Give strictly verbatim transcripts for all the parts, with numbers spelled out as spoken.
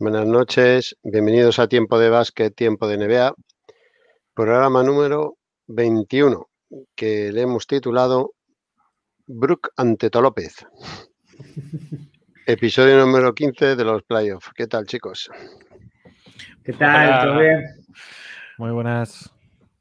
Buenas noches, bienvenidos a Tiempo de Básquet, Tiempo de N B A, programa número veintiuno, que le hemos titulado Brook ante Tolópez. Episodio número quince de los playoffs. ¿Qué tal, chicos? ¿Qué tal? Hola. ¿Todo bien? Muy buenas.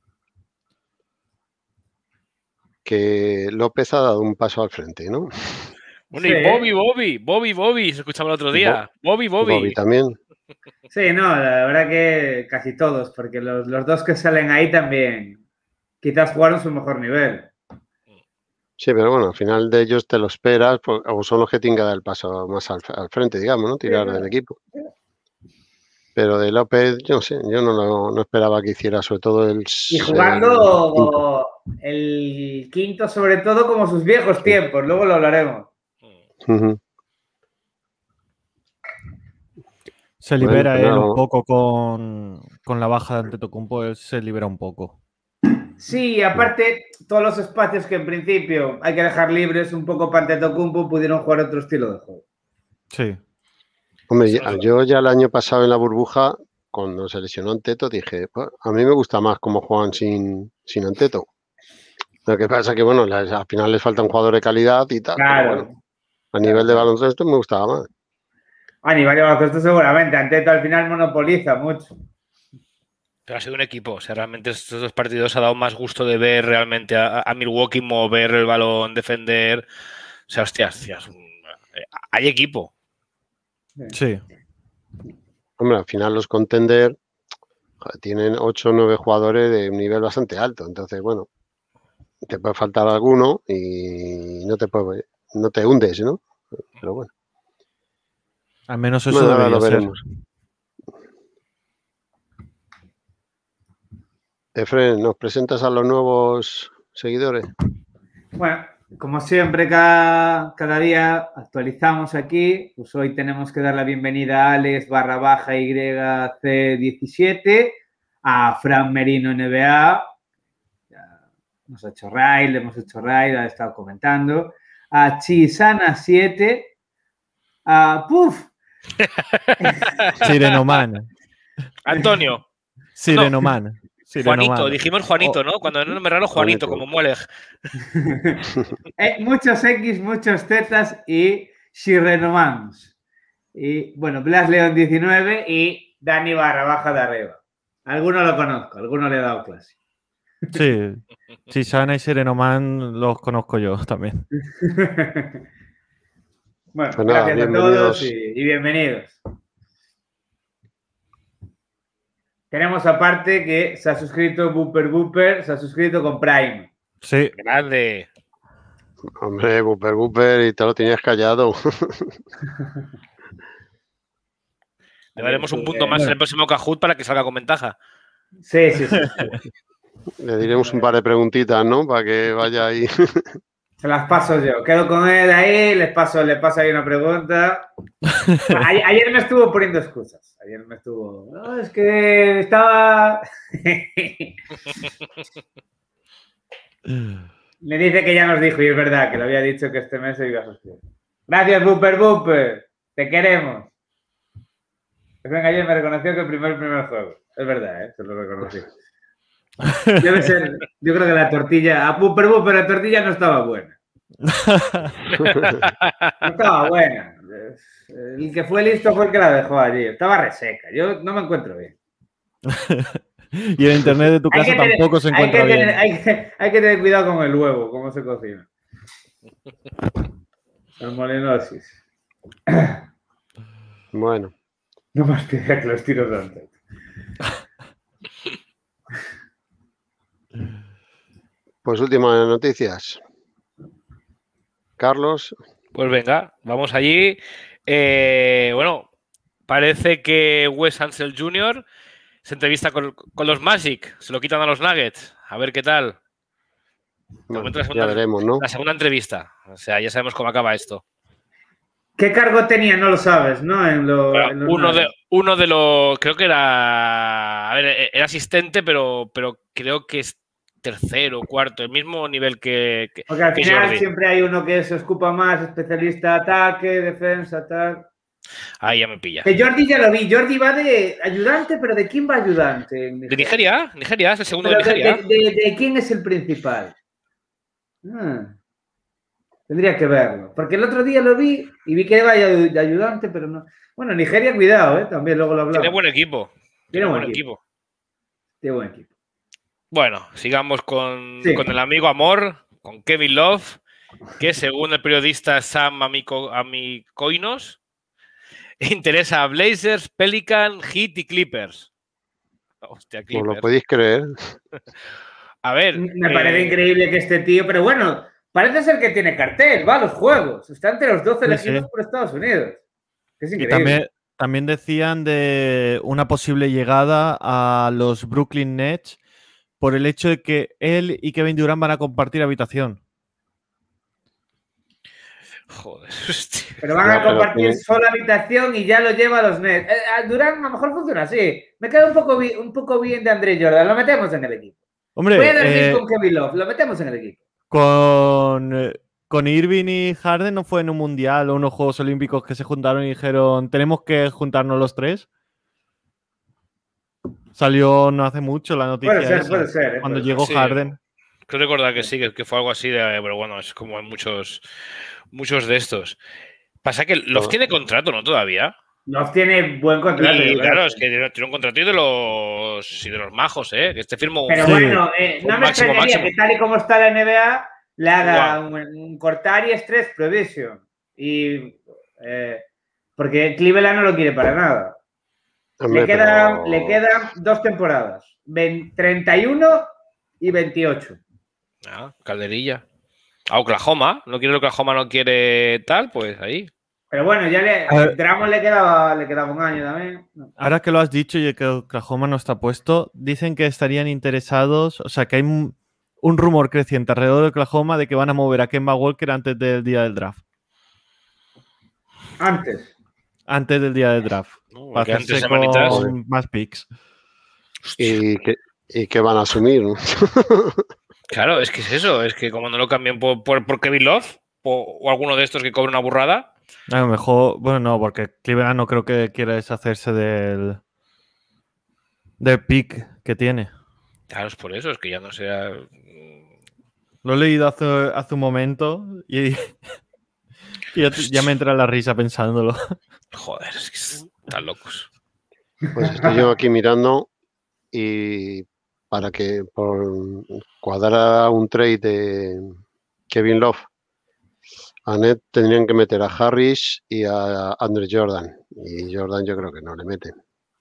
Que López ha dado un paso al frente, ¿no? Bueno, Sí. y Bobby, Bobby, Bobby, Bobby, se escuchaba el otro día. Bobby, Bobby. Bobby también. Sí, no, la verdad que casi todos, porque los, los dos que salen ahí también quizás jugaron su mejor nivel. Sí, pero bueno, al final de ellos te lo esperas, pues, o son los que tienen que dar el paso más al, al frente, digamos, ¿no? Tirar Sí, del equipo. Pero de López, yo no sé, yo no, lo- no esperaba que hiciera sobre todo el... Y el quinto. jugando el quinto sobre todo como sus viejos tiempos, luego lo hablaremos. Ujú. Se Bueno, libera pues él nada, un vamos. poco con, con la baja de Antetokounmpo, él se libera un poco. Sí, y aparte, todos los espacios que en principio hay que dejar libres un poco para Antetokounmpo pudieron jugar otro estilo de juego. Sí. Hombre, Sí. ya- yo ya el año pasado en la burbuja, cuando se lesionó Anteto, dije, "Pues, a mí me gusta más cómo juegan sin, sin Anteto. Lo que pasa que, bueno, las- al final les falta un jugador de calidad y tal, pero bueno, Claro. a nivel de claro. baloncesto me gustaba más. A nivel de baloncesto seguramente, Anteto al final monopoliza mucho. Pero ha sido un equipo. O sea, realmente estos dos partidos ha dado más gusto de ver realmente a, a Milwaukee mover el balón, defender. O sea, hostias, hostias, eh, hay equipo. Sí. Hombre, al final los contender joder, tienen ocho o nueve jugadores de un nivel bastante alto, entonces, bueno, te puede faltar alguno y no te puede, no te hundes, ¿no? Pero bueno, Al menos eso bueno, ahora debería lo ser. veremos. Efren, ¿nos presentas a los nuevos seguidores? Bueno, como siempre, cada, cada día actualizamos aquí. Pues hoy tenemos que dar la bienvenida a Alex barra baja Y C diecisiete, a Fran Merino N B A, ya hemos hecho raid, le hemos hecho raid, ha estado comentando, a Chisana siete, a Puf, Sirenoman. Antonio. Sirenoman. Sirenoman. Juanito, dijimos Juanito, Oh. ¿no? Cuando era un nombre raro, Juanito, Juanito. como Mueleg. Eh, muchos X, muchos Z y Shirenomans. Y bueno, Blas León diecinueve y Dani barra baja de arriba. Alguno lo conozco, alguno le he dado clase. Sí. Chisana y Sirenoman los conozco yo también. Bueno, Pues nada, gracias a bienvenidos. todos y, y bienvenidos. Tenemos aparte que se ha suscrito Booper Booper, se ha suscrito con Prime. Sí. Grande. Hombre, Booper Booper, y te lo tenías callado. Le daremos un punto Eh, más bueno. en el próximo Kahoot para que salga con ventaja. Sí, sí, sí. sí. Le diremos un par de preguntitas, ¿no? Para que vaya ahí. Se las paso yo. Quedo con él ahí, les paso, le paso ahí una pregunta. A- ayer me estuvo poniendo excusas. Ayer me estuvo. No, es que estaba. Me dice que ya nos dijo, y es verdad, que lo había dicho que este mes se iba a suscribir. Gracias, Booper Booper. Te queremos. Venga, ayer me reconoció que el primer primer juego. Es verdad, ¿eh? Se lo reconocí. Debe ser. Yo creo que la tortilla. A Booper Booper la tortilla no estaba buena. No estaba buena. El que fue listo fue el que la dejó allí. Estaba reseca. Yo no me encuentro bien. Y el internet de tu Hay casa que tener- tampoco se hay encuentra que bien. tener- hay, que, hay que tener cuidado con el huevo, cómo se cocina. Salmonellosis. Bueno, No más que que los tiros antes. pues últimas noticias. Carlos, Pues venga, vamos allí. Eh, bueno, parece que Wes Ansel junior se entrevista con, con los Magic, se lo quitan a los Nuggets. A ver qué tal. De bueno, momento la ya segunda, veremos, ¿no? la segunda entrevista. O sea, ya sabemos cómo acaba esto. ¿Qué cargo tenía? No lo sabes, ¿no? En lo, Pero en los uno, de, Nuggets. uno de los. Creo que era. A ver, era asistente, pero, pero creo que es tercero, cuarto, el mismo nivel que, que, Porque al que final Jordi. siempre hay uno que se ocupa más, especialista ataque, defensa, tal. Ahí ya me pilla. Que Jordi ya lo vi. Jordi va de ayudante, pero ¿de quién va ayudante? En ¿De Nigeria? Nigeria, es el segundo de Pero de, Nigeria. de, de, de quién es el principal? Ah, tendría que verlo. Porque el otro día lo vi y vi que vaya de ayudante, pero no. Bueno, Nigeria, cuidado, ¿eh? También luego lo hablamos. Tiene buen equipo. Tiene Tiene buen buen equipo. equipo. Tiene buen equipo. Bueno, sigamos con, Sí. con el amigo Amor, con Kevin Love, que según el periodista Sam Amico, Amicoinos, interesa a Blazers, Pelican, Heat y Clippers. Hostia, ¿Os Clippers. lo podéis creer? A ver. Me parece eh, increíble que este tío, pero bueno, parece ser que tiene cartel, va a los juegos. Está entre los doce Sí, elegidos sí. por Estados Unidos. Es Y increíble. también, también decían de una posible llegada a los Brooklyn Nets por el hecho de que él y Kevin Durant van a compartir habitación. Joder, hostia. Pero van Ya, a pero compartir tiene- sola habitación y ya lo lleva a los Nets. Eh, a Durant a lo mejor funciona así. Me queda un poco, bi- un poco bien de Andre Jordan. Lo metemos en el equipo. Hombre, Voy a dar bien eh, con Kevin Love. Lo metemos en el equipo. con, eh, con Irving y Harden no fue en un mundial o unos Juegos Olímpicos que se juntaron y dijeron tenemos que juntarnos los tres. Salió no hace mucho la noticia Puede ser, esa, puede ser. eh, cuando puede llegó Sí, Harden. Creo recordar que sí, que, que fue algo así, de, pero bueno, es como en muchos, muchos de estos. Pasa que Love No. tiene contrato, ¿no? Todavía. Love tiene buen contrato. Y yo creo. claro, es que tiene un contrato y de los, y de los majos, ¿eh? Que este firmó un Pero Sí. bueno, eh, no Un me máximo, extrañaría máximo. que tal y como está la N B A, le haga Igual. un, un cortar y estrés provision. Y, eh, porque Cleveland no lo quiere para nada. Hombre, le, quedan, pero- le quedan dos temporadas. Ven- treinta y uno y veintiocho. Ah, calderilla. A Oklahoma, no quiere Oklahoma, no quiere tal, pues ahí. Pero bueno, ya le, A ver. Drummond le quedaba, le quedaba un año también. Ahora que lo has dicho y que Oklahoma no está puesto, dicen que estarían interesados, o sea, que hay un, un rumor creciente alrededor de Oklahoma de que van a mover a Kemba Walker antes del día del draft. Antes. Antes del día del draft. ¿no? Para Porque antes hacerse semanitas. con más picks. ¿Y qué, y qué van a asumir? Claro, es que es eso, es que como no lo cambien por, por, por Kevin Love o, o alguno de estos que cobre una burrada. A lo mejor, bueno, no, porque Cleveland no creo que quiera deshacerse del, del pick que tiene. Claro, es por eso, es que ya no sea. Lo he leído hace, hace un momento y, y ya, ya me entra la risa pensándolo. Joder, es que están locos. Pues estoy yo aquí mirando y para que por cuadrar un trade de Kevin Love, a Ned tendrían que meter a Harris y a Andre Jordan. Y Jordan yo creo que no le meten.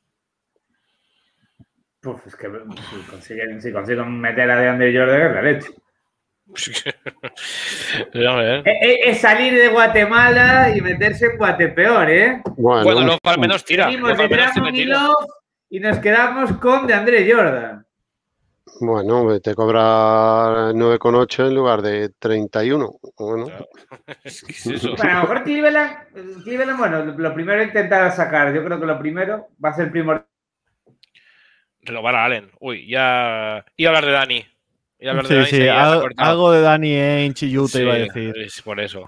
Uf, es que si consiguen, si consiguen meter a DeAndre Jordan es la leche. No, ¿eh? Es, es- es salir de Guatemala y meterse en Guatepeor, ¿eh? Bueno, Bueno, Love al menos tira. Venimos Love de al menos te Drummond y tira. Love y nos quedamos con DeAndre Jordan. bueno, te cobra nueve coma ocho en lugar de treinta y uno. Bueno, Claro. Es que es eso. Bueno, a lo mejor Cleveland, Cleveland, bueno, lo primero intentar sacar, yo creo que lo primero va a ser primordial. Renovar a Allen. Uy, ya. Y hablar de Dani. Y hablar de Sí, Dani sí, se ya se ha al- cortado. algo de Danny Ainge y Utah Sí, iba a decir. es por eso.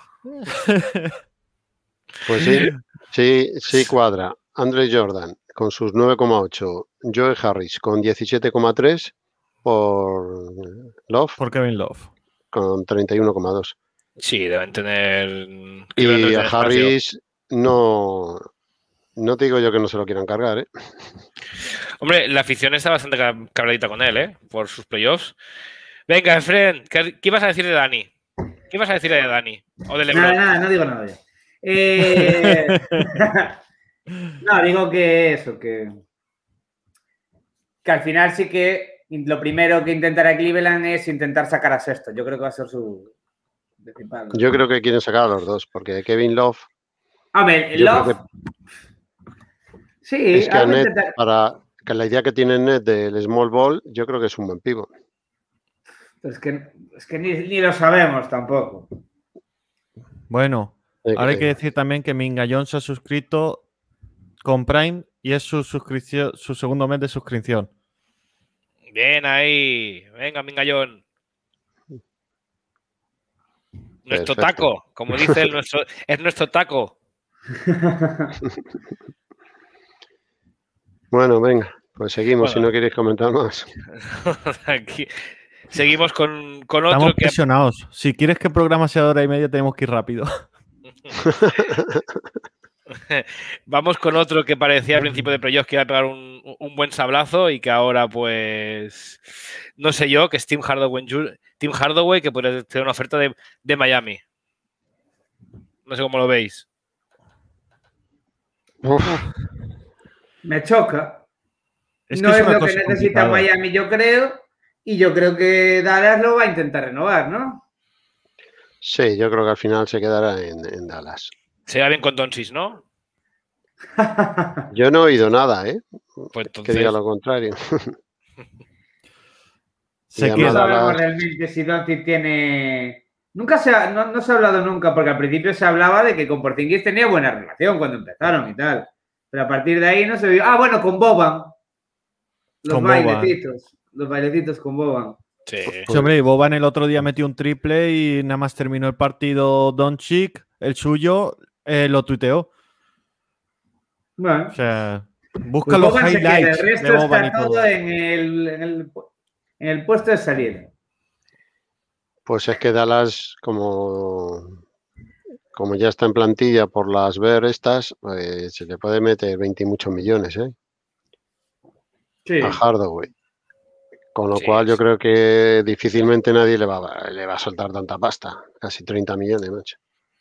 pues sí, sí, sí cuadra. Andre Jordan con sus nueve coma ocho, Joe Harris con diecisiete coma tres por Love Por Kevin Love. con treinta y uno coma dos. Sí, deben tener. Y deben tener a espacio. Harris no, no te digo yo que no se lo quieran cargar, ¿eh? Hombre, la afición está bastante cab- cabradita con él, ¿eh? Por sus playoffs. Venga, Efren, ¿qué, ¿qué ibas a decir de Dani? ¿Qué ibas a decir de Dani? O de Nada, LeBron. nada, no digo nada. yo. Eh, no, digo que eso, que, que al final sí que lo primero que intentará Cleveland es intentar sacar a Sexto. Yo creo que va a ser su principal. Yo creo que quieren sacar a los dos, porque Kevin Love A ver, yo Love. creo Sí, es que a algo Ned, intentar- para que la idea que tiene Ned del small ball, yo creo que es un buen pivo. Es que, es que ni, ni lo sabemos tampoco. Bueno, Eh, ahora hay que eh, decir también que Minga Jones se ha suscrito con Prime y es su suscripción, su segundo mes de suscripción. Bien ahí. Venga, Mingallón. Nuestro Perfecto. taco, como dice el nuestro, es nuestro taco. Bueno, venga, pues seguimos Bueno. si no queréis comentar más. Aquí. Seguimos con, con otro Estamos que... presionados. Si quieres que el programa sea de hora y media, tenemos que ir rápido. Vamos con otro que parecía al principio de playoff que iba a pegar un, un buen sablazo y que ahora, pues, no sé yo, que es Tim Hardaway, Tim Hardaway que puede tener una oferta de, de Miami. No sé cómo lo veis. Uf, Me choca. Es no que es, es una lo que cosa necesita complicada. Miami, yo creo. Y yo creo que Dallas lo va a intentar renovar, ¿no? sí, yo creo que al final se quedará en, en Dallas. Se va bien con Doncic, ¿no? Yo no he oído nada, ¿eh? Pues Que entonces... diga lo contrario. Se Y No además queda. sabemos Dallas, realmente si Doncic tiene... Nunca se ha, no, no se ha hablado nunca, porque al principio se hablaba de que con Porzingis tenía buena relación cuando empezaron y tal. Pero a partir de ahí no se vio... Ah, bueno, con Boban. Los Con Boban. bailecitos. Los bailecitos con Boban. Sí. Sí, hombre, y Boban el otro día metió un triple y nada más terminó el partido Doncic, el suyo, eh, lo tuiteó. Bueno. O sea, Pues busca los Boban se queda, highlights el de resto Boban y está todo. todo en el, en, el, en el puesto de salida. pues es que Dallas, como, como ya está en plantilla por las ver estas, pues se le puede meter veinte y muchos millones, ¿eh? Sí. A Hardaway. Con lo Sí, cual yo sí. creo que difícilmente nadie le va, le va a soltar tanta pasta. Casi treinta millones, macho.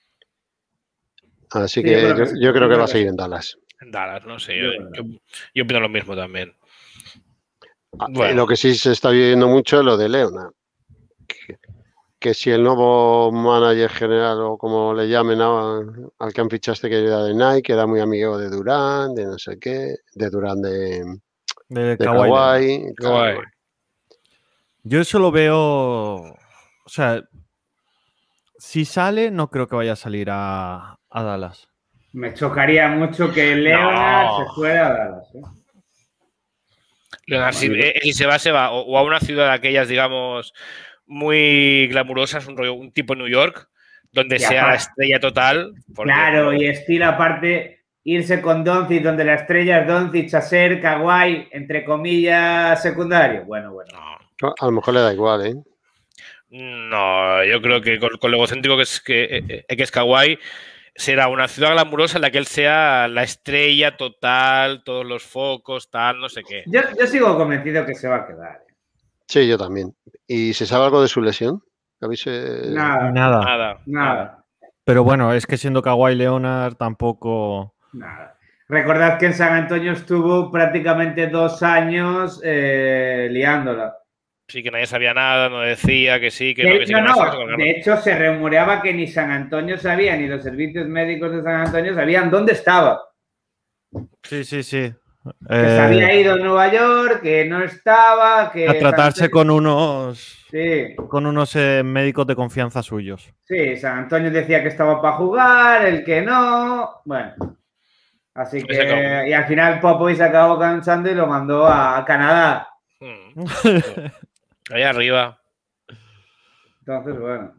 Así Sí, yo que creo yo, que sí. yo creo Yo que creo va a que seguir sí. en Dallas. En Dallas, no sé. Yo, Yo creo que yo, yo opino lo mismo también. Ah, eh, Bueno. Lo que sí se está viendo mucho es lo de Leonard. Que, que si el nuevo manager general o como le llamen a- al que han fichado este que era de Nike, que era muy amigo de Durán, de no sé qué, de Durán de, De de Kawhi Leonard. Kawhi. y tal, Guay. bueno. Yo eso lo veo. O sea, si sale, no creo que vaya a salir a, a Dallas. Me chocaría mucho que Leonard No. se fuera a Dallas. ¿eh? Leonard, si, eh, si se va, se va. O, o a una ciudad de aquellas, digamos, muy glamurosas, un rollo, un tipo New York, donde Y sea la aparte- estrella total. porque- Claro, y estilo aparte irse con Doncic, donde la estrella es Doncic, a ser Kawhi, entre comillas, secundario. Bueno, bueno. No, A lo mejor le da igual, ¿eh? no, yo creo que con, con lo egocéntrico que es, que, eh, eh, que es Kawhi, será una ciudad glamurosa en la que él sea la estrella total, todos los focos, tal, no sé qué. Yo, yo sigo convencido que se va a quedar. ¿eh? Sí, yo también. ¿Y se sabe algo de su lesión? ¿Habéis, eh, Nada, Nada. Nada, nada, Pero bueno, es que siendo Kawhi Leonard tampoco. nada. Recordad que en San Antonio estuvo prácticamente dos años eh, liándola. Sí, que nadie sabía nada, no decía que sí, que De- no, que sí, no, que no, no, que no. de hecho se rumoreaba que ni San Antonio sabía, ni los servicios médicos de San Antonio sabían dónde estaba. Sí, sí, sí. Que Eh, se había ido a Nueva York, que no estaba, que... a tratarse San Antonio- con unos. Sí, Con unos eh, médicos de confianza suyos. sí, San Antonio decía que estaba para jugar, el que no... Bueno, así Ese que... como- Y al final Popovich se acabó cansando y lo mandó a Canadá. Hmm. Ahí arriba. Entonces, bueno...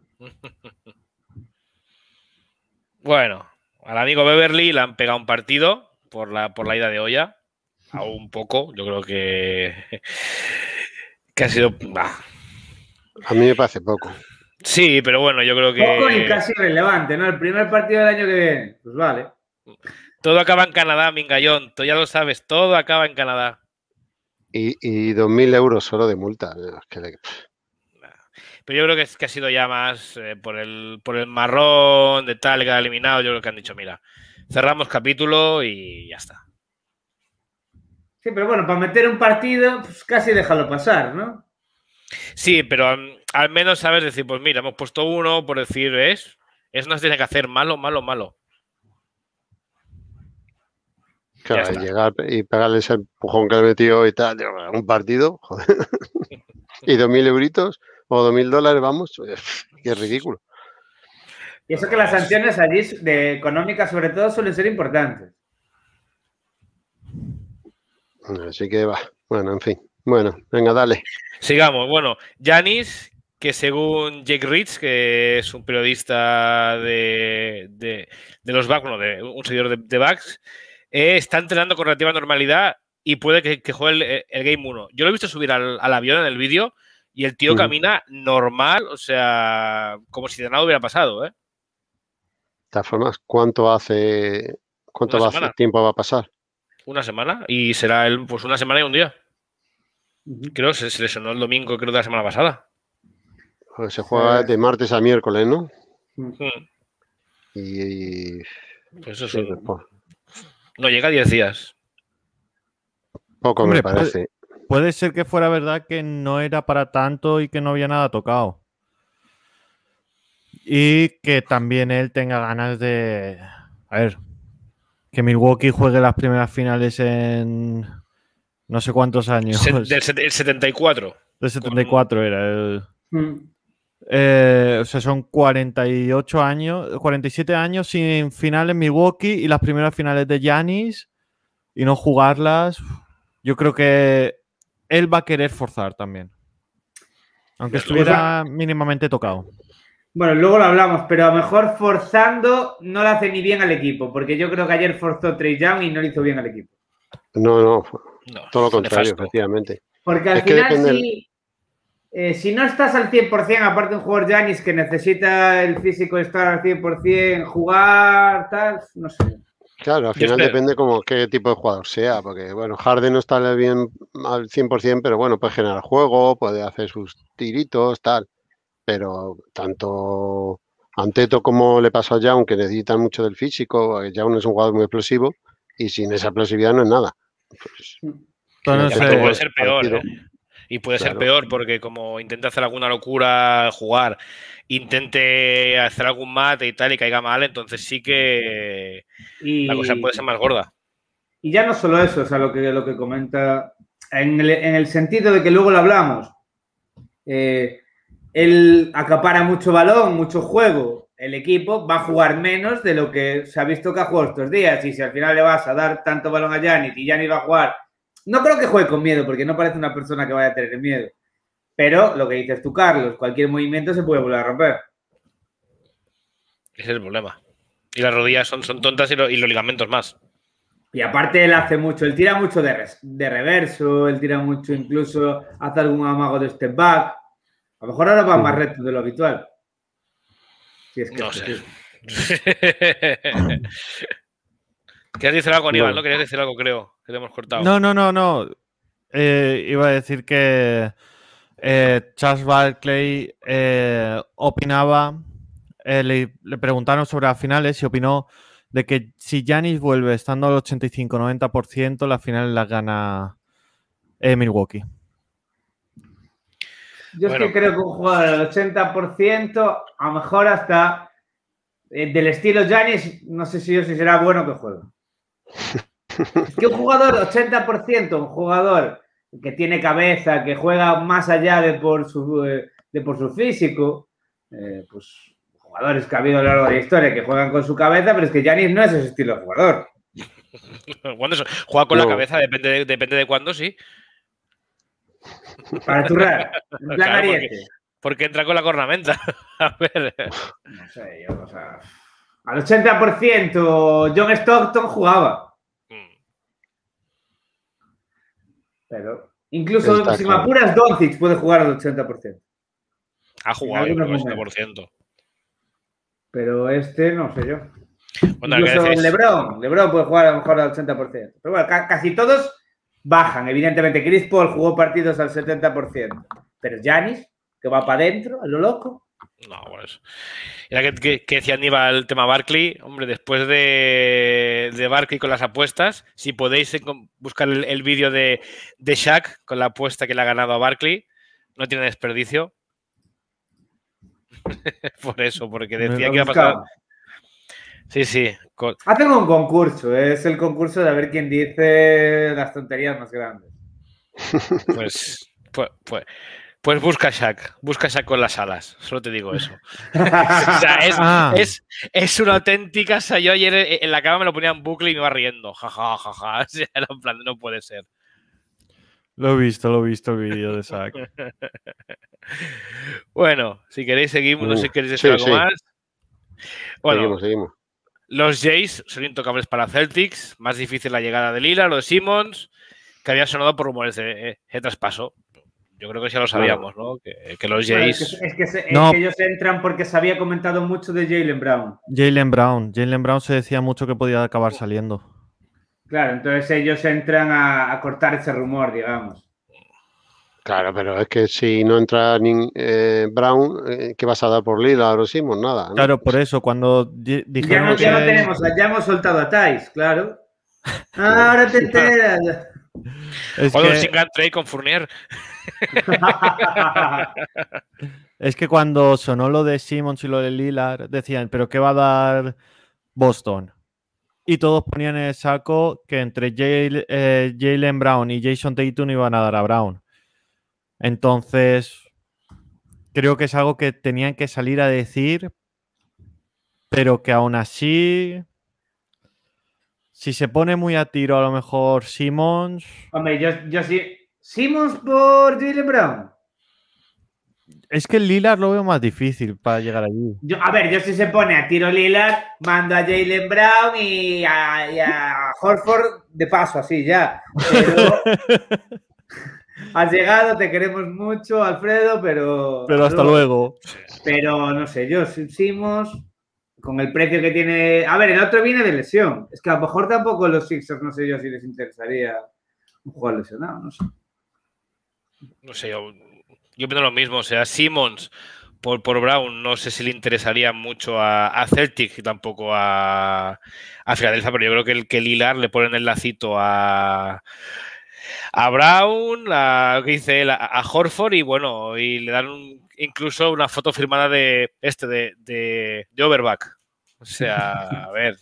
Bueno, al amigo Beverly le han pegado un partido por la, por la ida de olla. Aún un poco, yo creo que, que ha sido... bah. A mí me parece poco. Sí, pero bueno, yo creo Poco y que casi relevante, ¿no? El primer partido del año que viene. Pues vale. todo acaba en Canadá, Mingallón. Tú ya lo sabes, todo acaba en Canadá. Y, y dos mil euros solo de multa. Es que le- Pero yo creo que, es, que ha sido ya más eh, por, el, por el marrón de tal que ha eliminado. Yo creo que han dicho, mira, cerramos capítulo y ya está. Sí, pero bueno, para meter un partido, pues casi déjalo pasar, ¿no? Sí, pero um, al menos sabes decir, pues mira, hemos puesto uno por decir, ¿ves? Eso no se tiene que hacer malo, malo, malo. Claro, Ya y está. llegar y pegarle ese empujón que le metió y tal, digo, un partido, joder. Y dos mil euritos o dos mil dólares, vamos, qué ridículo. Y eso que las sanciones allí, de económicas sobre todo, suelen ser importantes. Así que va, bueno, en fin. Bueno, venga, dale. Sigamos. Bueno, Giannis, que según Jake Rich, que es un periodista de, de, de los Bucks, bueno, de un seguidor de, de Bucks, eh, está entrenando con relativa normalidad y puede que, que juegue el, el Game uno. Yo lo he visto subir al, al avión en el vídeo y el tío uh-huh. camina normal, o sea, como si de nada hubiera pasado, ¿eh? De todas formas, ¿cuánto hace, cuánto va a, tiempo va a pasar? Una semana y será el, pues una semana y un día. Uh-huh. Creo que se, se lesionó el domingo, creo, de la semana pasada. Pues se juega sí. de martes a miércoles, ¿no? Uh-huh. Y... Pues eso sí, son... No llega a diez días. Poco Hombre, me parece. Puede, puede ser que fuera verdad que no era para tanto y que no había nada tocado. Y que también él tenga ganas de... A ver, que Milwaukee juegue las primeras finales en no sé cuántos años. Se, del el setenta y cuatro. Del setenta y cuatro Con... era. El... Mm. Eh, o sea, son cuarenta y ocho años, cuarenta y siete años sin final en Milwaukee y las primeras finales de Giannis y no jugarlas. Yo creo que él va a querer forzar también. Aunque estuviera mínimamente tocado. Bueno, luego lo hablamos, pero a lo mejor forzando no le hace ni bien al equipo, porque yo creo que ayer forzó Trae Young y no le hizo bien al equipo. No, no, no todo lo contrario, nefasto. Efectivamente. Porque al es final, si, eh, si no estás al cien por cien, aparte de un jugador Giannis que necesita el físico de estar al cien por cien, jugar, tal, no sé. Claro, al final depende como qué tipo de jugador sea, porque bueno, Harden no está bien al cien por cien, pero bueno, puede generar juego, puede hacer sus tiritos, tal. Pero tanto Antetokounmpo como le pasó a Young, que necesitan mucho del físico, Young es un jugador muy explosivo y sin esa explosividad no es nada. Pues, no sé, puede ser peor, ¿eh? Y puede claro. ser peor porque como intenta hacer alguna locura jugar, intente hacer algún mate y tal y caiga mal, entonces sí que y... la cosa puede ser más gorda. Y ya no solo eso, o sea, lo que, lo que comenta, en el, en el sentido de que luego lo hablamos, eh, él acapara mucho balón, mucho juego. El equipo va a jugar menos de lo que se ha visto que ha jugado estos días. Y si al final le vas a dar tanto balón a Giannis y Giannis va a jugar... No creo que juegue con miedo, porque no parece una persona que vaya a tener miedo. Pero lo que dices tú, Carlos, cualquier movimiento se puede volver a romper. Ese es el problema. Y las rodillas son, son tontas y, lo, y los ligamentos más. Y aparte él hace mucho, él tira mucho de, res, de reverso, él tira mucho, incluso hace algún amago de step back. A lo mejor ahora va más recto de lo habitual. Si es que no sé. ¿Querías decir algo, Aníbal? No. ¿no? Querías decir algo, creo, que te hemos cortado. No, no, no, no. Eh, iba a decir que eh, Charles Barkley eh, opinaba, eh, le, le preguntaron sobre las finales y opinó de que si Giannis vuelve estando al ochenta y cinco noventa por ciento, las finales las gana eh, Milwaukee. Yo bueno. es que creo que un jugador al ochenta por ciento, a lo mejor hasta eh, del estilo Giannis, no sé si yo si será bueno que juegue. Es que un jugador ochenta por ciento, un jugador que tiene cabeza, que juega más allá de por su, eh, de por su físico, eh, pues jugadores que ha habido a lo largo de la historia que juegan con su cabeza, pero es que Giannis no es ese estilo de jugador. Cuando juega con no. la cabeza, depende de, depende de cuándo, sí. Para turrar, en plan claro, Ariete. Porque, porque entra con la cornamenta. A ver. No sé, yo, o sea... Al ochenta por ciento John Stockton jugaba. Mm. Pero incluso Está si me apuras, Doncic puede jugar al ochenta por ciento. Ha jugado al ochenta por ciento. Pero este no sé yo. Bueno, incluso LeBron. LeBron puede jugar a lo mejor al ochenta por ciento. Pero bueno, casi todos bajan, evidentemente. Chris Paul jugó partidos al setenta por ciento. Pero Giannis, que va para adentro, a lo loco. No, pues. Era que, que, que decía Aníbal el tema Barkley. Hombre, después de, de Barkley con las apuestas, si podéis buscar el, el vídeo de, de Shaq con la apuesta que le ha ganado a Barkley, no tiene desperdicio. Por eso, porque decía que iba a pasar. Sí, sí. Con... Hacen un concurso, ¿eh? Es el concurso de a ver quién dice las tonterías más grandes. Pues, pues, pues, pues busca Shaq, busca Shaq con las alas, solo te digo eso. O sea, es, ah. es, es una auténtica. O sea, yo ayer en la cama me lo ponía en bucle y me iba riendo. Jaja, jaja. Ja, ja. O sea, era en plan, no puede ser. Lo he visto, lo he visto el vídeo de Zach. Bueno, si queréis seguimos, no sé si queréis decir Sí, algo sí. más. Bueno, Seguimos, seguimos. los Jays son intocables para Celtics, más difícil la llegada de Lillard, lo de Simmons, que había sonado por rumores de, de traspaso. Yo creo que ya lo sabíamos, ¿no? Que, que los Bueno, Jays... es que, es que, se- No. es que ellos entran porque se había comentado mucho de Jaylen Brown. Jaylen Brown. Jaylen Brown se decía mucho que podía acabar saliendo. Claro, entonces ellos entran a, a cortar ese rumor, digamos. Claro, pero es que si no entra ni, eh, Brown, eh, ¿qué vas a dar por Lillard o Simmons? Nada, ¿no? Claro, por eso, cuando di- Ya dijeron no, que... ya no tenemos, ya hemos soltado a Thais, claro. Ahora te enteras. Es O de un que, single trade con Fournier. es que cuando sonó lo de Simmons y lo de Lillard, decían, ¿pero qué va a dar Boston? Y todos ponían en el saco que entre Jay- eh, Jaylen Brown y Jason Tatum iban a dar a Brown. Entonces, creo que es algo que tenían que salir a decir, pero que aún así, si se pone muy a tiro, a lo mejor Simmons. Hombre, yo, yo sí. Simmons por Jaylen Brown. Es que el Lillard lo veo más difícil para llegar allí. Yo, a ver, yo si se pone a tiro Lillard, mando a Jaylen Brown y a, y a Horford de paso, así ya. Pero has llegado, te queremos mucho, Alfredo, pero. Pero hasta luego. Pero no sé, yo Simmons, con el precio que tiene. A ver, el otro viene de lesión. Es que a lo mejor tampoco los Sixers, no sé yo si les interesaría un jugador lesionado, no sé. No sé, yo, yo pienso lo mismo. O sea, Simmons por, por Brown no sé si le interesaría mucho a, a Celtic y tampoco a, a Filadelfia, pero yo creo que el que Lillard le ponen el lacito a, a Brown, a, ¿qué dice él? A, a Horford y bueno, y le dan un, incluso una foto firmada de este, de, de, de Overback. O sea, a ver.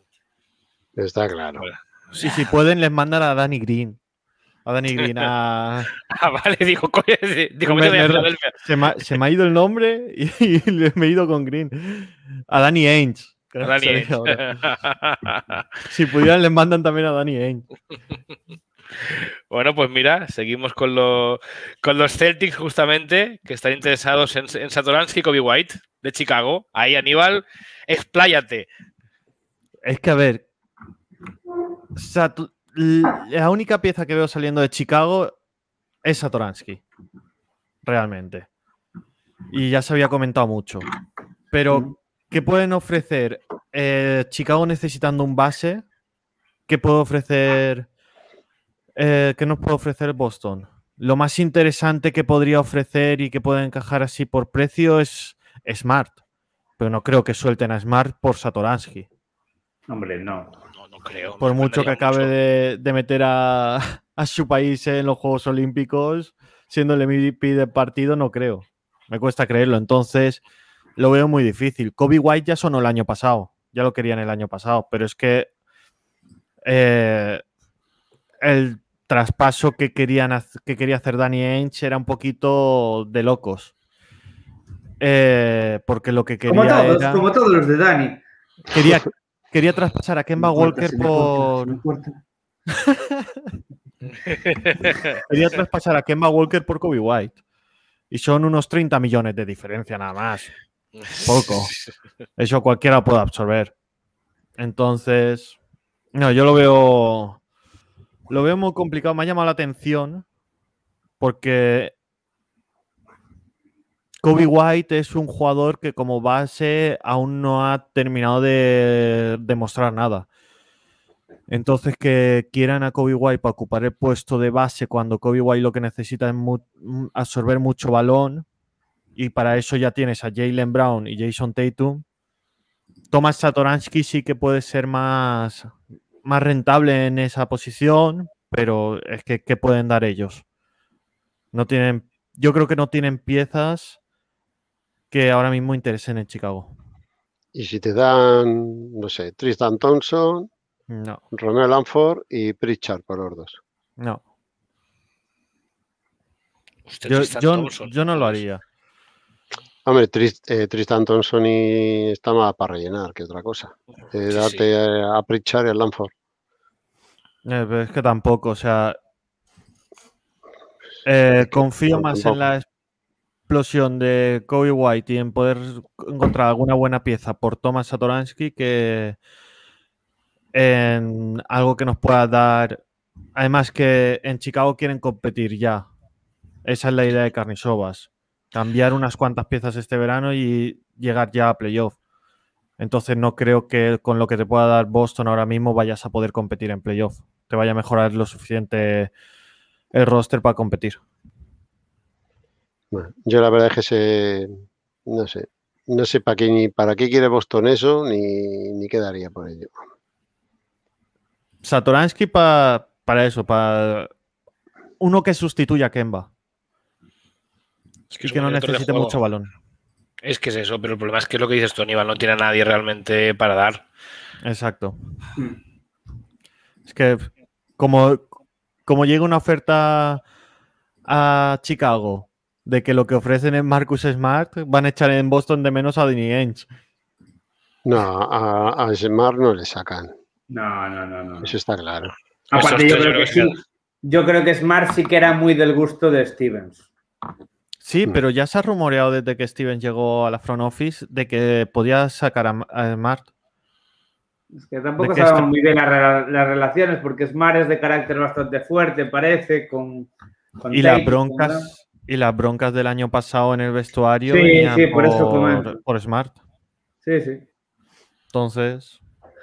Está claro. Bueno, o Y sea, si pueden, les mandan a Danny Green. A Danny Green, a... ah, vale, digo, coño, digo, Me- me voy a me- Filadelfia. se, me, ha- se me ha ido el nombre y, y le- me he ido con Green. A Danny Ainge. que no Danny sé Ainge. ahora. Si pudieran, les mandan también a Danny Ainge. Bueno, pues mira, seguimos con, lo, con los Celtics justamente, que están interesados en, en Satoransky y Kobe White, de Chicago. Ahí, Aníbal, expláyate. Es que, a ver, Satu- la única pieza que veo saliendo de Chicago es Satoransky. Realmente. Y ya se había comentado mucho. Pero, ¿qué pueden ofrecer? Eh, Chicago necesitando un base. ¿Qué puede ofrecer? Eh, ¿qué nos puede ofrecer Boston? Lo más interesante que podría ofrecer y que puede encajar así por precio es Smart. Pero no creo que suelten a Smart por Satoransky. Hombre, no. No, no creo. Por me mucho que sorprendería acabe mucho. de, de meter a, a su país en los Juegos Olímpicos, siendo el M V P del partido, no creo. Me cuesta creerlo. Entonces, lo veo muy difícil. Kobe White ya sonó el año pasado. Ya lo querían el año pasado. Pero es que eh, el traspaso que, querían haz- que quería hacer Danny Ainge era un poquito de locos. Eh, porque lo que Como quería todos, era... como todos los de Dani. Quería, quería traspasar a Kemba Walker por... Quería traspasar a Kemba Walker por Kobe White. Y son unos treinta millones de diferencia nada más. Poco. Eso cualquiera puede absorber. Entonces, no, yo lo veo... Lo veo muy complicado. Me ha llamado la atención porque Kobe White es un jugador que como base aún no ha terminado de demostrar nada. Entonces que quieran a Kobe White para ocupar el puesto de base cuando Kobe White lo que necesita es mu absorber mucho balón y para eso ya tienes a Jaylen Brown y Jason Tatum. Tomas Satoransky sí que puede ser más, más rentable en esa posición, pero es que ¿qué pueden dar ellos? No tienen, yo creo que no tienen piezas que ahora mismo interesen en Chicago. Y si te dan, no sé, Tristan Thompson, No, Romeo Lanford y Pritchard por los dos. no. Hostia, Yo, Tristan yo, Thompson, yo no lo joder. haría. Hombre, Tris- eh, Tristan Thompson y está más para rellenar que otra cosa. Eh, Sí, date sí. a Pritchard y a Lanford. Eh, pero es que tampoco, o sea, Eh, confío más en la explosión de Kobe White y en poder encontrar alguna buena pieza por Tomas Satoransky que en algo que nos pueda dar. Además que en Chicago quieren competir ya. Esa es la idea de Karnisovas. Cambiar unas cuantas piezas este verano y llegar ya a playoff. Entonces no creo que con lo que te pueda dar Boston ahora mismo vayas a poder competir en playoff. Te vaya a mejorar lo suficiente el roster para competir. Bueno, yo la verdad es que se, no sé, no sé para qué ni para qué quiere Boston eso, ni, ni qué daría por ello. Satoransky pa, para eso, para uno que sustituya a Kemba. Es que, y que no necesite mucho balón. Es que es eso, pero el problema es que lo que dices tú, Aníbal, no tiene a nadie realmente para dar. Exacto. Es que como, como llega una oferta a Chicago de que lo que ofrecen es Marcus Smart, van a echar en Boston de menos a Danny Ainge. No, a, a Smart no le sacan. No, no, no, no. Eso está claro. Aparte, yo creo que sí. Yo creo que Smart sí que era muy del gusto de Stevens. Sí, pero ya se ha rumoreado desde que Stevens llegó a la front office de que podía sacar a, a Smart. Es que tampoco sabemos está... muy bien las, las relaciones, porque Smart es de carácter bastante fuerte, parece, con, con y Tate, las broncas ¿no? Y las broncas del año pasado en el vestuario sí, venían sí, por, por, eso comento. por Smart. Sí, sí. Entonces...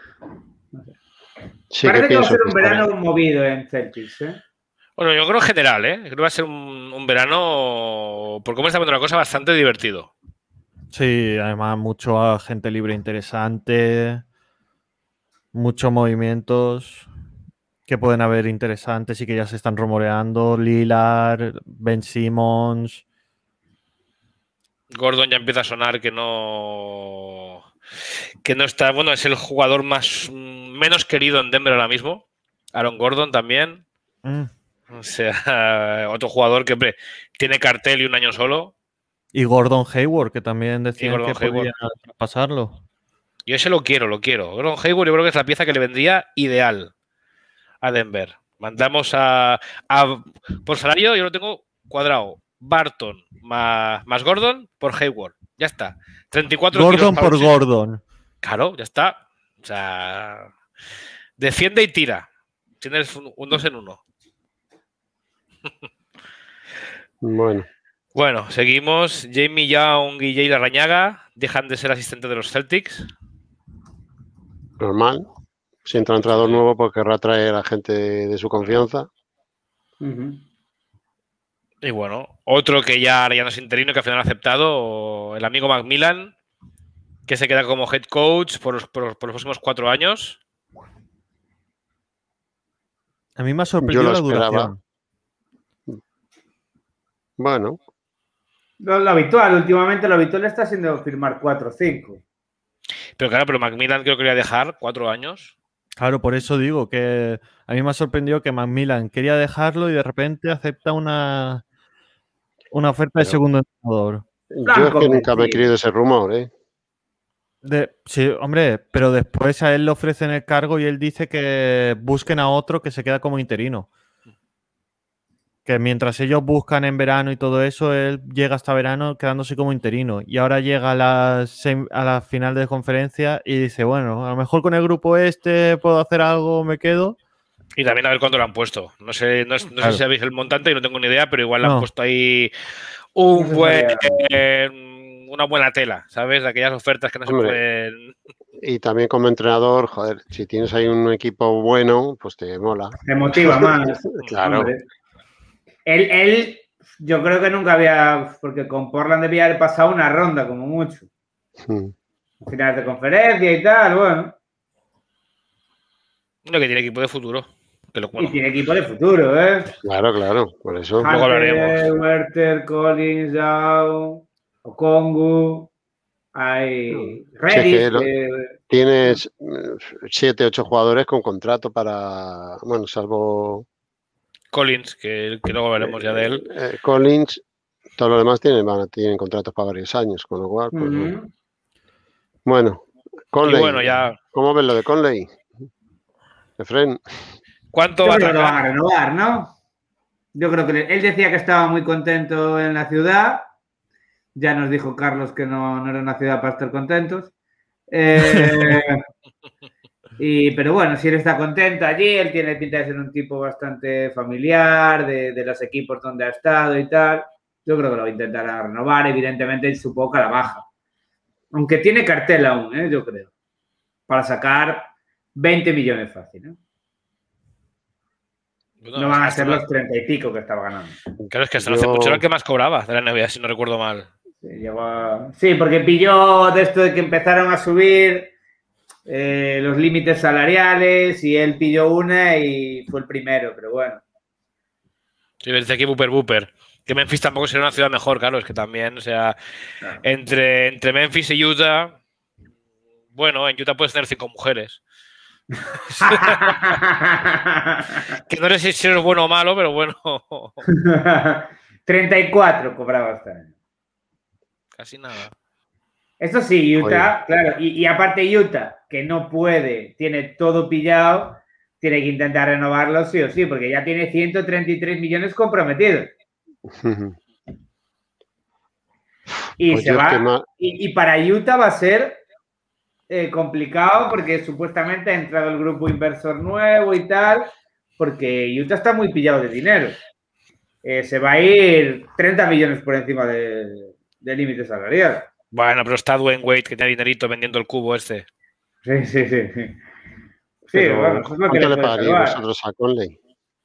Sí, parece que va a ser un estaré. verano movido en Celtics, ¿eh? Bueno, yo creo en general, ¿eh? Creo que va a ser un, un verano, por cómo está viendo una cosa, bastante divertido. Sí, además mucho gente libre interesante, muchos movimientos que pueden haber interesantes y que ya se están rumoreando. Lillard, Ben Simmons. Gordon ya empieza a sonar que no... que no está... Bueno, es el jugador más menos querido en Denver ahora mismo. Aaron Gordon también. Mm. O sea, otro jugador que hombre, tiene cartel y un año solo. Y Gordon Hayward, que también decían que Hayward. podía pasarlo. Yo ese lo quiero, lo quiero. Gordon Hayward yo creo que es la pieza que le vendría ideal a Denver. Mandamos a... a por salario yo lo tengo cuadrado. Barton más, más Gordon por Hayward. Ya está. treinta y cuatro Gordon kilos por Gordon. Claro, ya está. O sea, defiende y tira. Tienes un, un dos en uno. Bueno. Bueno, seguimos. Jamie Young y Jay Larrañaga dejan de ser asistentes de los Celtics. Normal. Si entra un entrenador sí. nuevo, pues querrá traer a gente de su confianza. Uh-huh. Y bueno, otro que ya, ya no es interino, que al final ha aceptado, el amigo Macmillan, que se queda como head coach por los, por, por los próximos cuatro años. A mí me ha sorprendido Yo lo la esperaba. duración. Bueno. Lo, lo habitual, últimamente lo habitual está siendo firmar cuatro o cinco. Pero claro, pero Macmillan creo que quería dejar cuatro años. Claro, por eso digo que a mí me ha sorprendido que Macmillan quería dejarlo y de repente acepta una, una oferta pero, de segundo entrenador. Yo es que nunca me he creído ese rumor, ¿eh? De, sí, hombre, pero después a él le ofrecen el cargo y él dice que busquen a otro que se queda como interino. Que mientras ellos buscan en verano y todo eso, él llega hasta verano quedándose como interino. Y ahora llega a la, a la final de conferencia y dice, bueno, a lo mejor con el grupo este puedo hacer algo, me quedo. Y también a ver cuándo lo han puesto. No sé, no, no claro. sé si sabéis el montante y no tengo ni idea, pero igual no. le han puesto ahí un buen, eh, una buena tela, ¿sabes? De aquellas ofertas que no Hombre. se pueden... Y también como entrenador, joder, si tienes ahí un equipo bueno, pues te mola. Te motiva más. Claro. Hombre. Él, él, yo creo que nunca había, porque con Portland debía haber pasado una ronda, como mucho. Hmm. Finales de conferencia y tal, bueno. Uno que tiene equipo de futuro. Que lo, bueno. Y tiene equipo de futuro, ¿eh? Claro, claro, por eso. Hunter, luego hablaremos. Werther, Collins, Zhao, Okongu, hay Redis. Sí, lo, eh, tienes siete, ocho jugadores con contrato para, bueno, salvo... Collins, que, que luego veremos ya de él. Eh, Collins, todo lo demás tienen, van, tienen contratos para varios años, con lo cual, pues, uh-huh. bueno. Bueno, Conley, y bueno, ya... ¿cómo ves lo de Conley? Efren. ¿Cuánto Yo va a creo sacar? que lo van a renovar, ¿no? Yo creo que él decía que estaba muy contento en la ciudad. Ya nos dijo Carlos que no, no era una ciudad para estar contentos. Eh, y, pero bueno, si él está contento allí, él tiene pinta de ser un tipo bastante familiar, de, de los equipos donde ha estado y tal. Yo creo que lo va a intentar renovar. Evidentemente, supongo que a la baja. Aunque tiene cartel aún, ¿eh? Yo creo. Para sacar veinte millones fácil, ¿eh? No, no van a ser los treinta y pico que estaba ganando. Claro, es que hasta no hace mucho era el que más cobraba de la N B A, si no recuerdo mal. Sí, lleva... sí, porque pilló de esto de que empezaron a subir eh, los límites salariales y él pilló una y fue el primero, pero bueno. Sí, dice aquí Booper Booper. Que Memphis tampoco sería una ciudad mejor, claro, es que también, o sea, claro. entre, entre Memphis y Utah, bueno, en Utah puedes tener cinco mujeres. Que no sé si es bueno o malo, pero bueno. treinta y cuatro cobraba este año. Casi nada. Eso sí, Utah, Oye. claro, y, y aparte Utah, que no puede, tiene todo pillado, tiene que intentar renovarlo sí o sí, porque ya tiene ciento treinta y tres millones comprometidos. Y, pues se va, más... y, y para Utah va a ser eh, complicado porque supuestamente ha entrado el grupo inversor nuevo y tal, porque Utah está muy pillado de dinero. Eh, se va a ir treinta millones por encima del de límite salarial. Bueno, pero está Dwayne Wade, que tiene dinerito vendiendo el cubo este. Sí, sí, sí. Sí, pero, bueno, eso es lo que le, le pagaría vosotros a Conley?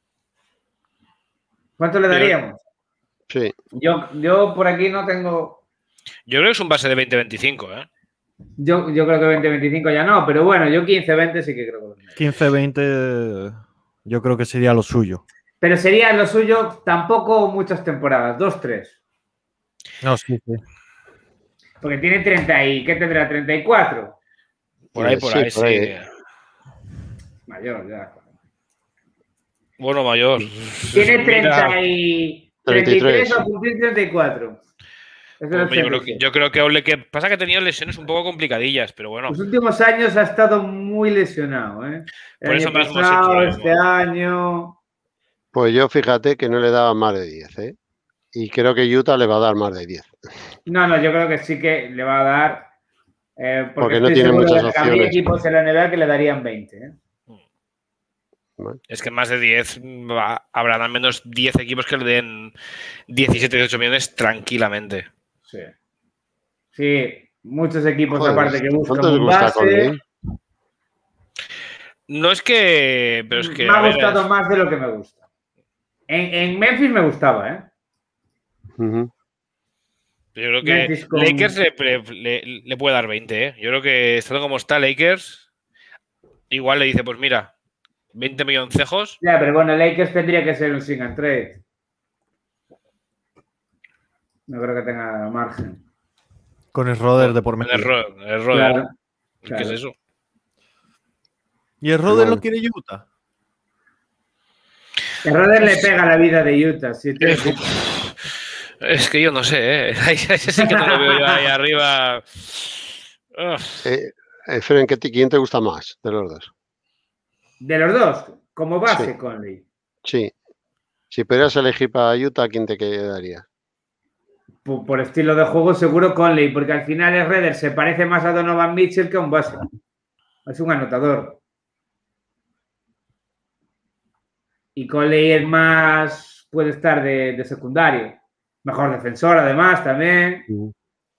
¿Cuánto le daríamos? Sí. Yo, yo por aquí no tengo... Yo creo que es un base de veinte veinticinco, ¿eh? Yo, yo creo que veinte veinticinco ya no, pero bueno, yo quince veinte sí que creo que... quince veinte yo creo que sería lo suyo. Pero sería lo suyo tampoco muchas temporadas, dos, tres. No, sí, sí. Porque tiene treinta y... ¿Qué tendrá? ¿treinta y cuatro? Por ahí, por sí, ahí, por ahí. sí. Mayor, ya. Bueno, mayor. Tiene treinta y... treinta y tres o cumplir treinta y cuatro. Hombre, yo, creo que, yo creo que Ole, que pasa que ha tenido lesiones un poco complicadillas, pero bueno. Los últimos años ha estado muy lesionado, ¿eh? El Por año eso pasado, este año... Pues yo fíjate que no le daba más de diez, ¿eh? Y creo que Utah le va a dar más de diez. No, no, yo creo que sí que le va a dar. Eh, porque porque no tiene muchas de que opciones. Hay equipos en la N B A que le darían veinte. ¿eh? Bueno. Es que más de diez, va, habrán al menos diez equipos que le den diecisiete, dieciocho millones tranquilamente. Sí. Sí, muchos equipos Joder, aparte que buscan un base. Conley? No es que... Pero es que me ha ver, gustado es... más de lo que me gusta. En, en Memphis me gustaba, ¿eh? Uh-huh. Yo creo que con... Lakers le, le, le puede dar veinte, ¿eh? Yo creo que estando como está Lakers, igual le dice, pues mira, veinte milloncejos. Ya, pero bueno, Lakers tendría que ser un sing and trade. No creo que tenga margen. Con el Roder de por medio. El Roder. El Roder. Claro, ¿Qué claro. es eso? ¿Y el Roder lo quiere Utah? El Roder le pega la vida de Utah. Si te... Es que yo no sé, ¿eh? Ese sí que no lo veo yo ahí arriba. Eh, eh, Fren, ¿quién te gusta más de los dos? ¿De los dos? Como base, sí. Conley. Sí. Si pudieras elegir para Utah, ¿quién te quedaría? Por, por estilo de juego, seguro Conley, porque al final el Redder se parece más a Donovan Mitchell que a un base. Es un anotador. Y Conley es más... puede estar de, de secundario. Mejor defensor, además, también. Uh.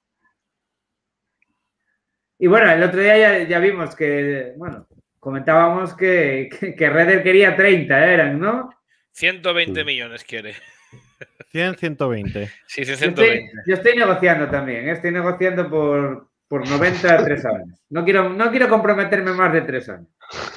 Y bueno, el otro día ya, ya vimos que, bueno, comentábamos que, que, que Redder quería treinta, eran, ¿no? ciento veinte uh. millones quiere. cien, ciento veinte. Sí, sí, ciento veinte. Yo estoy, yo estoy negociando también, ¿eh? Estoy negociando por, por noventa a tres años. No quiero, no quiero comprometerme más de tres años.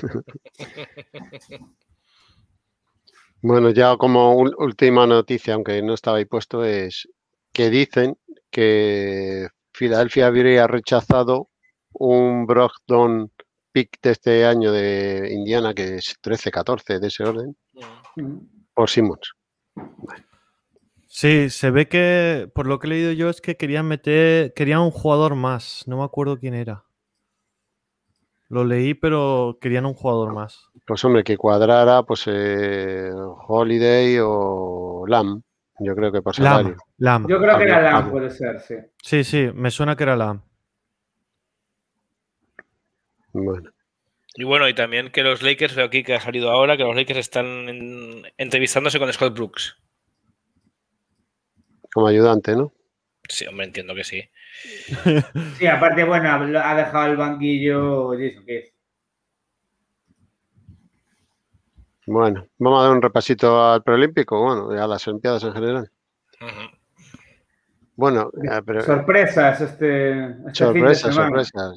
Bueno, ya como un, última noticia, aunque no estaba ahí puesto, es que dicen que Filadelfia habría rechazado un Brogdon pick de este año de Indiana, que es trece catorce de ese orden, por Simmons. Bueno. Sí, se ve que, por lo que he leído yo, es que querían meter, querían un jugador más, no me acuerdo quién era. Lo leí, pero querían un jugador más. Pues hombre, que cuadrara pues eh, Holiday o Lam, yo creo que por salario. Lam, Lam. Yo creo que Pablo, era Lam, Pablo. puede ser, sí. Sí, sí, me suena que era Lam. Bueno. Y bueno, y también que los Lakers, veo aquí que ha salido ahora, que los Lakers están en, entrevistándose con Scott Brooks. Como ayudante, ¿no? Sí, hombre, entiendo que sí. Sí, aparte, bueno, ha dejado el banquillo Jason Kidd. Bueno, vamos a dar un repasito al preolímpico, bueno, y a las Olimpiadas en general. Uh-huh. Bueno, eh, pero, sorpresas este, este sorpresas, fin de semana. sorpresas.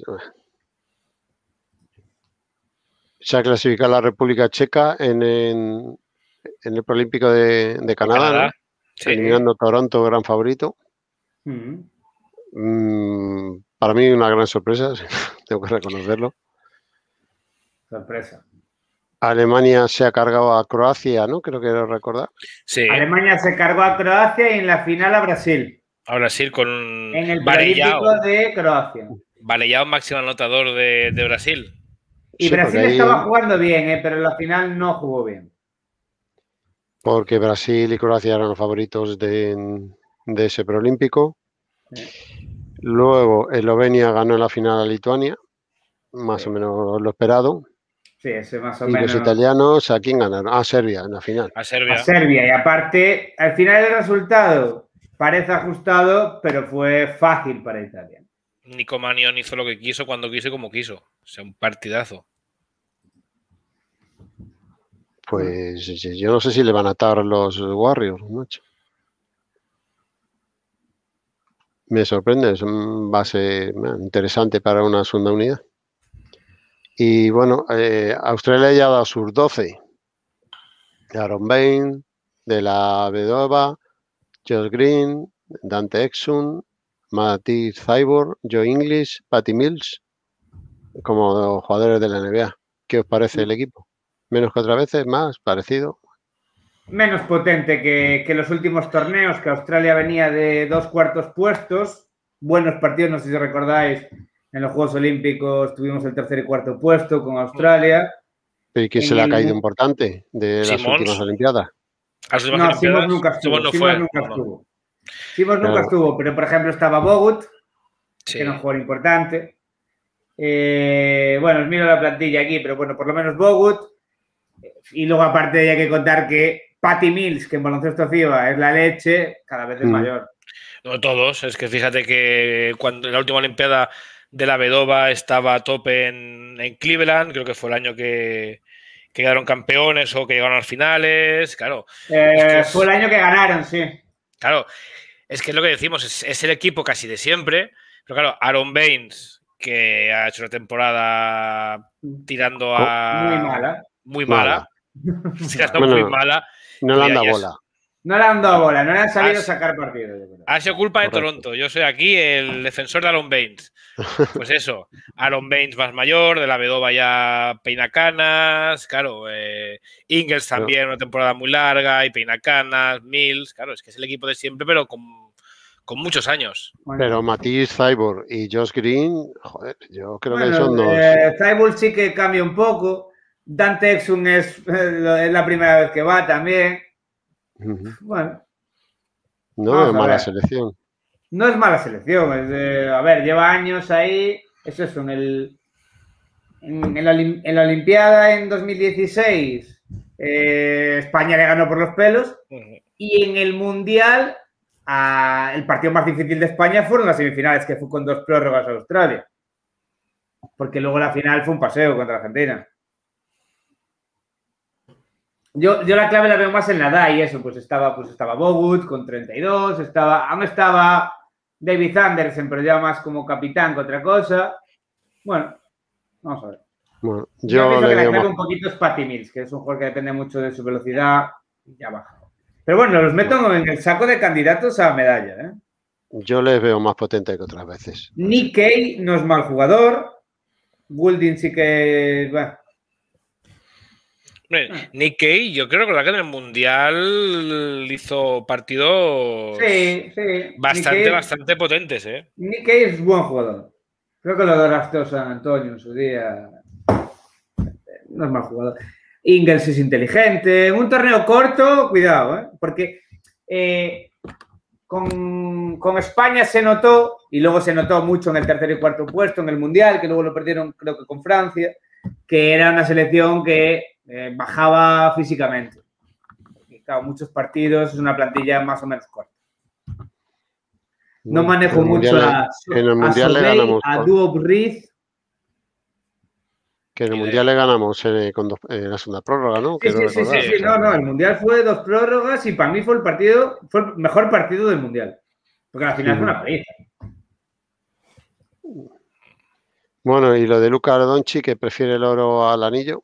Se ha clasificado la República Checa en, en, en el preolímpico de, de Canadá, Canadá, ¿no? sí. Eliminando a Toronto, gran favorito. Uh-huh. Mm, para mí una gran sorpresa, tengo que reconocerlo. Sorpresa. Alemania se ha cargado a Croacia, ¿no? Creo que lo recordar. Sí. Alemania se cargó a Croacia y en la final a Brasil. A Brasil con En el Varellao. preolímpico de Croacia. Varellao, máximo anotador de, de Brasil. Y Sí, Brasil ahí, estaba jugando bien, ¿eh? Pero en la final no jugó bien. Porque Brasil y Croacia eran los favoritos de, de ese preolímpico. Sí. Luego Eslovenia ganó en la final a Lituania, más Sí. o menos lo esperado. Sí, ese más o Y menos. los italianos, ¿a quién ganaron? A Serbia en la final. A Serbia. A Serbia. Y aparte, al final el resultado parece ajustado, pero fue fácil para Italia. Nico Manion hizo lo que quiso, cuando quiso y como quiso. O sea, un partidazo. Pues yo no sé si le van a atar los Warriors, macho. Me sorprende, es un base interesante para una segunda unidad. Y bueno, eh, Australia ya ha dado sus doce. Aaron Bain, de la Vedova, Josh Green, Dante Exum, Matisse Thybulle, Joe Inglis, Patty Mills, como jugadores de la N B A. ¿Qué os parece el equipo? ¿Menos que otras veces? ¿Más? ¿Parecido? Menos potente que, que los últimos torneos, que Australia venía de dos cuartos puestos. Buenos partidos, no sé si recordáis, en los Juegos Olímpicos tuvimos el tercer y cuarto puesto con Australia. ¿Y quién se le ha caído importante de las Simons. últimas Olimpiadas? ¿A las últimas No, Olimpiadas? Simons nunca estuvo. Simons no Simons fue. nunca No, no. estuvo. Simons nunca Claro. estuvo, pero por ejemplo estaba Bogut, Sí. que era un jugador importante. Eh, bueno, os miro la plantilla aquí, pero bueno, por lo menos Bogut. Y luego aparte hay que contar que Patty Mills, que en baloncesto FIBA es la leche, cada vez es Mm. mayor. No todos, es que fíjate que cuando en la última Olimpiada de la Vedova estaba a tope en, en Cleveland, creo que fue el año que, que quedaron campeones o que llegaron a las finales, claro. Eh, Es que es- Fue el año que ganaron, sí. Claro, es que es lo que decimos, es, es el equipo casi de siempre, pero claro, Aaron Baines, que ha hecho una temporada tirando a... Muy mala. Muy mala. Es que ha estado Bueno, muy mala. No le han Ya- dado ya es- bola. No le han dado bola, no le han sabido Has- sacar partido. yo creo. Ha sido culpa de Correcto. Toronto. Yo soy aquí el defensor de Aaron Baines. Pues eso, Aaron Baines más mayor, de la Vedova ya peina canas, claro, eh, Ingles también, una temporada muy larga, y peina canas, Mills, claro, es que es el equipo de siempre, pero con, con muchos años. Bueno. Pero Matisse Thybulle y Josh Green, joder, yo creo Bueno, que son dos. eh, Thybulle sí que cambia un poco. Dante Exum es, es la primera vez que va también. Ujú. Bueno, No Vamos veo a mala ver. selección. no es mala selección. Es de- a ver, lleva años ahí. Es eso, en, el, en, en la, Olim- en la Olimpiada en dos mil dieciséis, eh, España le ganó por los pelos. Y en el Mundial, a- el partido más difícil de España fueron las semifinales, que fue con dos prórrogas a Australia. Porque luego la final fue un paseo contra Argentina. Yo, yo la clave la veo más en la D A y eso, pues estaba, pues estaba Bogut con treinta y dos, estaba, aún estaba David Anderson, pero ya más como capitán que otra cosa. Bueno, vamos a ver. Bueno, Yo, yo pienso le que la veo clave más. un poquito es Patty Mills, que es un jugador que depende mucho de su velocidad y ya baja. Pero bueno, los meto en el saco de candidatos a medalla, ¿eh? Yo les veo más potente que otras veces. Nick Kay no es mal jugador. Goulding sí que... Bueno, Hombre, Nick Kay, yo creo que la que en el Mundial hizo partidos sí, sí. bastante, Nick Kay- bastante potentes, ¿eh? Nick Kay es buen jugador. Creo que lo drafteó San Antonio en su día. No es mal jugador. Ingles es inteligente. En un torneo corto, cuidado, ¿eh? Porque eh, con, con España se notó, y luego se notó mucho en el tercer y cuarto puesto en el Mundial, que luego lo perdieron creo que con Francia, que era una selección que eh, bajaba físicamente. Y, claro, muchos partidos, es una plantilla más o menos corta. No manejo mucho mundial, a, en el mundial a Sobey, le ganamos a con, Duo Briz. que en el mundial le ganamos en, con dos, en la segunda prórroga, ¿no? Sí, sí, sí, sí, sí, no, no, el mundial fue dos prórrogas y para mí fue el partido, fue el mejor partido del mundial. Porque al final sí. fue una paliza. Bueno, y lo de Luka Doncic, que prefiere el oro al anillo.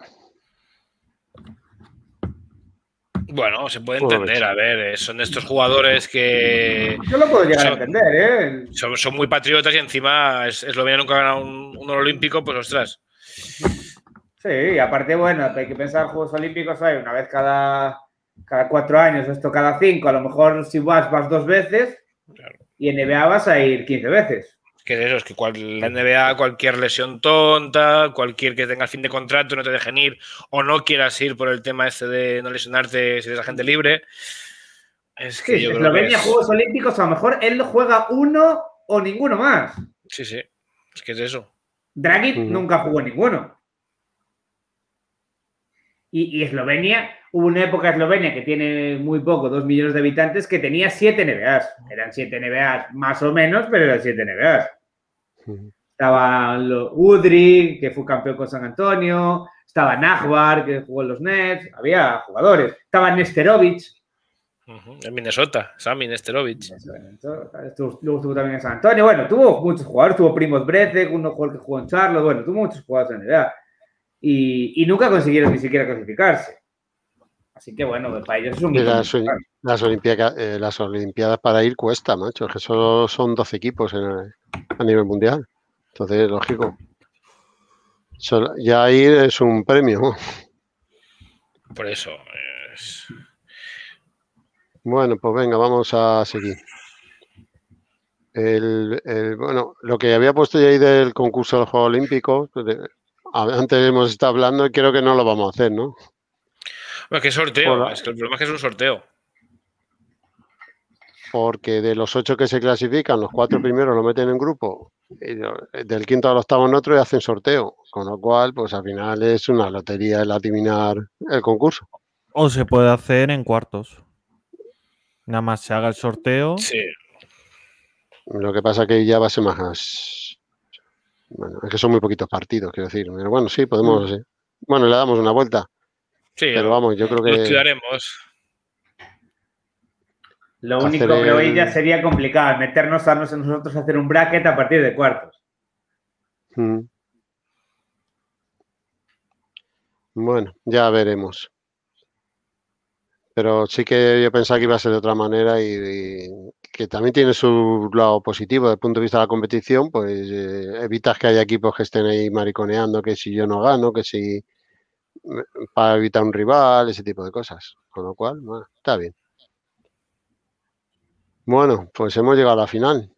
Bueno, se puede entender, a ver, son de estos jugadores que... Yo lo puedo llegar son, a entender, ¿eh? Son, son muy patriotas y encima Eslovenia nunca ha ganado un, un oro olímpico, pues ostras. Sí, aparte, bueno, hay que pensar Juegos Olímpicos, hay una vez cada, cada cuatro años, esto cada cinco, a lo mejor si vas, vas dos veces, claro. Y en N B A vas a ir quince veces. Que de eso, es que cual, la N B A, cualquier lesión tonta, cualquier que tenga fin de contrato, no te dejen ir o no quieras ir por el tema este de no lesionarte si eres agente libre. Es que sí, yo Eslovenia, creo que es... Juegos Olímpicos, a lo mejor él juega uno o ninguno más. Sí, sí, es que es eso. Dragic uh-huh. nunca jugó ninguno. Y, y Eslovenia, hubo una época Eslovenia que tiene muy poco, dos millones de habitantes, que tenía siete N B As. Eran siete N B As más o menos, pero eran siete N B As. Uh-huh. Estaba Udry, que fue campeón con San Antonio. Estaba Nahvar, que jugó en los Nets. Había jugadores. Estaba Nesterovic. Uh-huh. En Minnesota, Sami Nesterovic. Luego estuvo también en San Antonio. Bueno, tuvo muchos jugadores. Tuvo Primoz Brecek, uno que jugó en Charlotte. Bueno, tuvo muchos jugadores en N B A. Y, y nunca consiguieron ni siquiera clasificarse. Así que, bueno, para ellos es un... Las, las, olimpiadas, eh, las Olimpiadas para ir cuesta, macho. Es que solo son doce equipos en el, a nivel mundial. Entonces, lógico. Solo, ya ir es un premio. Por eso es... Bueno, pues venga, vamos a seguir. El, el, bueno, lo que había puesto ya ahí del concurso de los Juegos Olímpicos... De, antes hemos estado hablando y creo que no lo vamos a hacer, ¿no? Pues que sorteo, la... es que el problema es que es un sorteo. Porque de los ocho que se clasifican, los cuatro primeros lo meten en grupo, y del quinto al octavo en otro y hacen sorteo. Con lo cual, pues al final es una lotería el adivinar el concurso. O se puede hacer en cuartos. Nada más se haga el sorteo. Sí. Lo que pasa que ya va a ser más... Bueno, es que son muy poquitos partidos, quiero decir. Pero bueno, sí, podemos... ¿eh? Bueno, le damos una vuelta. Sí, pero vamos, yo creo que... Lo estudiaremos. Lo único que el... hoy ya sería complicado, meternos a nosotros a hacer un bracket a partir de cuartos. Mm. Bueno, ya veremos. Pero sí que yo pensaba que iba a ser de otra manera y, y que también tiene su lado positivo desde el punto de vista de la competición, pues eh, evitas que haya equipos que estén ahí mariconeando, que si yo no gano, que si para evitar un rival, ese tipo de cosas. Con lo cual, bueno, está bien. Bueno, pues hemos llegado a la final.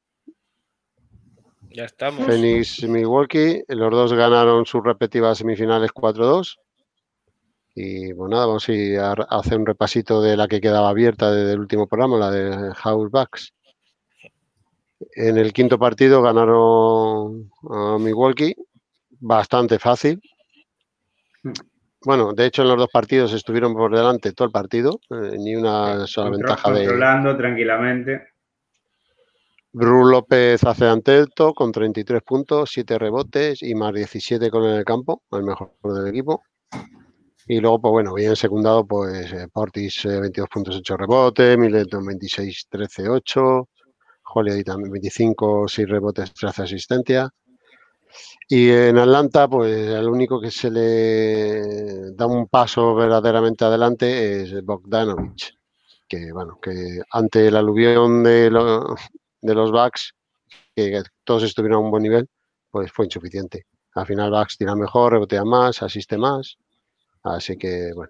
Ya estamos. Phoenix y Milwaukee, los dos ganaron sus respectivas semifinales cuatro dos. Y bueno, nada, vamos a ir a hacer un repasito de la que quedaba abierta desde el último programa, la de House Bucks. En el quinto partido ganaron a Milwaukee, bastante fácil. Bueno, de hecho en los dos partidos estuvieron por delante todo el partido, eh, ni una sola Contro ventaja de... Controlando tranquilamente. Bru López hace Antelto con treinta y tres puntos, siete rebotes y más diecisiete con el campo, el mejor del equipo. Y luego, pues bueno, bien secundado, pues eh, Portis eh, veintidós puntos, ocho rebotes, Middleton veintiséis, trece, ocho, Holiday también veinticinco, seis rebotes, trece asistencias. Y en Atlanta, pues el único que se le da un paso verdaderamente adelante es Bogdanovic, que bueno, que ante el aluvión de, lo, de los Bucks, que todos estuvieron a un buen nivel, pues fue insuficiente. Al final Bucks tira mejor, rebotea más, asiste más. Así que, bueno.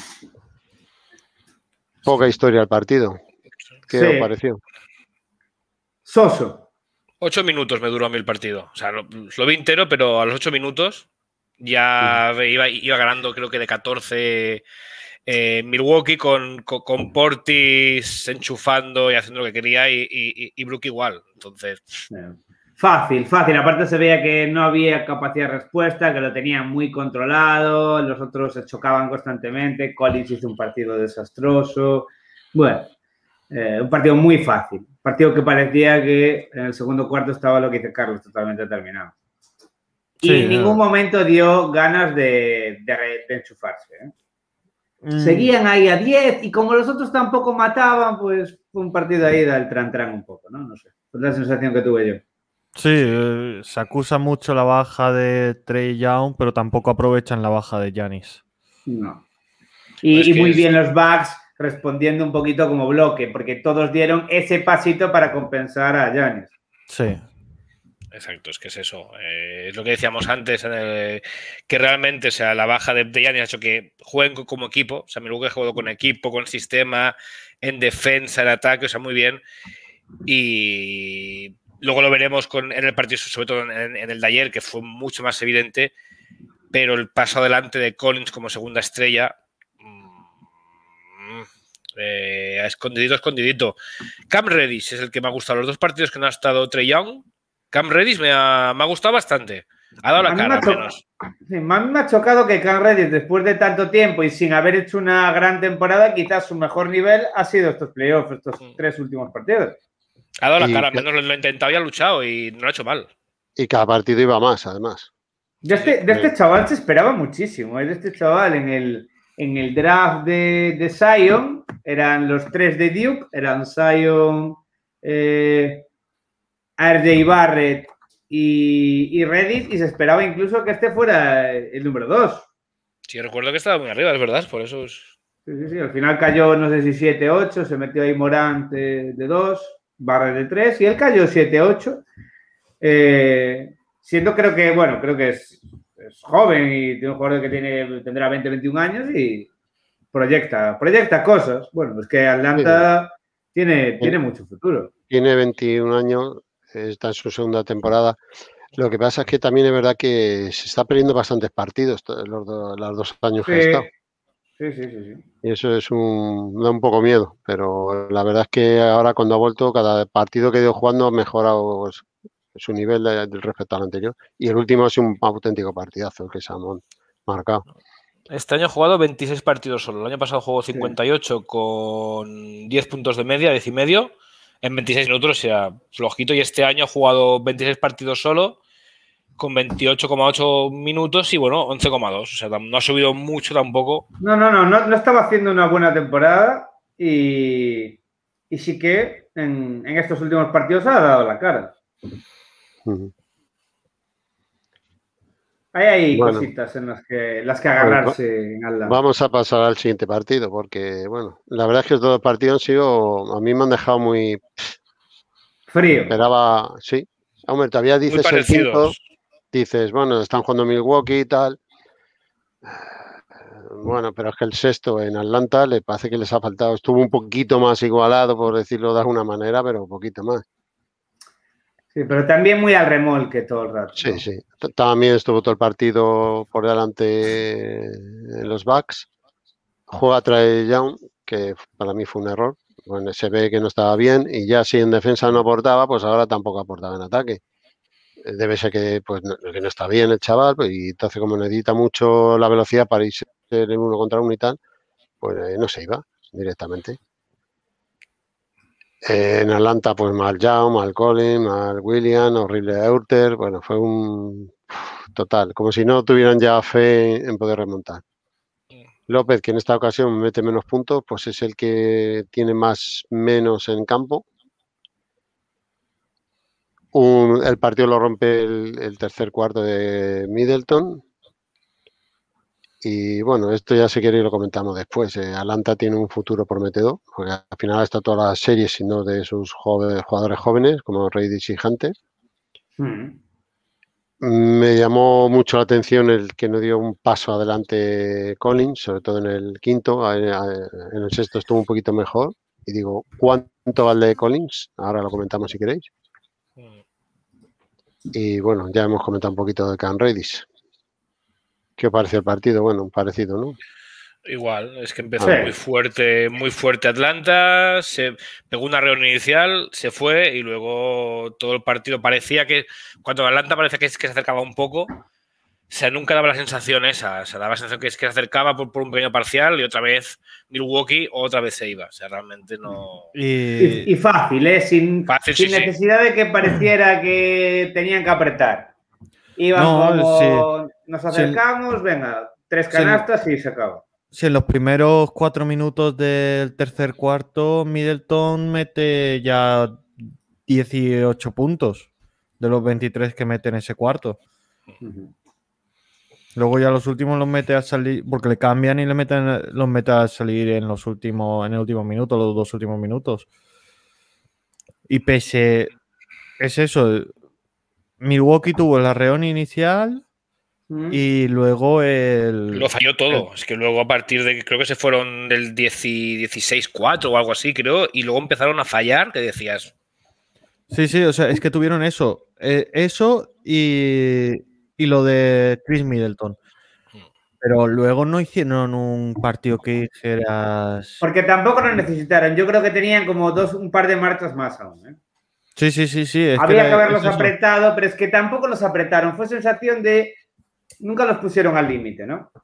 Poca historia al partido. ¿Qué sí. os pareció? Soso. Ocho minutos me duró a mí el partido. O sea, lo, lo vi entero, pero a los ocho minutos ya sí. iba, iba ganando, creo que de catorce Eh, Milwaukee con, con, con Portis enchufando y haciendo lo que quería y, y, y Brook igual. Entonces... Fácil, fácil. Aparte se veía que no había capacidad de respuesta, que lo tenían muy controlado, los otros se chocaban constantemente, Collins hizo un partido desastroso. Bueno, eh, un partido muy fácil. Un partido que parecía que en el segundo cuarto estaba lo que dice Carlos, totalmente terminado. Sí, y en ningún no. momento dio ganas de, de, de enchufarse. ¿eh? Mm. Seguían ahí a diez y como los otros tampoco mataban, pues fue un partido ahí del tran-tran un poco, ¿no? No sé, fue la sensación que tuve yo. Sí, eh, se acusa mucho la baja de Trae Young, pero tampoco aprovechan la baja de Giannis. No. Y, pues y muy es... bien los Bucks respondiendo un poquito como bloque, porque todos dieron ese pasito para compensar a Giannis. Sí. Exacto, es que es eso. Eh, es lo que decíamos antes, en el, que realmente, o sea, la baja de, de Giannis ha hecho que jueguen como equipo. O sea, Milwaukee ha jugado con equipo, con sistema, en defensa, en ataque, o sea, muy bien. Y luego lo veremos con, en el partido, sobre todo en, en el de ayer, que fue mucho más evidente, pero el paso adelante de Collins como segunda estrella, mmm, eh, escondidito, escondidito. Cam Reddish es el que me ha gustado. Los dos partidos que no ha estado Trae Young, Cam Reddish me ha, me ha gustado bastante. Ha dado la cara, al menos. Sí, a mí me ha chocado que Cam Reddish, después de tanto tiempo y sin haber hecho una gran temporada, quizás su mejor nivel ha sido estos playoffs, estos mm. tres últimos partidos. Ha dado la y cara, al menos lo, lo ha intentado y ha luchado y no lo ha hecho mal. Y cada partido iba más, además. De este, de este chaval se esperaba muchísimo. ¿eh? De este chaval en el, en el draft de, de Zion, eran los tres de Duke, eran Zion, eh, R J Barrett y, y Reddish, y se esperaba incluso que este fuera el número dos. Sí, recuerdo que estaba muy arriba, es verdad, por eso es... Sí, sí, sí. Al final cayó, no sé si siete ocho, se metió ahí Morant de dos. Barra de tres y él cayó siete ocho. Eh, siendo creo que, bueno, creo que es, es joven y tiene un jugador que tiene, tendrá veinte, veintiún años y proyecta, proyecta cosas. Bueno, es que Atlanta sí. tiene, tiene mucho futuro. Tiene veintiún años, está en su segunda temporada. Lo que pasa es que también es verdad que se está perdiendo bastantes partidos los, dos, los dos años sí. que ha estado. Sí, sí, sí, sí. Y eso es un, da un poco miedo, pero la verdad es que ahora cuando ha vuelto, cada partido que ha ido jugando ha mejorado su nivel de, de respecto al anterior. Y el último es un auténtico partidazo que se ha marcado. Este año ha jugado veintiséis partidos solo. El año pasado jugó cincuenta y ocho sí. con diez puntos de media, diez y medio, en veintiséis minutos, o sea, flojito. Y este año ha jugado veintiséis partidos solo, con veintiocho coma ocho minutos y bueno, once coma dos. O sea, no ha subido mucho tampoco. No, no, no, no, no estaba haciendo una buena temporada y, y sí que en, en estos últimos partidos ha dado la cara. Uh-huh. Hay ahí bueno, cositas en las que, las que agarrarse pues, en Atlanta. Vamos a pasar al siguiente partido porque, bueno, la verdad es que estos dos partidos han sido, a mí me han dejado muy... Frío. Esperaba, sí. Hombre, todavía dices el punto... Dices, bueno, están jugando Milwaukee y tal. Bueno, pero es que el sexto en Atlanta le parece que les ha faltado. Estuvo un poquito más igualado, por decirlo de alguna manera, pero un poquito más. Sí, pero también muy al remolque todo el rato. Sí, ¿no? sí. También estuvo todo el partido por delante en los Bucks. Juega Trae Young, que para mí fue un error. Bueno, se ve que no estaba bien y ya si en defensa no aportaba, pues ahora tampoco aportaba en ataque. Debe ser que, pues, no, que no está bien el chaval, pues, y entonces como necesita mucho la velocidad para irse en uno contra uno y tal, pues eh, no se iba directamente. Eh, en Atlanta, pues mal Young, mal Collins, mal Williams, horrible Eurter, bueno, fue un total, como si no tuvieran ya fe en poder remontar. López, que en esta ocasión mete menos puntos, pues es el que tiene más menos en campo. Un, el partido lo rompe el, el tercer cuarto de Middleton. Y bueno, esto ya si queréis lo comentamos después. Eh, Atlanta tiene un futuro prometedor, porque al final está todas las series, sino de sus jóvenes, jugadores jóvenes, como Reddish y Hunter. Mm. Me llamó mucho la atención el que no dio un paso adelante Collins, sobre todo en el quinto. En el sexto estuvo un poquito mejor. Y digo, ¿cuánto vale de Collins? Ahora lo comentamos si queréis. Y bueno, ya hemos comentado un poquito de Cam Reddish. ¿Qué os pareció el partido? Bueno, un parecido, ¿no? Igual, es que empezó sí. muy fuerte, muy fuerte Atlanta, se pegó una reunión inicial, se fue y luego todo el partido parecía que, cuando Atlanta parecía que, que se acercaba un poco, o sea, nunca daba la sensación esa, o sea, daba la sensación que, que se acercaba por, por un pequeño parcial y otra vez Milwaukee otra vez se iba, o sea, realmente no... Y, y, y fácil, ¿eh? Sin, fácil, sin sí, necesidad sí. de que pareciera que tenían que apretar. Iban no, como, sí. nos acercamos, sí. venga, tres canastas sí. y se acaba. Sí, en los primeros cuatro minutos del tercer cuarto, Middleton mete ya dieciocho puntos de los veintitrés que mete en ese cuarto. Uh-huh. Luego ya los últimos los mete a salir, porque le cambian y le meten, los mete a salir en los últimos, en el último minuto, los dos últimos minutos. Y pese, es eso, Milwaukee tuvo la reunión inicial. Y luego el... Lo falló todo. El... Es que luego a partir de... Creo que se fueron del dieciséis cuatro o algo así, creo. Y luego empezaron a fallar, que decías... Sí, sí, o sea, es que tuvieron eso. Eh, eso y, y lo de Chris Middleton. Pero luego no hicieron un partido que dijeras... Porque tampoco lo necesitaron. Yo creo que tenían como dos, un par de marchas más aún, ¿eh? Sí, sí, sí, sí. Es Había que, que haberlos apretado, pero es que tampoco los apretaron. Fue sensación de... Nunca los pusieron al límite, ¿no?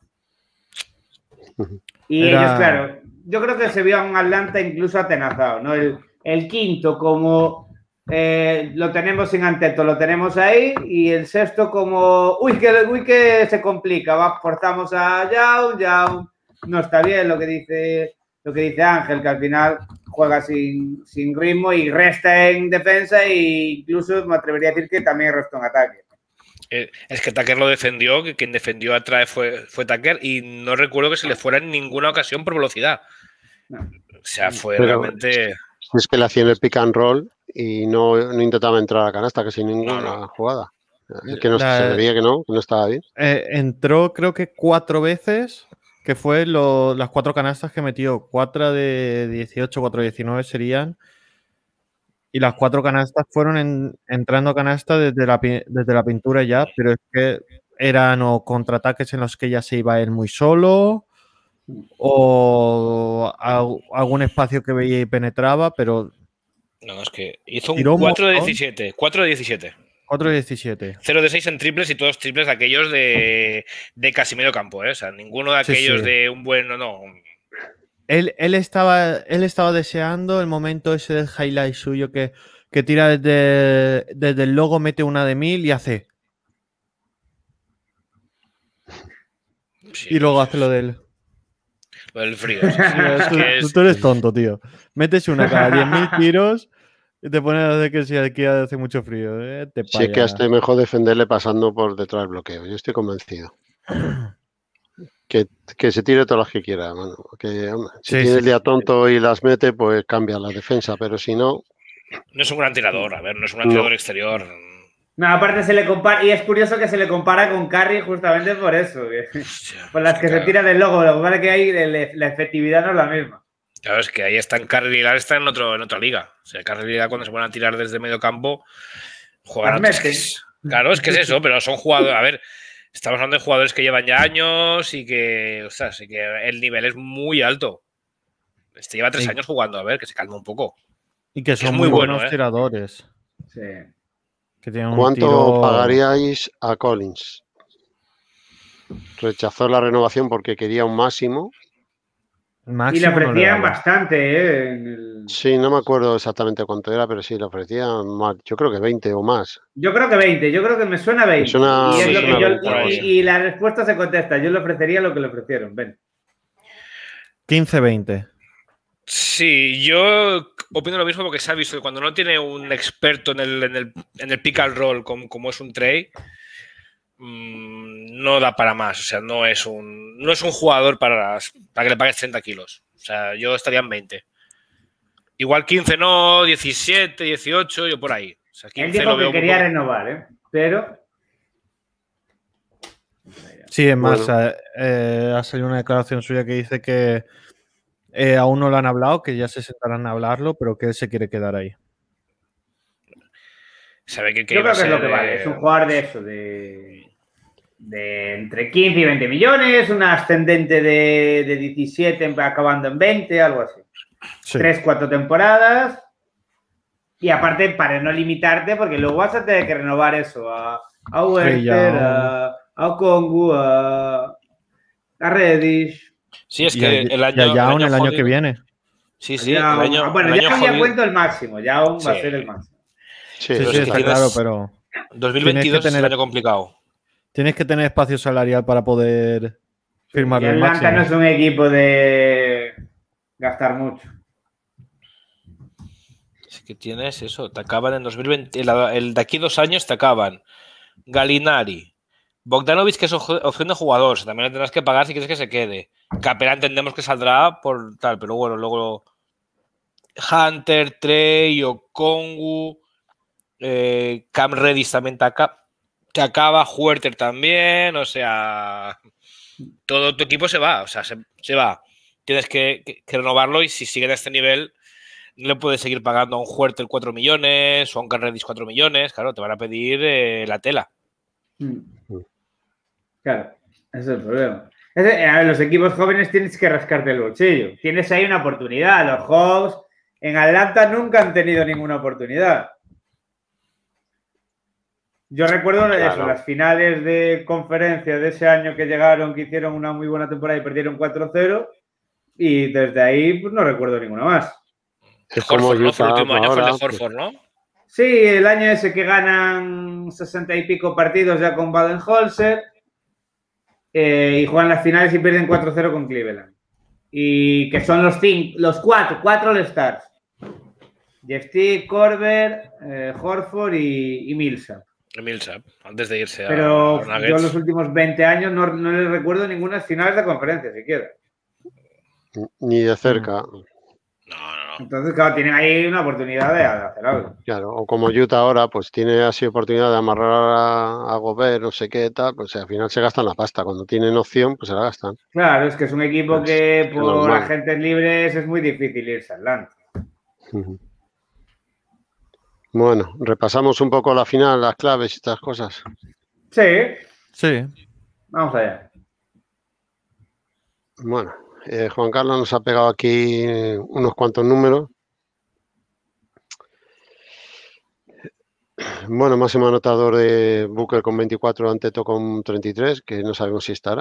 Y Era... ellos, claro, yo creo que se vio a un Atlanta incluso atenazado, ¿no? El, el quinto como eh, lo tenemos sin Anteto, lo tenemos ahí, y el sexto como, uy, que, uy, que se complica, va, forzamos a Young, Young no está bien lo que dice, lo que dice Ángel, que al final juega sin, sin ritmo y resta en defensa e incluso me atrevería a decir que también resta en ataque. Eh, es que Tucker lo defendió, que quien defendió atrás fue, fue Tucker y no recuerdo que se le fuera en ninguna ocasión por velocidad. No. O sea, fue Pero realmente... Es que le hacían el pick and roll y no, no intentaba entrar a la canasta casi ninguna no, no. jugada. Es que no la, se veía que no, que no estaba bien. Eh, entró creo que cuatro veces, que fue lo, las cuatro canastas que metió. Cuatro de dieciocho, cuatro de diecinueve serían... Y las cuatro canastas fueron en, entrando canasta desde la, desde la pintura ya, pero es que eran o contraataques en los que ya se iba él muy solo o a, algún espacio que veía y penetraba, pero... No, es que hizo un cuatro de diecisiete. cuatro de diecisiete. cuatro de diecisiete. cero de seis en triples y todos triples de aquellos de, de casi medio campo, ¿eh? O sea, ninguno de aquellos sí, sí. de un buen... No, no. Él, él, estaba, él estaba deseando el momento ese del highlight suyo que, que tira desde, desde el logo, mete una de mil y hace. Sí, y luego hace lo del... Lo del frío. Sí, sí. Es que es... Tú eres tonto, tío. Metes una cada diez mil tiros y te pones a hacer que si aquí hace mucho frío. Eh, te sí, es que hasta es mejor defenderle pasando por detrás del bloqueo. Yo estoy convencido. Que, que se tire todas las que quiera, mano. Que, hombre, si sí, tiene sí, el día tonto sí. y las mete, pues cambia la defensa, pero si no... No es un gran tirador, a ver, no es un gran tirador no. exterior. No, aparte se le compara, y es curioso que se le compara con Curry justamente por eso, que, Hostia, por las que claro. se tira del logo, lo que pasa es que ahí la, la efectividad no es la misma. Claro, es que ahí están Curry y Lillard están en, otro, en otra liga. O sea, Curry y Lillard cuando se van a tirar desde medio campo, juegan otros. Es, claro, es que es eso, pero son jugadores, a ver... Estamos hablando de jugadores que llevan ya años y que, o sea, sí que el nivel es muy alto. Este lleva tres sí. años jugando, a ver, que se calma un poco. Y que son que muy, muy buenos bueno, tiradores. Sí. Que tienen un ¿Cuánto tiro... pagaríais a Collins? Rechazó la renovación porque quería un máximo. máximo y le ofrecían no le bastante, ¿eh? En el... Sí, no me acuerdo exactamente cuánto era, pero sí, le ofrecían más. Yo creo que veinte o más. Yo creo que veinte, yo creo que me suena veinte. Me suena, y, es sí, lo que yo, veinte, y, y, y la respuesta se contesta, yo le ofrecería lo que le ofrecieron, ven. quince veinte. Sí, yo opino lo mismo porque se ha visto que cuando no tiene un experto en el, en el, en el pick and roll como, como es un Trey, mmm, no da para más. O sea, no es un, no es un jugador para, para que le pagues treinta kilos. O sea, yo estaría en veinte. Igual quince no, diecisiete, dieciocho, yo por ahí. O sea, Él dijo que quería renovar, ¿eh? Pero... Sí, es más, bueno. eh, ha salido una declaración suya que dice que eh, aún no lo han hablado, que ya se sentarán a hablarlo, pero que él se quiere quedar ahí. Sabe que, que yo creo que ser, es lo que vale, es un jugador de eso, de... de entre quince y veinte millones, una ascendente de, de diecisiete acabando en veinte, algo así. Sí. Tres, cuatro temporadas. Y aparte, para no limitarte, porque luego vas a tener que renovar eso a, a Werther, a, a Okongu, a, a Reddish. Sí, es Y que a- el y año, a el Yaun año el año jodido- que viene. Sí, sí, Ya, el año, bueno, el ya año ya jodido- cuento el máximo, ya aún va a Sí. ser el máximo. Sí, Sí, pero sí, es que está tienes- claro, pero dos mil veintidós tienes que es el tener- año complicado. tienes que tener espacio salarial para poder firmarlo Y el Atlanta máximo. no es un equipo de gastar mucho. Es que tienes eso, te acaban en dos mil veinte, el, el de aquí dos años te acaban Galinari, Bogdanovic, que es ojo- opción de jugador, también le tendrás que pagar si quieres que se quede. Capela entendemos que saldrá por tal, pero bueno, luego Hunter, Trey, Okongu, eh, Cam Reddish también te, aca- te acaba, Huerter también, o sea, todo tu equipo se va, o sea, se, se va. Tienes que, que- que renovarlo y si siguen a este nivel no le puedes seguir pagando a un Huerter cuatro millones o a un Cam Reddish cuatro millones, claro, te van a pedir eh, la tela. Claro, ese es el problema. Ese- a ver, los equipos jóvenes tienes que rascarte el bolsillo. Tienes ahí una oportunidad. Los Hawks en Atlanta nunca han tenido ninguna oportunidad. Yo recuerdo eso, Claro. las finales de conferencia de ese año que llegaron, que hicieron una muy buena temporada y perdieron cuatro cero. Y desde ahí pues, no recuerdo ninguna más. Es como Horford, ¿no? Fue el Utah último año, fue el de ahora, pues, Horford, ¿no? Sí, el año ese que ganan sesenta y pico partidos ya con Baden-Holzer eh, y juegan las finales y pierden cuatro cero con Cleveland. Y que son los cinco, los cuatro, cuatro All-Stars. Jeff Teague, Korver, eh, Horford y, y Millsap. Millsap, antes de irse Pero a yo Nuggets. los últimos veinte años no, no les recuerdo ninguna finales de conferencia siquiera. ni de cerca. No, no, no. Entonces, claro, tienen ahí una oportunidad de hacer algo. Claro, o como Utah ahora, pues tiene así oportunidad de amarrar a, a Gobert, no sé qué tal, pues al final se gastan la pasta. Cuando tienen opción, pues se la gastan. Claro, es que es un equipo Es- que es por normal. agentes libres es muy difícil irse a Atlanta. Ujú. Bueno, repasamos un poco la final, las claves y estas cosas. Sí, Sí. vamos allá. Bueno, eh, Juan Carlos nos ha pegado aquí eh, unos cuantos números. Bueno, máximo anotador de Booker con veinticuatro, Anteto con treinta y tres, que no sabemos si estará.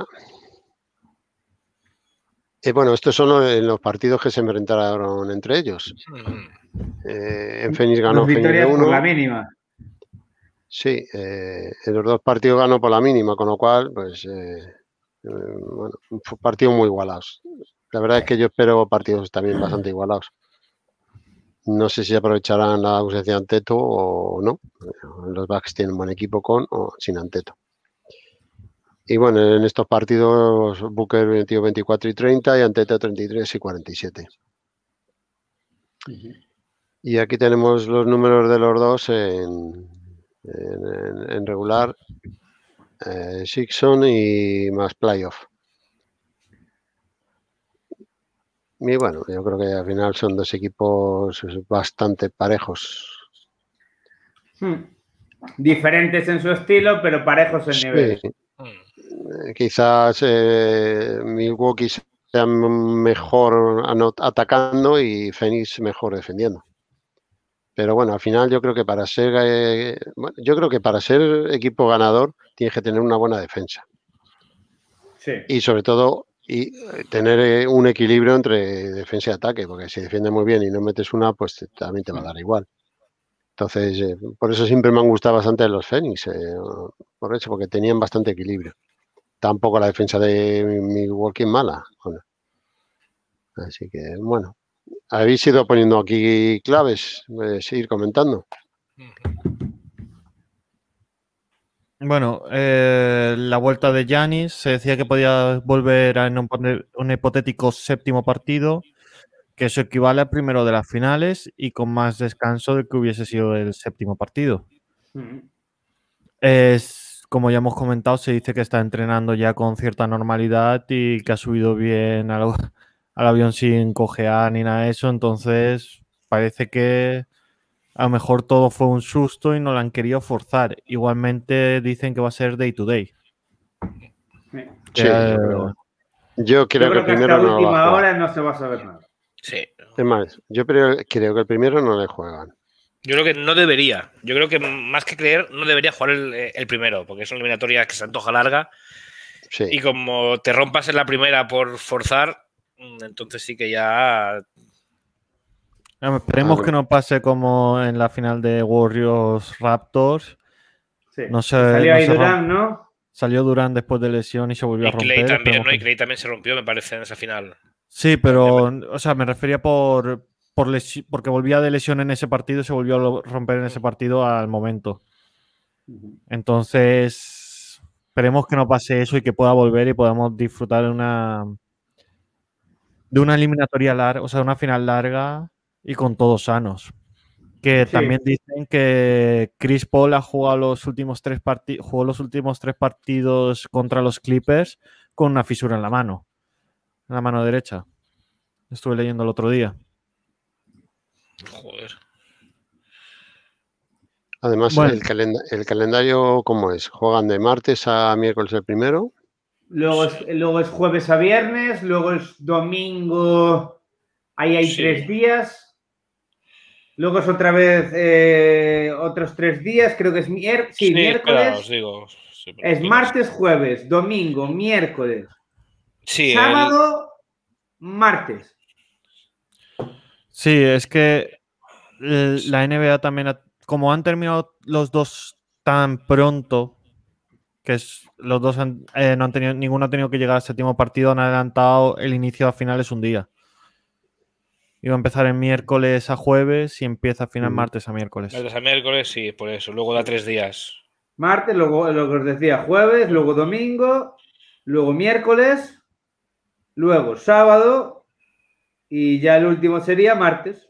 Y bueno, estos son los, los partidos que se enfrentaron entre ellos. Eh, en Phoenix ganó Dos Phoenix de victorias por uno. la mínima. Sí, eh, en los dos partidos ganó por la mínima, con lo cual, pues, eh, eh, bueno, fue partidos muy igualados. La verdad es que yo espero partidos también bastante igualados. No sé si aprovecharán la ausencia de Anteto o no. Los Bucks tienen un buen equipo con o sin Anteto. Y bueno, en estos partidos Booker metió veinticuatro y treinta y Anteto treinta y tres y cuarenta y siete. Y aquí tenemos los números de los dos en, en, en- en regular, eh, Sixon y más playoff. Y bueno, yo creo que al final son dos equipos bastante parejos. Hmm. Diferentes en su estilo, pero parejos en Sí, nivel. eh, quizás eh, Milwaukee sea mejor anot- atacando y Phoenix mejor defendiendo. Pero bueno, al final yo creo que para ser eh, bueno, yo creo que para ser equipo ganador tienes que tener una buena defensa. Sí. Y sobre todo y eh, tener eh, un equilibrio entre defensa y ataque, porque si defiendes muy bien y no metes una, pues te- también te va a dar igual. Entonces, eh, por eso siempre me han gustado bastante los Phoenix, eh, por eso, porque tenían bastante equilibrio. Tampoco la defensa de Milwaukee es mala. Bueno. Así que, bueno, habéis ido poniendo aquí claves, eh, seguir comentando. Bueno, eh, la vuelta de Giannis, se decía que podía volver a un, un hipotético séptimo partido, que eso equivale al primero de las finales y con más descanso del que hubiese sido el séptimo partido. Hmm. Es, como ya hemos comentado, se dice que está entrenando ya con cierta normalidad y que ha subido bien al, al avión sin cojear ni nada de eso, entonces parece que a lo mejor todo fue un susto y no lo han querido forzar. Igualmente dicen que va a ser day to day. Sí, eh, pero yo creo, yo creo que el primero hasta no última va a hora no se va a saber nada. Sí. Es más, yo creo, creo que el primero no le juegan. Yo creo que no debería. Yo creo que más que creer, no debería jugar el, el primero, porque es una eliminatoria que se antoja larga. Sí. Y como te rompas en la primera por forzar, entonces sí que ya... Esperemos ah, que no pase como en la final de Warriors Raptors. Sí. No sé, salió no ahí se Durant, ¿no? Salió Durant después de lesión y se volvió y a romper. Clay también, ¿no? Que... Y Clay también se rompió, me parece, en esa final. Sí, pero, o sea, me refería por, por lesión, porque volvía de lesión en ese partido y se volvió a romper en ese partido al momento. Entonces, esperemos que no pase eso y que pueda volver y podamos disfrutar de una de una eliminatoria larga, o sea, una final larga y con todos sanos. Que sí. También dicen que Chris Paul ha jugado los últimos tres partidos, jugó los últimos tres partidos contra los Clippers con una fisura en la mano, en la mano derecha. Estuve leyendo el otro día. Joder. Además, bueno. el, calend el calendario, ¿cómo es? ¿Juegan de martes a miércoles el primero? Luego es, luego es jueves a viernes, luego es domingo, ahí hay sí. tres días. Luego es otra vez eh, otros tres días, creo que es mier sí, sí, miércoles. Espera, os digo. Sí, es martes, jueves, domingo, miércoles, sí, sábado, el... martes. Sí, es que la N B A también, ha, como han terminado los dos tan pronto, que es, los dos han, eh, no han tenido, ninguno ha tenido que llegar al séptimo partido, han adelantado el inicio a finales un día. Iba a empezar en miércoles a jueves y empieza a final martes a miércoles. Martes a miércoles, sí, por eso. Luego da tres días. Martes, luego lo que os decía, jueves, luego domingo, luego miércoles, luego sábado y ya el último sería martes.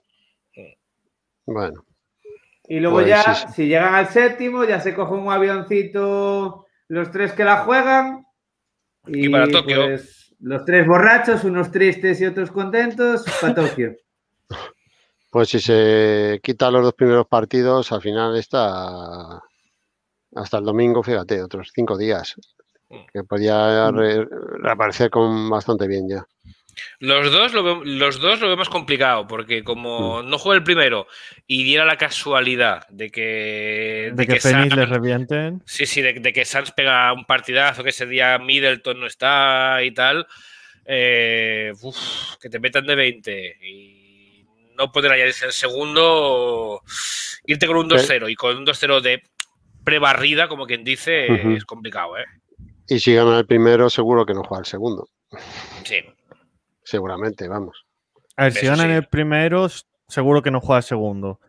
Bueno. Y luego pues, ya, sí, sí. si llegan al séptimo, ya se coge un avioncito los tres que la juegan. Y, y para Tokio. Pues, los tres borrachos, unos tristes y otros contentos, para Tokio. Pues si se quitan los dos primeros partidos, al final está hasta el domingo, fíjate, otros cinco días. Que podría re reaparecer con bastante bien ya. Los dos, lo veo, los dos lo vemos complicado, porque como mm. no juega el primero y diera la casualidad de que... De, de que, que Phoenix les revienten. Sí, sí, de, de que Suns pega un partidazo, que ese día Middleton no está y tal, eh, uf, que te metan de veinte y no poder hallarse el segundo, irte con un dos cero y con un dos cero de prebarrida, como quien dice, uh-huh. es complicado, ¿eh? Y si gana el primero, seguro que no juega el segundo. Sí. Seguramente, vamos. A ver, si ganan sí. el primero, seguro que no juega el segundo.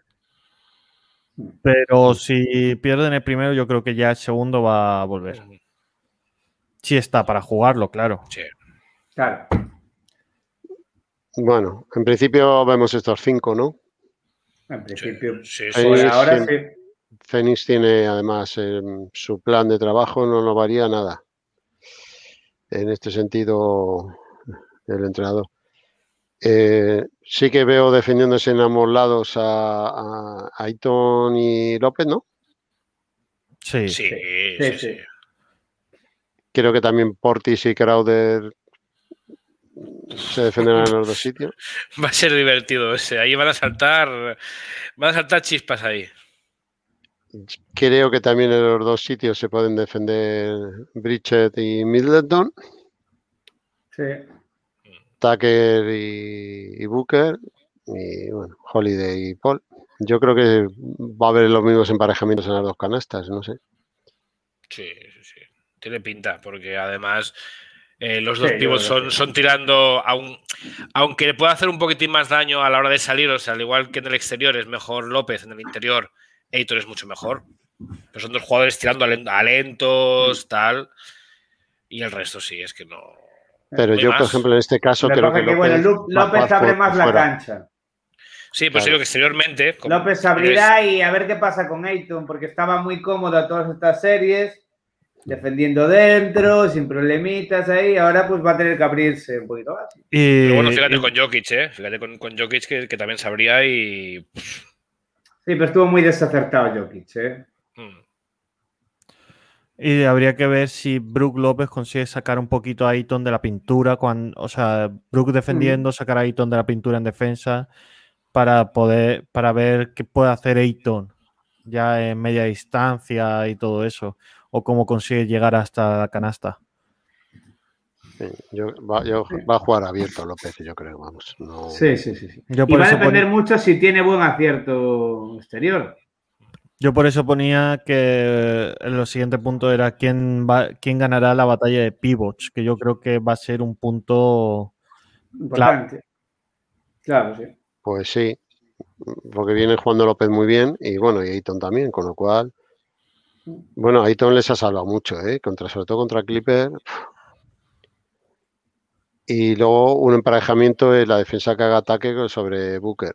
Pero si pierden el primero, yo creo que ya el segundo va a volver. Sí está para jugarlo, claro. Sí. Claro. Bueno, en principio vemos estos cinco, ¿no? En principio, sí, sí, Phoenix, sí. ahora sí. Phoenix tiene además eh, su plan de trabajo, no lo varía nada. En este sentido, el entrenador. Eh, sí que veo defendiéndose en ambos lados a, a, a Ayton y López, ¿no? Sí. Sí, sí, sí, sí. Creo que también Portis y Crowder se defenderán en los dos sitios. Va a ser divertido ese. Ahí van a saltar, van a saltar chispas ahí. Creo que también en los dos sitios se pueden defender Bridget y Middleton. Sí. Tucker y, y Booker y bueno, Holiday y Paul. Yo creo que va a haber los mismos emparejamientos en las dos canastas, no sé. Sí, sí, sí. Tiene pinta, porque además eh, los dos sí, pivots son, son tirando, a un, aunque le pueda hacer un poquitín más daño a la hora de salir, o sea, al igual que en el exterior es mejor López, en el interior Ayton es mucho mejor. Pero son dos jugadores tirando a lentos, tal, y el resto sí, es que no... Pero yo, más. por ejemplo, en este caso, Lo creo que, que López, bueno, López abre más la fuera. cancha. Sí, pues claro. Digo que exteriormente... Como López abrirá es... y a ver qué pasa con Ayton, porque estaba muy cómodo a todas estas series, defendiendo dentro, sin problemitas ahí, ahora pues va a tener que abrirse un poquito más. Y, pero bueno, fíjate y... con Jokic, ¿eh? Fíjate con, con Jokic que, que también sabría y... Sí, pero estuvo muy desacertado Jokic, ¿eh? Hmm. Y habría que ver si Brook López consigue sacar un poquito a Ayton de la pintura, cuando, o sea, Brook defendiendo, sacar a Ayton de la pintura en defensa para poder, para ver qué puede hacer Ayton ya en media distancia y todo eso, o cómo consigue llegar hasta la canasta. Sí, yo, va, yo, va a jugar abierto López, yo creo, vamos. No... Sí, sí, sí. sí. Yo y va a depender pon... mucho si tiene buen acierto exterior. Yo por eso ponía que el siguiente punto era quién, va, quién ganará la batalla de pivots, que yo creo que va a ser un punto importante. Claro, sí. Pues sí, porque viene jugando López muy bien y bueno, y Ayton también, con lo cual... Bueno, Ayton les ha salvado mucho, ¿eh? Contra, sobre todo contra Clipper. Y luego un emparejamiento es la defensa que haga ataque sobre Booker.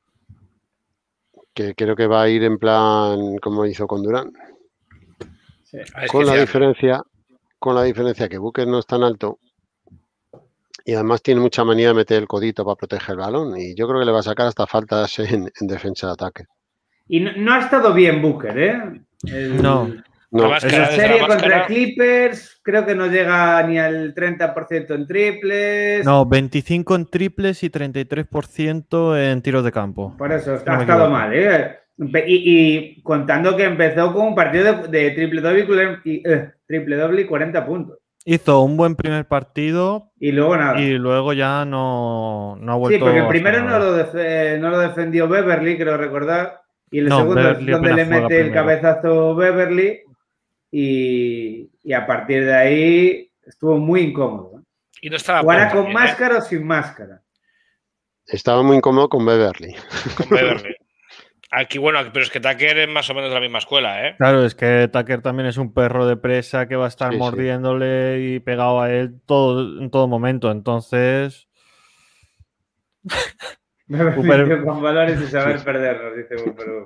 Que creo que va a ir en plan como hizo con Durant. Sí. Con la diferencia, con la diferencia que Booker no es tan alto y además tiene mucha manía de meter el codito para proteger el balón. Y yo creo que le va a sacar hasta faltas en, en defensa de ataque. Y no, no ha estado bien Booker, ¿eh? El... No. No, la serie contra Clippers creo que no llega ni al treinta por ciento en triples. No, veinticinco en triples y treinta y tres por ciento en tiros de campo. Por eso, no ha estado mal, ¿eh? Y, y contando que empezó con un partido de, de triple doble y, eh, triple doble y cuarenta puntos. Hizo un buen primer partido y luego nada. Y luego ya no, no ha vuelto. Sí, porque el primero no lo, def no lo defendió Beverly, creo recordar. Y el no, segundo Beverly es donde le mete el primero. cabezazo Beverly. Y, y a partir de ahí estuvo muy incómodo. Y no estaba ¿Jugara con también, máscara ¿eh? o sin máscara? Estaba muy incómodo con Beverly. Con Beverly. Aquí, bueno, pero es que Tucker es más o menos de la misma escuela, ¿eh? Claro, es que Tucker también es un perro de presa que va a estar sí, mordiéndole sí. y pegado a él todo, en todo momento. Entonces. Super... Con valores y saber sí. perdernos, dice Booper.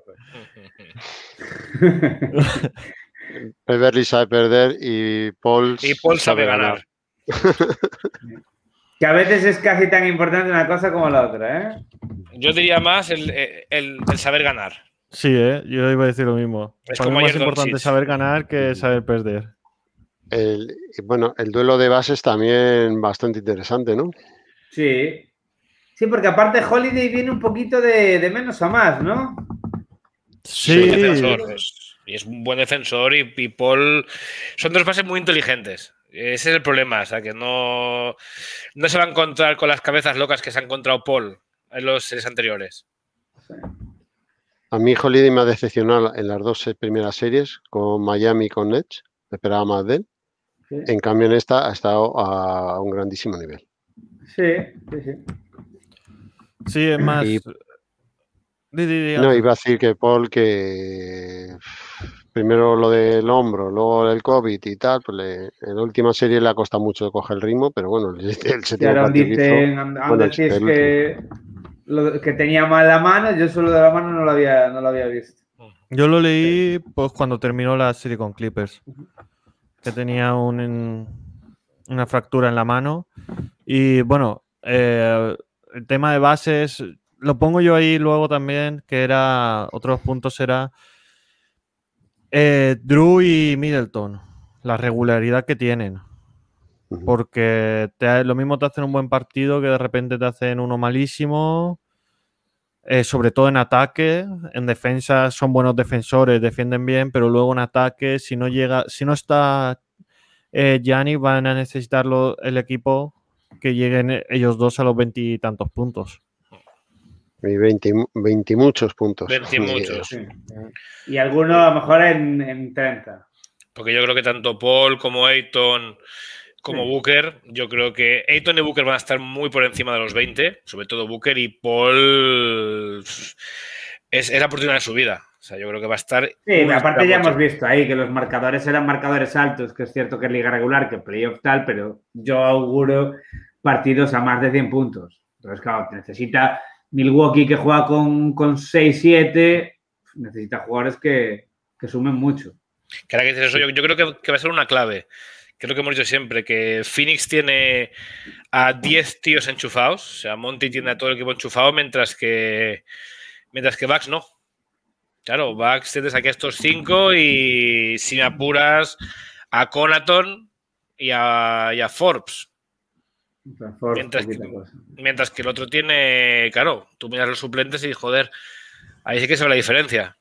Beverly sabe perder y Paul, y Paul sabe, sabe ganar. ganar. Que a veces es casi tan importante una cosa como la otra, ¿eh? Yo diría más el, el, el saber ganar. Sí, ¿eh? Yo iba a decir lo mismo. Es Para como mí es más importante saber ganar que saber perder. El, bueno, el duelo de bases también bastante interesante, ¿no? Sí. Sí, porque aparte Holiday viene un poquito de, de menos a más, ¿no? Sí. Defensor, es, y es un buen defensor y, y Paul... Son dos bases muy inteligentes. Ese es el problema, o sea, que no, no se va a encontrar con las cabezas locas que se ha encontrado Paul en los series anteriores. Sí. A mí Holiday me ha decepcionado en las dos primeras series, con Miami y con Nets. Me esperaba más de él. Sí. En cambio, en esta ha estado a un grandísimo nivel. Sí, sí, sí. Sí, es más... Y... No, iba a decir que Paul, que primero lo del hombro, luego el COVID y tal, pues le, en la última serie le ha costado mucho coger el ritmo, pero bueno, el, el séptimo partido dicen, hizo, bueno, decís que, lo, que tenía mal la mano, yo solo de la mano no lo había, no lo había visto. Yo lo leí pues cuando terminó la serie con Clippers, que tenía un, una fractura en la mano y bueno, eh, el tema de bases... Lo pongo yo ahí luego también, que era, otros puntos era eh, Drew y Middleton, la regularidad que tienen. Porque te, lo mismo te hacen un buen partido que de repente te hacen uno malísimo, eh, sobre todo en ataque, en defensa son buenos defensores, defienden bien, pero luego en ataque, si no llega, si no está Giannis, eh, van a necesitarlo el equipo que lleguen ellos dos a los veintitantos puntos. Y veinte, veinte muchos puntos. veinte muchos. Sí. Y algunos a lo mejor en, en treinta. Porque yo creo que tanto Paul como Ayton como sí. Booker, yo creo que Ayton y Booker van a estar muy por encima de los veinte, sobre todo Booker, y Paul es, es la oportunidad de su vida. O sea, yo creo que va a estar... Sí, aparte ya hemos visto ahí que los marcadores eran marcadores altos, que es cierto que es liga regular, que playoff tal, pero yo auguro partidos a más de cien puntos. Entonces, claro, necesita... Milwaukee, que juega con, con seis siete, necesita jugadores que, que sumen mucho. Que ahora que dices eso, yo, yo creo que, que va a ser una clave. Que es lo que hemos dicho siempre, que Phoenix tiene a diez tíos enchufados, o sea, Monty tiene a todo el equipo enchufado, mientras que mientras que Bucks no. Claro, Bucks tienes aquí a estos cinco y si me apuras a Connaughton y a, y a Forbes. Forbes Mientras que, mientras que el otro tiene, claro, tú miras los suplentes y joder, ahí sí que se ve la diferencia.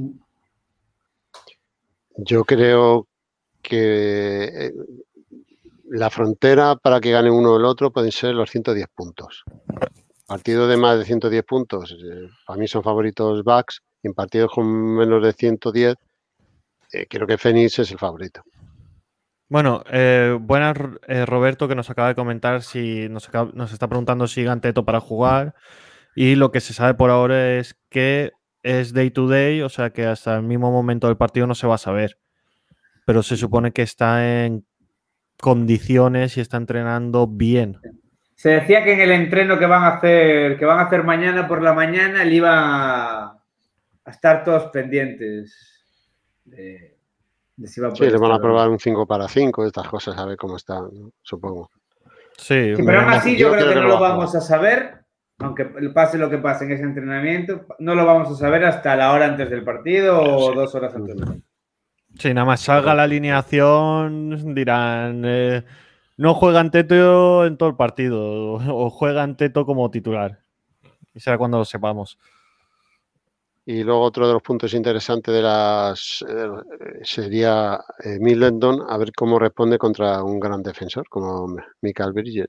Yo creo que la frontera para que gane uno o el otro pueden ser los ciento diez puntos. Partidos de más de ciento diez puntos, eh, para mí son favoritos Bucks, y en partidos con menos de ciento diez, eh, creo que Phoenix es el favorito. Bueno, eh, buenas eh, Roberto, que nos acaba de comentar si nos, acaba, nos está preguntando si Ganteto para jugar, y lo que se sabe por ahora es que es day to day, o sea que hasta el mismo momento del partido no se va a saber, pero se supone que está en condiciones y está entrenando bien. Se decía que en el entreno que van a hacer, que van a hacer mañana por la mañana, le iba a estar todos pendientes de, de si va a Sí, le van a probar bien. un cinco para cinco, estas cosas, a ver cómo está, ¿no? Supongo. Sí, sí, pero aún así yo, yo creo, creo que, que no lo va vamos a, a saber, aunque pase lo que pase en ese entrenamiento, no lo vamos a saber hasta la hora antes del partido o sí. dos horas antes del partido. Sí, nada más salga la alineación, dirán, eh, no juegan Teto en todo el partido, o juegan Teto como titular. Y será cuando lo sepamos. Y luego otro de los puntos interesantes de las eh, sería eh, Middleton, a ver cómo responde contra un gran defensor como Michael Bridges.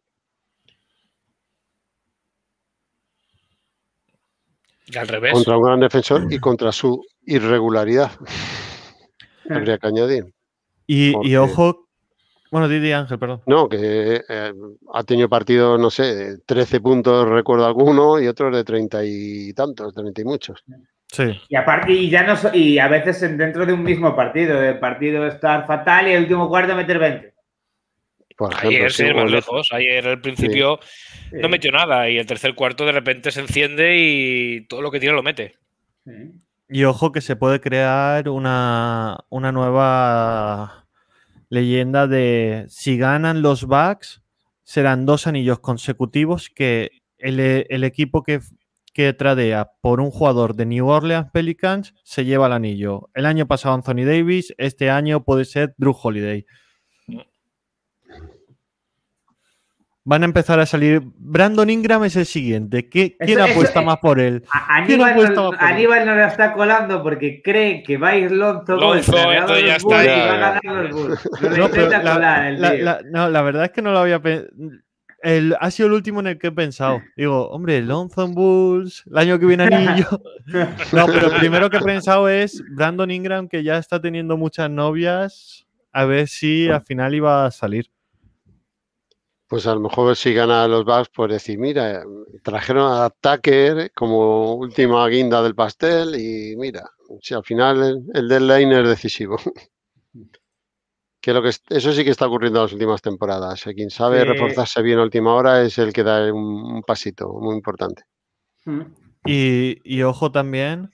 Y al revés. Contra un gran defensor y contra su irregularidad. Habría que añadir. Y, porque... y ojo, bueno, Didi Ángel, perdón. No, que eh, ha tenido partidos, no sé, trece puntos, recuerdo alguno, y otros de treinta y tantos, treinta y muchos. Sí. Y aparte, y ya no y a veces dentro de un mismo partido, el partido estar fatal y el último cuarto meter veinte. Por ejemplo, ayer, sí, más lejos. Ayer al principio sí. no metió nada y el tercer cuarto de repente se enciende y todo lo que tira lo mete. Sí. Y ojo que se puede crear una, una nueva leyenda de si ganan los Bucks, serán dos anillos consecutivos que el, el equipo que, que tradea por un jugador de New Orleans Pelicans se lleva el anillo. El año pasado Anthony Davis, este año puede ser Drew Holiday. Van a empezar a salir. Brandon Ingram es el siguiente. ¿Qué, ¿Quién eso, apuesta eso, más por él? Aníbal, no, por Aníbal él? no la está colando porque cree que va a ir Lonzo Lonzo, entonces ya está. Y va a ganar los Bulls. No, no, la, colar, el la, la, no, la verdad es que no lo había pensado. El, ha sido el último en el que he pensado. Digo, hombre, Lonzo Bulls, el año que viene anillo. No, pero el primero que he pensado es Brandon Ingram, que ya está teniendo muchas novias. A ver si al final iba a salir. Pues a lo mejor si gana a los Bucks, pues decir, mira, trajeron a Tucker como última guinda del pastel y mira, si al final el, el deadline es decisivo. Que lo que eso sí que está ocurriendo en las últimas temporadas. Quien sabe sí. reforzarse bien a última hora es el que da un, un pasito muy importante. Y, y ojo también,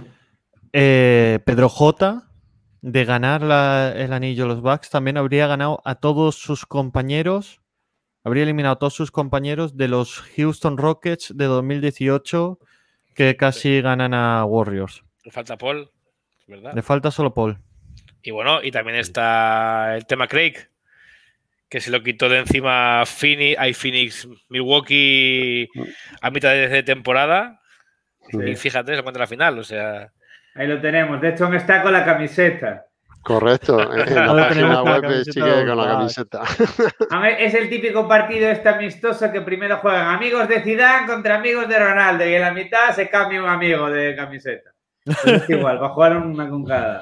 eh, Pedro J, de ganar la, el anillo los Bucks, también habría ganado a todos sus compañeros. Habría eliminado a todos sus compañeros de los Houston Rockets de dos mil dieciocho que casi sí. ganan a Warriors. Le falta Paul, ¿verdad? Le falta solo Paul. Y bueno, y también está el tema Craig, que se lo quitó de encima Phoenix, hay Phoenix Milwaukee a mitad de temporada. Sí. Y fíjate, se encuentra la final, o sea... Ahí lo tenemos. De hecho, aún está con la camiseta. Correcto, en la página web sigue con la camiseta. A ver, es el típico partido este amistoso que primero juegan amigos de Zidane contra amigos de Ronaldo y en la mitad se cambia un amigo de camiseta. Pues es igual, va a jugar una con cada.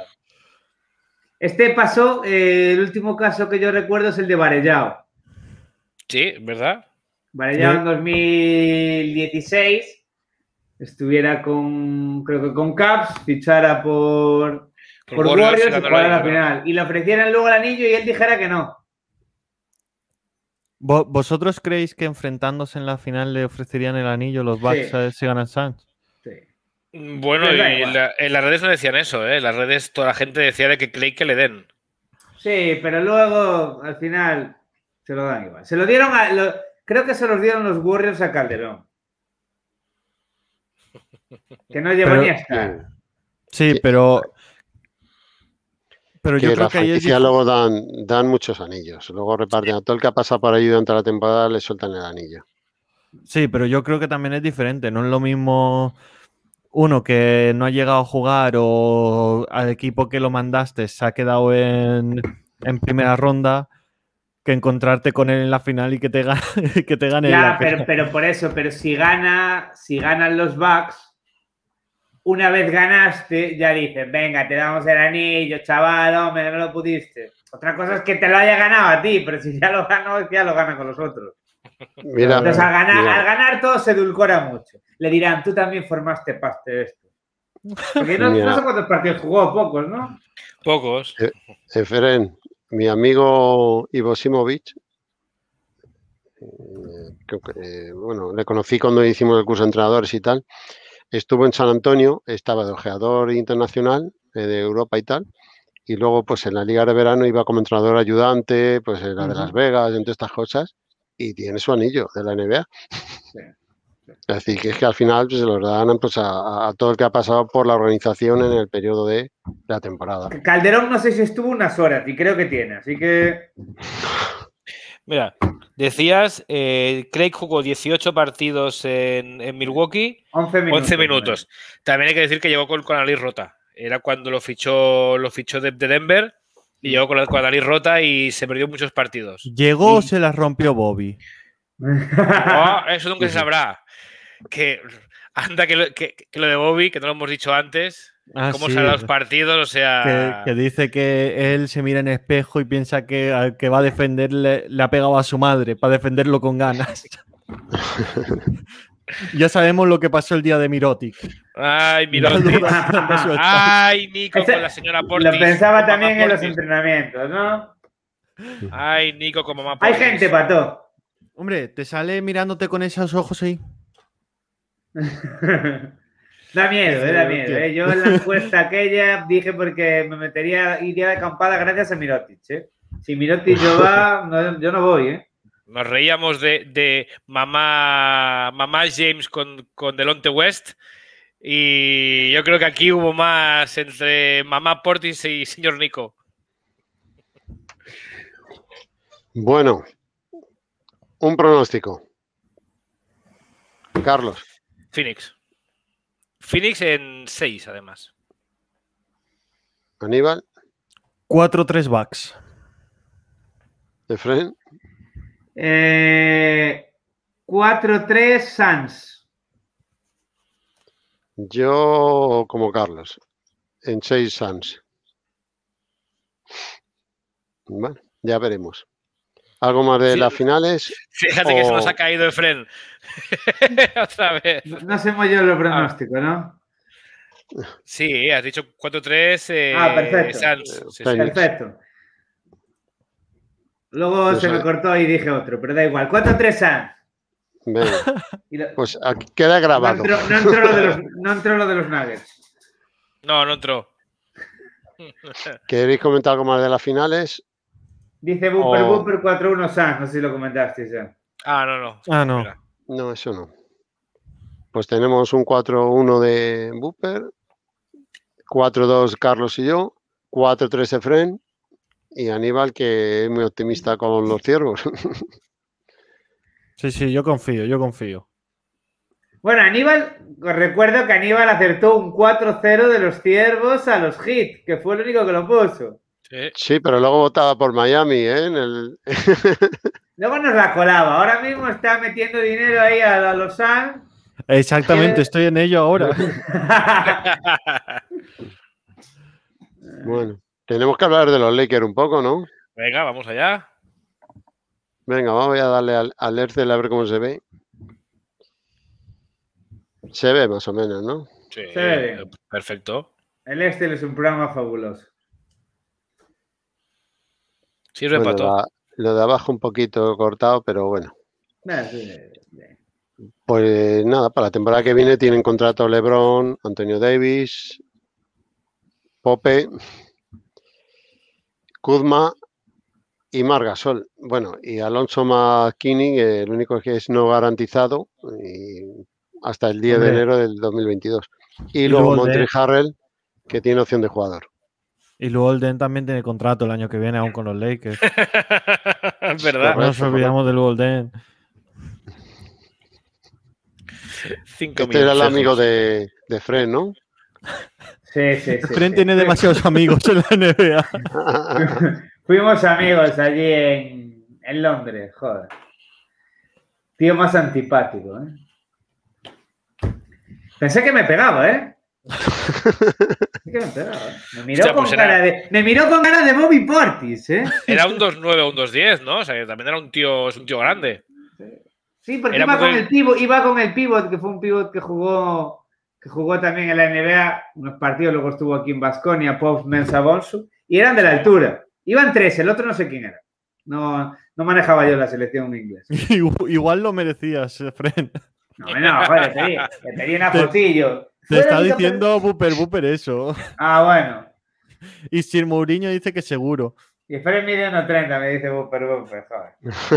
Este pasó, eh, el último caso que yo recuerdo es el de Varellao. Sí, ¿verdad? Varellao sí. En dos mil dieciséis estuviera con, creo que con Caps, fichara por... Por, por Warriors, Warriors y jugara la final. Y le ofrecieran luego el anillo y él dijera que no. ¿Vosotros creéis que enfrentándose en la final le ofrecerían el anillo los Bucks sí. si ganan Suns? Sí. Bueno, y en, la, en las redes no decían eso, ¿eh? En las redes toda la gente decía de que Clay que le den. Sí, pero luego al final se lo dan igual. Se lo dieron a... Lo, creo que se los dieron los Warriors a Calderón. Que no llegó pero, ni a estar. Sí. Sí, que, pero... Pero que yo creo la que ahí es franquicia dif- luego dan, dan muchos anillos. Luego reparten a todo el que ha pasado por ahí durante la temporada, le sueltan el anillo. Sí, pero yo creo que también es diferente. No es lo mismo uno que no ha llegado a jugar o al equipo que lo mandaste se ha quedado en, en primera ronda que encontrarte con él en la final y que te gane, que te gane en la Ya, pero, final. pero por eso, pero si gana, si ganan los Bucks, una vez ganaste, ya dicen, venga, te damos el anillo, chaval, hombre, no lo pudiste. Otra cosa es que te lo haya ganado a ti, pero si ya lo ganó, es que ya lo gana con los otros. Mira, Entonces, al ganar, mira. al ganar todo se edulcora mucho. Le dirán, tú también formaste parte de esto. Porque no, no sé cuántos partidos jugó, pocos, ¿no? Pocos. Eh, Efren, mi amigo Ivo Simovic, eh, que, eh, bueno, le conocí cuando hicimos el curso de entrenadores y tal, estuvo en San Antonio, estaba de ojeador internacional eh, de Europa y tal, y luego pues en la liga de verano iba como entrenador ayudante, pues en la uh-huh. de Las Vegas, entre estas cosas, y tiene su anillo de la N B A. Sí. Es decir, que es que al final pues, se los dan pues, a, a todo el que ha pasado por la organización en el periodo de la temporada. Calderón no sé si estuvo unas horas y creo que tiene, así que... Mira, decías, eh, Craig jugó dieciocho partidos en, en Milwaukee, once minutos. once minutos. También hay que decir que llegó con, con la nariz rota. Era cuando lo fichó, lo fichó de, de Denver y llegó con la, con la nariz rota y se perdió muchos partidos. ¿Llegó o y... se las rompió Bobby? No, eso nunca se sabrá. Que anda que lo, que, que lo de Bobby, que no lo hemos dicho antes, ah, cómo sí. salen los partidos, o sea... Que, que dice que él se mira en espejo y piensa que al que va a defenderle le ha pegado a su madre para defenderlo con ganas. Ya sabemos lo que pasó el día de Mirotic. Ay, Mirotic. Ay, Nico con la señora Portis. Lo pensaba también en los entrenamientos, ¿no? Ay, Nico con mamá Portis. Hay gente, Pato. Hombre, ¿te sale mirándote con esos ojos ahí? Da miedo, eh, da miedo. Eh. Yo en la encuesta aquella dije porque me metería, iría de acampada gracias a Mirotic. ¿eh? Si Mirotic yo va, no, yo no voy. ¿eh? Nos reíamos de, de mamá, mamá James con, con Delonte West y yo creo que aquí hubo más entre mamá Portis y señor Nico. Bueno, un pronóstico. Carlos. Phoenix. Phoenix en seis, además. Aníbal. cuatro tres Bucks. Efren. Eh, cuatro tres Suns. Yo, como Carlos, en seis Suns. Bueno, ya veremos. ¿Algo más de sí. las finales? Fíjate o... que se nos ha caído Efren. Otra vez. No, no hacemos yo los pronósticos, ¿no? Sí, has dicho cuatro tres. Eh, ah, perfecto. Suns. Sí, sí. Perfecto. Luego no se me cortó y dije otro, pero da igual. cuatro tres Suns. Lo... Pues aquí queda grabado. No entró, no, entró lo de los, no entró lo de los Nuggets. No, no entró. ¿Queréis comentar algo más de las finales? Dice Booper, o... Booper cuatro uno Suns, no sé si lo comentaste ya. Ah, no, no. Ah, no. Mira. No, eso no. Pues tenemos un cuatro uno de Booper, cuatro dos Carlos y yo, cuatro tres Efren y Aníbal, que es muy optimista con los ciervos. Sí, sí, yo confío, yo confío. Bueno, Aníbal, os recuerdo que Aníbal acertó un cuatro cero de los ciervos a los Heat, que fue el único que lo puso. Sí, sí, pero luego votaba por Miami, ¿eh? En el... Luego nos la colaba. Ahora mismo está metiendo dinero ahí a, a los Suns. Exactamente, estoy en ello ahora. Bueno, tenemos que hablar de los Lakers un poco, ¿no? Venga, vamos allá. Venga, vamos a darle al, al Ercel a ver cómo se ve. Se ve más o menos, ¿no? Sí, se ve. Perfecto. El Excel es un programa fabuloso. Sirve bueno, para todo. La, lo de abajo un poquito cortado, pero bueno. No, sí, sí. Pues nada, para la temporada que viene tienen contrato LeBron, Antonio Davis, Pope, Kuzma y Marc Gasol. Bueno, y Alonso McKinney, eh, el único que es no garantizado y hasta el diez Hombre. de enero del dos mil veintidos. Y, y luego Montrezl Harrell, que tiene opción de jugador. Y Lou Holden también tiene contrato el año que viene aún con los Lakers. Es verdad. No nos olvidamos de Lou Holden. Cinco Este era el milloncejos. amigo de, de Fred, ¿no? Sí, sí, sí. Fred sí. tiene demasiados amigos en la N B A. Fuimos amigos allí en, en Londres, joder. Tío más antipático, ¿eh? Pensé que me pegaba, ¿eh? Pensé que me pegaba. Me miró, Hostia, con, pues era- cara de, me miró con cara de Bobby Portis, ¿eh? Era un dos nueve o un dos diez, ¿no? O sea, que también era un tío, es un tío grande. Sí, porque Era iba porque- con el pivot, iba con el pivot, que fue un pivot que jugó, que jugó también en la N B A, unos partidos, luego estuvo aquí en Baskonia, Pops, Mensah, Bonsu, y eran de la altura. Iban tres, el otro no sé quién era. No, no manejaba yo la selección inglesa. Igual lo merecías, Fred. No, no, joder, te di, que te di una fotillo. Te Fuera está mi diciendo Buper Buper eso. campeón. Ah, bueno. Y Sir Mourinho dice que seguro. Y Fred mide uno treinta, me dice Bupper, Bupper, joder.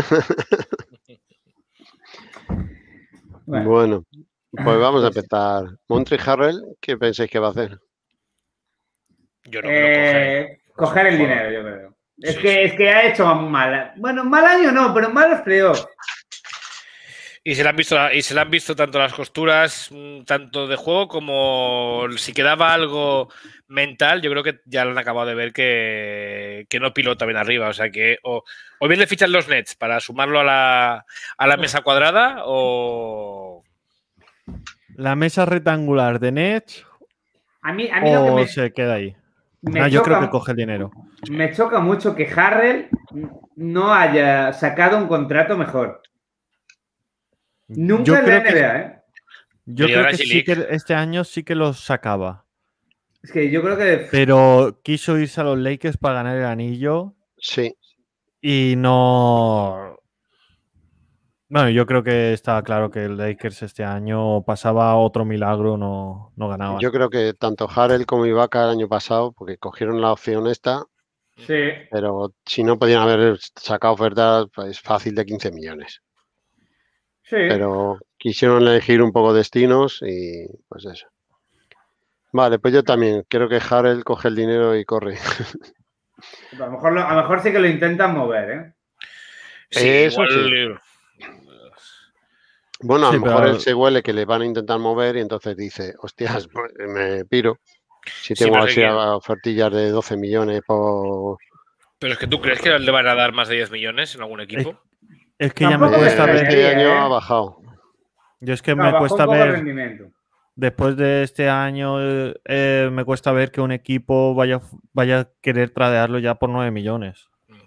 Bueno, Bueno, pues vamos a pues sí. empezar. Montre Harrell, ¿qué pensáis que va a hacer? Yo creo que lo coge. Eh, coger el dinero, yo creo. Es, Sí, que, sí. es que ha hecho mal. Bueno, mal año no, pero malos playoffs. Y se le han visto, y se le han visto tanto las costuras, mm, tanto de juego como si quedaba algo mental. Yo creo que ya lo han acabado de ver que, que no pilota bien arriba. O sea que o, o bien le fichan los Nets para sumarlo a la, a la mesa cuadrada o. La mesa rectangular de Nets A mí, a mí lo o que me, se queda ahí. me No, yo choca, creo que coge el dinero. me choca mucho que Harrell no haya sacado un contrato mejor. Nunca Yo en la creo N B A, que, ¿eh? yo Y creo ahora que sí, sí que League. este año sí que los sacaba. Es que yo creo que. Pero quiso irse a los Lakers para ganar el anillo Sí, y no. Bueno, yo creo que estaba claro que el Lakers este año pasaba otro milagro, no, no ganaban. yo creo que tanto Harrell como Ibaka el año pasado, porque cogieron la opción esta, Sí. pero si no podían haber sacado ofertas, pues fácil de quince millones. Sí. Pero quisieron elegir un poco destinos y pues eso. Vale, pues yo también creo que Harrell coge el dinero y corre. A lo mejor, lo- a lo mejor sí que lo intentan mover, ¿eh? Sí, Eso igual. Bueno, a Sí, lo mejor pero- él se huele que le van a intentar mover y entonces dice, hostias, pues, me piro. Si Sí, tengo pero así que- a- ofertillas de doce millones por... Pero es que tú crees que le van a dar más de diez millones en algún equipo. Es que ya Tampoco me me cuesta Eh, ver. este extrañaría, año ¿eh? ha bajado. Yo es que No, me bajó cuesta un poco el ver. rendimiento. Después de este año, eh, eh, me cuesta ver que un equipo vaya, vaya a querer tradearlo ya por nueve millones.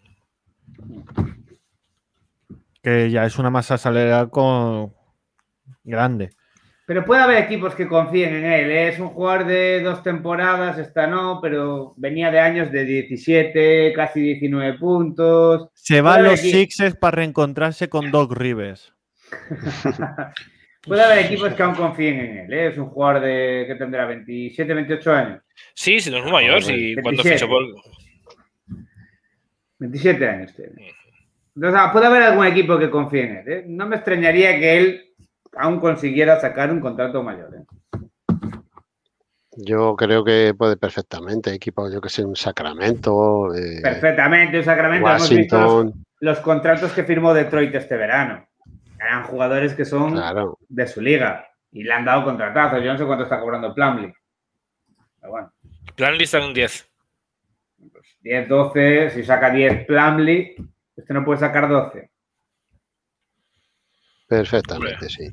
Que ya es una masa salarial con... grande. Pero puede haber equipos que confíen en él. ¿eh? Es un jugador de dos temporadas, esta no, pero venía de años de diecisiete, casi diecinueve puntos. Se Puede van haber los equi- Sixers para reencontrarse con Doc Rivers. Puede haber equipos que aún confíen en él. ¿eh? Es un jugador de que tendrá veintisiete, veintiocho años. Sí, si no es muy mayor, si cuando fichó por. veintisiete años tiene. Entonces, ah, puede haber algún equipo que confíe en él. ¿eh? No me extrañaría que él aún consiguiera sacar un contrato mayor. ¿eh? Yo creo que puede perfectamente. Equipos, yo que sé, un Sacramento, eh, Perfectamente, un Sacramento. Hemos visto Washington. los, los contratos que firmó Detroit este verano. Eran jugadores que son Claro. de su liga y le han dado contratazos. Yo no sé cuánto está cobrando Plumlee. Pero bueno, Planley está en un diez. pues diez, doce, si saca diez Plumlee, este no puede sacar doce. Perfectamente, sí.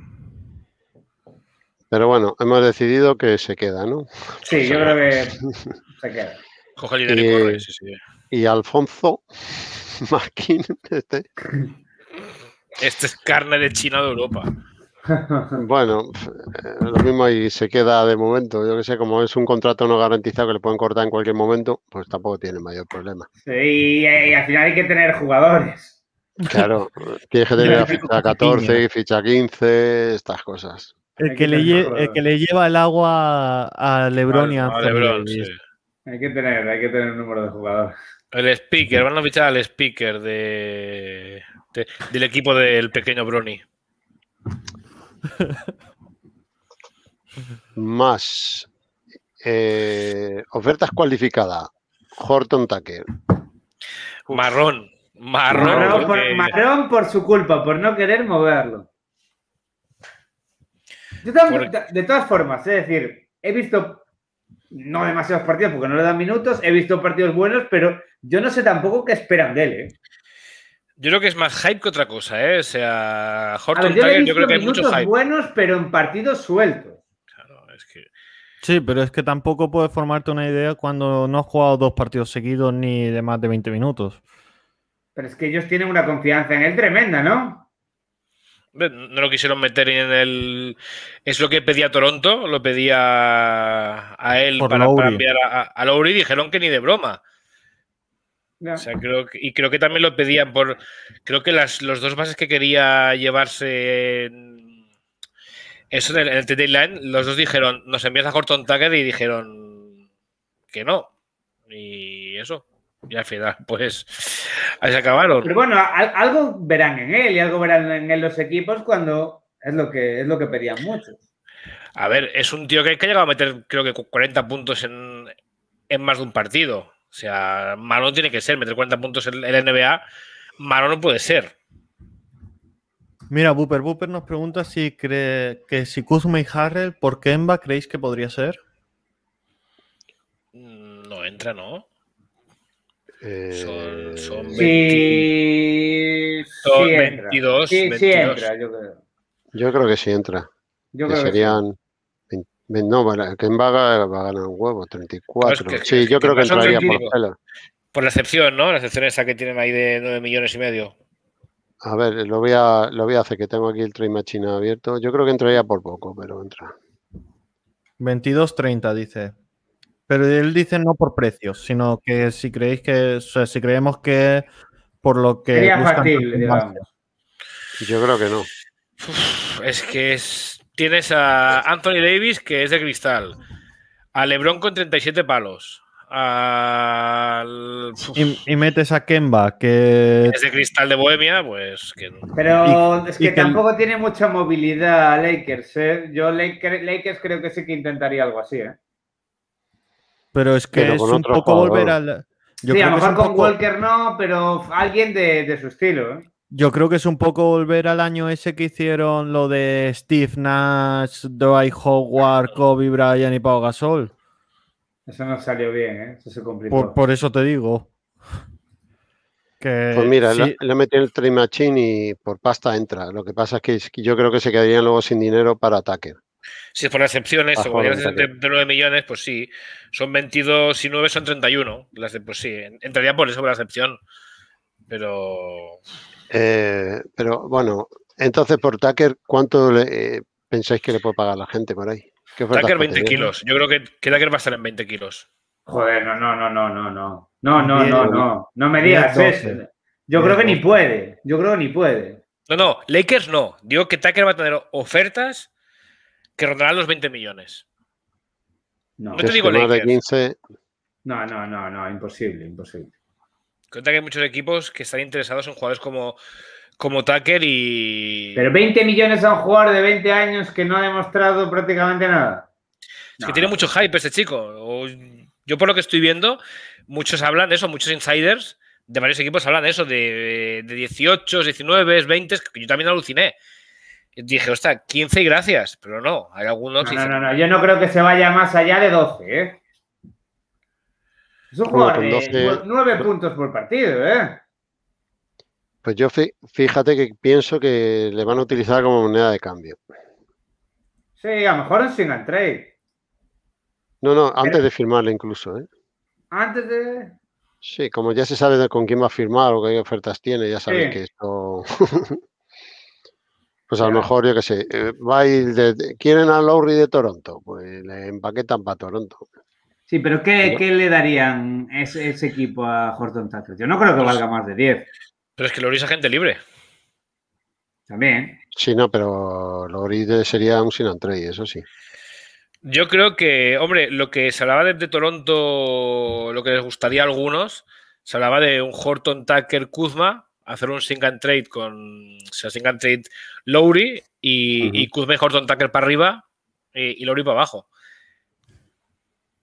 Pero bueno, hemos decidido que se queda, ¿no? Sí, yo creo que se queda. Coge el dinero y Y- corre. Sí, sí. Y Alfonso Marquín, este, Este es carne de China de Europa. bueno, eh, lo mismo ahí se queda de momento. Yo que sé, como es un contrato no garantizado que le pueden cortar en cualquier momento, pues tampoco tiene mayor problema. Sí, y, y al final hay que tener jugadores. Claro, tienes que tener la ficha catorce, ficha quince, estas cosas. El Hay que, que le, tener lle- jugadores. el que le lleva el agua a, a LeBron y a A Anthony LeBron, Davis. sí. Hay que tener, hay que tener un número de jugadores. El speaker, van a fichar al speaker de, de- del equipo del pequeño Brony. Más. Eh, ofertas cualificadas. Horton Tucker. Marrón. Marrón. Marrón, porque... por, marrón por su culpa, por no querer moverlo. Yo también, Porque... de todas formas, es decir, he visto no demasiados partidos porque no le dan minutos, he visto partidos buenos, pero yo no sé tampoco qué esperan de él, ¿eh? Yo creo que es más hype que otra cosa, ¿eh? O sea, Horton A ver, yo, Tucker, he visto yo creo que hay mucho minutos hype. buenos, pero en partidos sueltos. Claro, es que... Sí, pero es que tampoco puedes formarte una idea cuando no has jugado dos partidos seguidos ni de más de veinte minutos. Pero es que ellos tienen una confianza en él tremenda, ¿no? No lo quisieron meter en el... Es lo que pedía Toronto, lo pedía a él para, para enviar a, a Lowry, dijeron que ni de broma. Ya. O sea, creo que, y creo que también lo pedían por... Creo que las, los dos bases que quería llevarse... En, eso en el, en el deadline, los dos dijeron, nos envías a Horton Tucker y dijeron que no. Y eso. Y al final, pues, ahí se acabaron. Pero bueno, algo verán en él y algo verán en él los equipos cuando es lo que, es lo que pedían muchos. A ver, es un tío que, que ha llegado a meter, creo que cuarenta puntos en, en más de un partido. O sea, malo no tiene que ser. Meter cuarenta puntos en el N B A, malo no puede ser. Mira, Booper Booper nos pregunta si cree que si Kuzma y Harrell por Kemba creéis que podría ser. No entra, ¿no? Eh... Son, son, veinte... sí, son sí veintidós. Sí, veintidós. sí entra, yo creo. Yo creo que sí entra. Yo que creo serían... que sí. No, Kemba va, va a ganar un huevo, treinta y cuatro. No, es que, sí, es que yo creo que entraría por Pela. Por la excepción, ¿no? La excepción esa que tienen ahí de nueve millones y medio. A ver, lo voy a, lo voy a hacer, que tengo aquí el Trade Machine abierto. Yo creo que entraría por poco, pero entra. veintidós treinta dice. Pero él dice no por precios, sino que si creéis que, o sea, si creemos que por lo que sería buscan factible, digamos. Yo creo que no. Uf, es que es, tienes a Anthony Davis, que es de cristal, a LeBron con treinta y siete palos, al... y, y metes a Kemba, que es de cristal de Bohemia, pues que... Pero y, es que, que tampoco el... tiene mucha movilidad Lakers, ¿eh? Yo Lakers, Lakers creo que sí que intentaría algo así, ¿eh? Pero es que pero es un poco jugador. volver al... Yo sí, creo a lo mejor que con poco... Walker no, pero alguien de, de su estilo, ¿eh? Yo creo que es un poco volver al año ese que hicieron lo de Steve Nash, Dwight Howard, Kobe Bryant y Pau Gasol. Eso no salió bien, ¿eh? Eso se complicó. Por, por eso te digo. Que pues mira, sí. le he metido el Trade Machine y por pasta entra. Lo que pasa es que yo creo que se quedarían luego sin dinero para Tucker. Si es por excepciones, o de, de nueve millones, pues sí. Son veintidós y nueve son treinta y uno. Las de, pues sí, entraría por eso, por la excepción. Pero... Eh, pero bueno, entonces por Tucker, ¿cuánto le, eh, pensáis que le puede pagar la gente por ahí? Tucker veinte kilos. Yo creo que, que Tucker va a estar en veinte kilos. Joder, no, no, no, no, no, no. No, no, no, no. No me digas eso. Yo creo que ni puede. Yo creo que ni puede. No, no, Lakers no. Digo que Tucker va a tener ofertas que rondarán los veinte millones. No, no te digo Lakers. De quince... No, no, no, no, imposible, imposible. Cuenta que hay muchos equipos que están interesados en jugadores como, como Tucker y... Pero veinte millones a un jugador de veinte años que no ha demostrado prácticamente nada. Es no, que tiene no. mucho hype este chico. O, yo por lo que estoy viendo, muchos hablan de eso, muchos insiders de varios equipos hablan de eso, de, de dieciocho, diecinueve, veinte, que yo también aluciné. Y dije, ostras, quince y gracias, pero no, hay algunos... No, que no, dicen, no, no, yo no creo que se vaya más allá de doce, ¿eh? Es un jugador de doce... nueve puntos por partido, ¿eh? Pues yo fíjate que pienso que le van a utilizar como moneda de cambio. Sí, a lo mejor en swing and trade. No, no, antes Pero... de firmarle incluso, ¿eh? Antes de... Sí, como ya se sabe de con quién va a firmar o qué ofertas tiene, ya sabes sí. que esto... pues a lo mejor, yo qué sé, va a ir de... ¿Quieren a Lowry de Toronto? Pues le empaquetan para Toronto. Sí, pero ¿qué, ¿no? ¿qué le darían ese, ese equipo a Horton Tucker? Yo no creo que pues, valga más de diez. Pero es que Lowry es agente libre. También. Sí, no, pero Lowry sería un sin and trade, eso sí. Yo creo que, hombre, lo que se hablaba de, de Toronto, lo que les gustaría a algunos, se hablaba de un Horton Tucker Kuzma, hacer un sing and trade con, o sea, sing and trade Lowry y, uh-huh. y Kuzma y Horton Tucker para arriba y, y Lowry para abajo.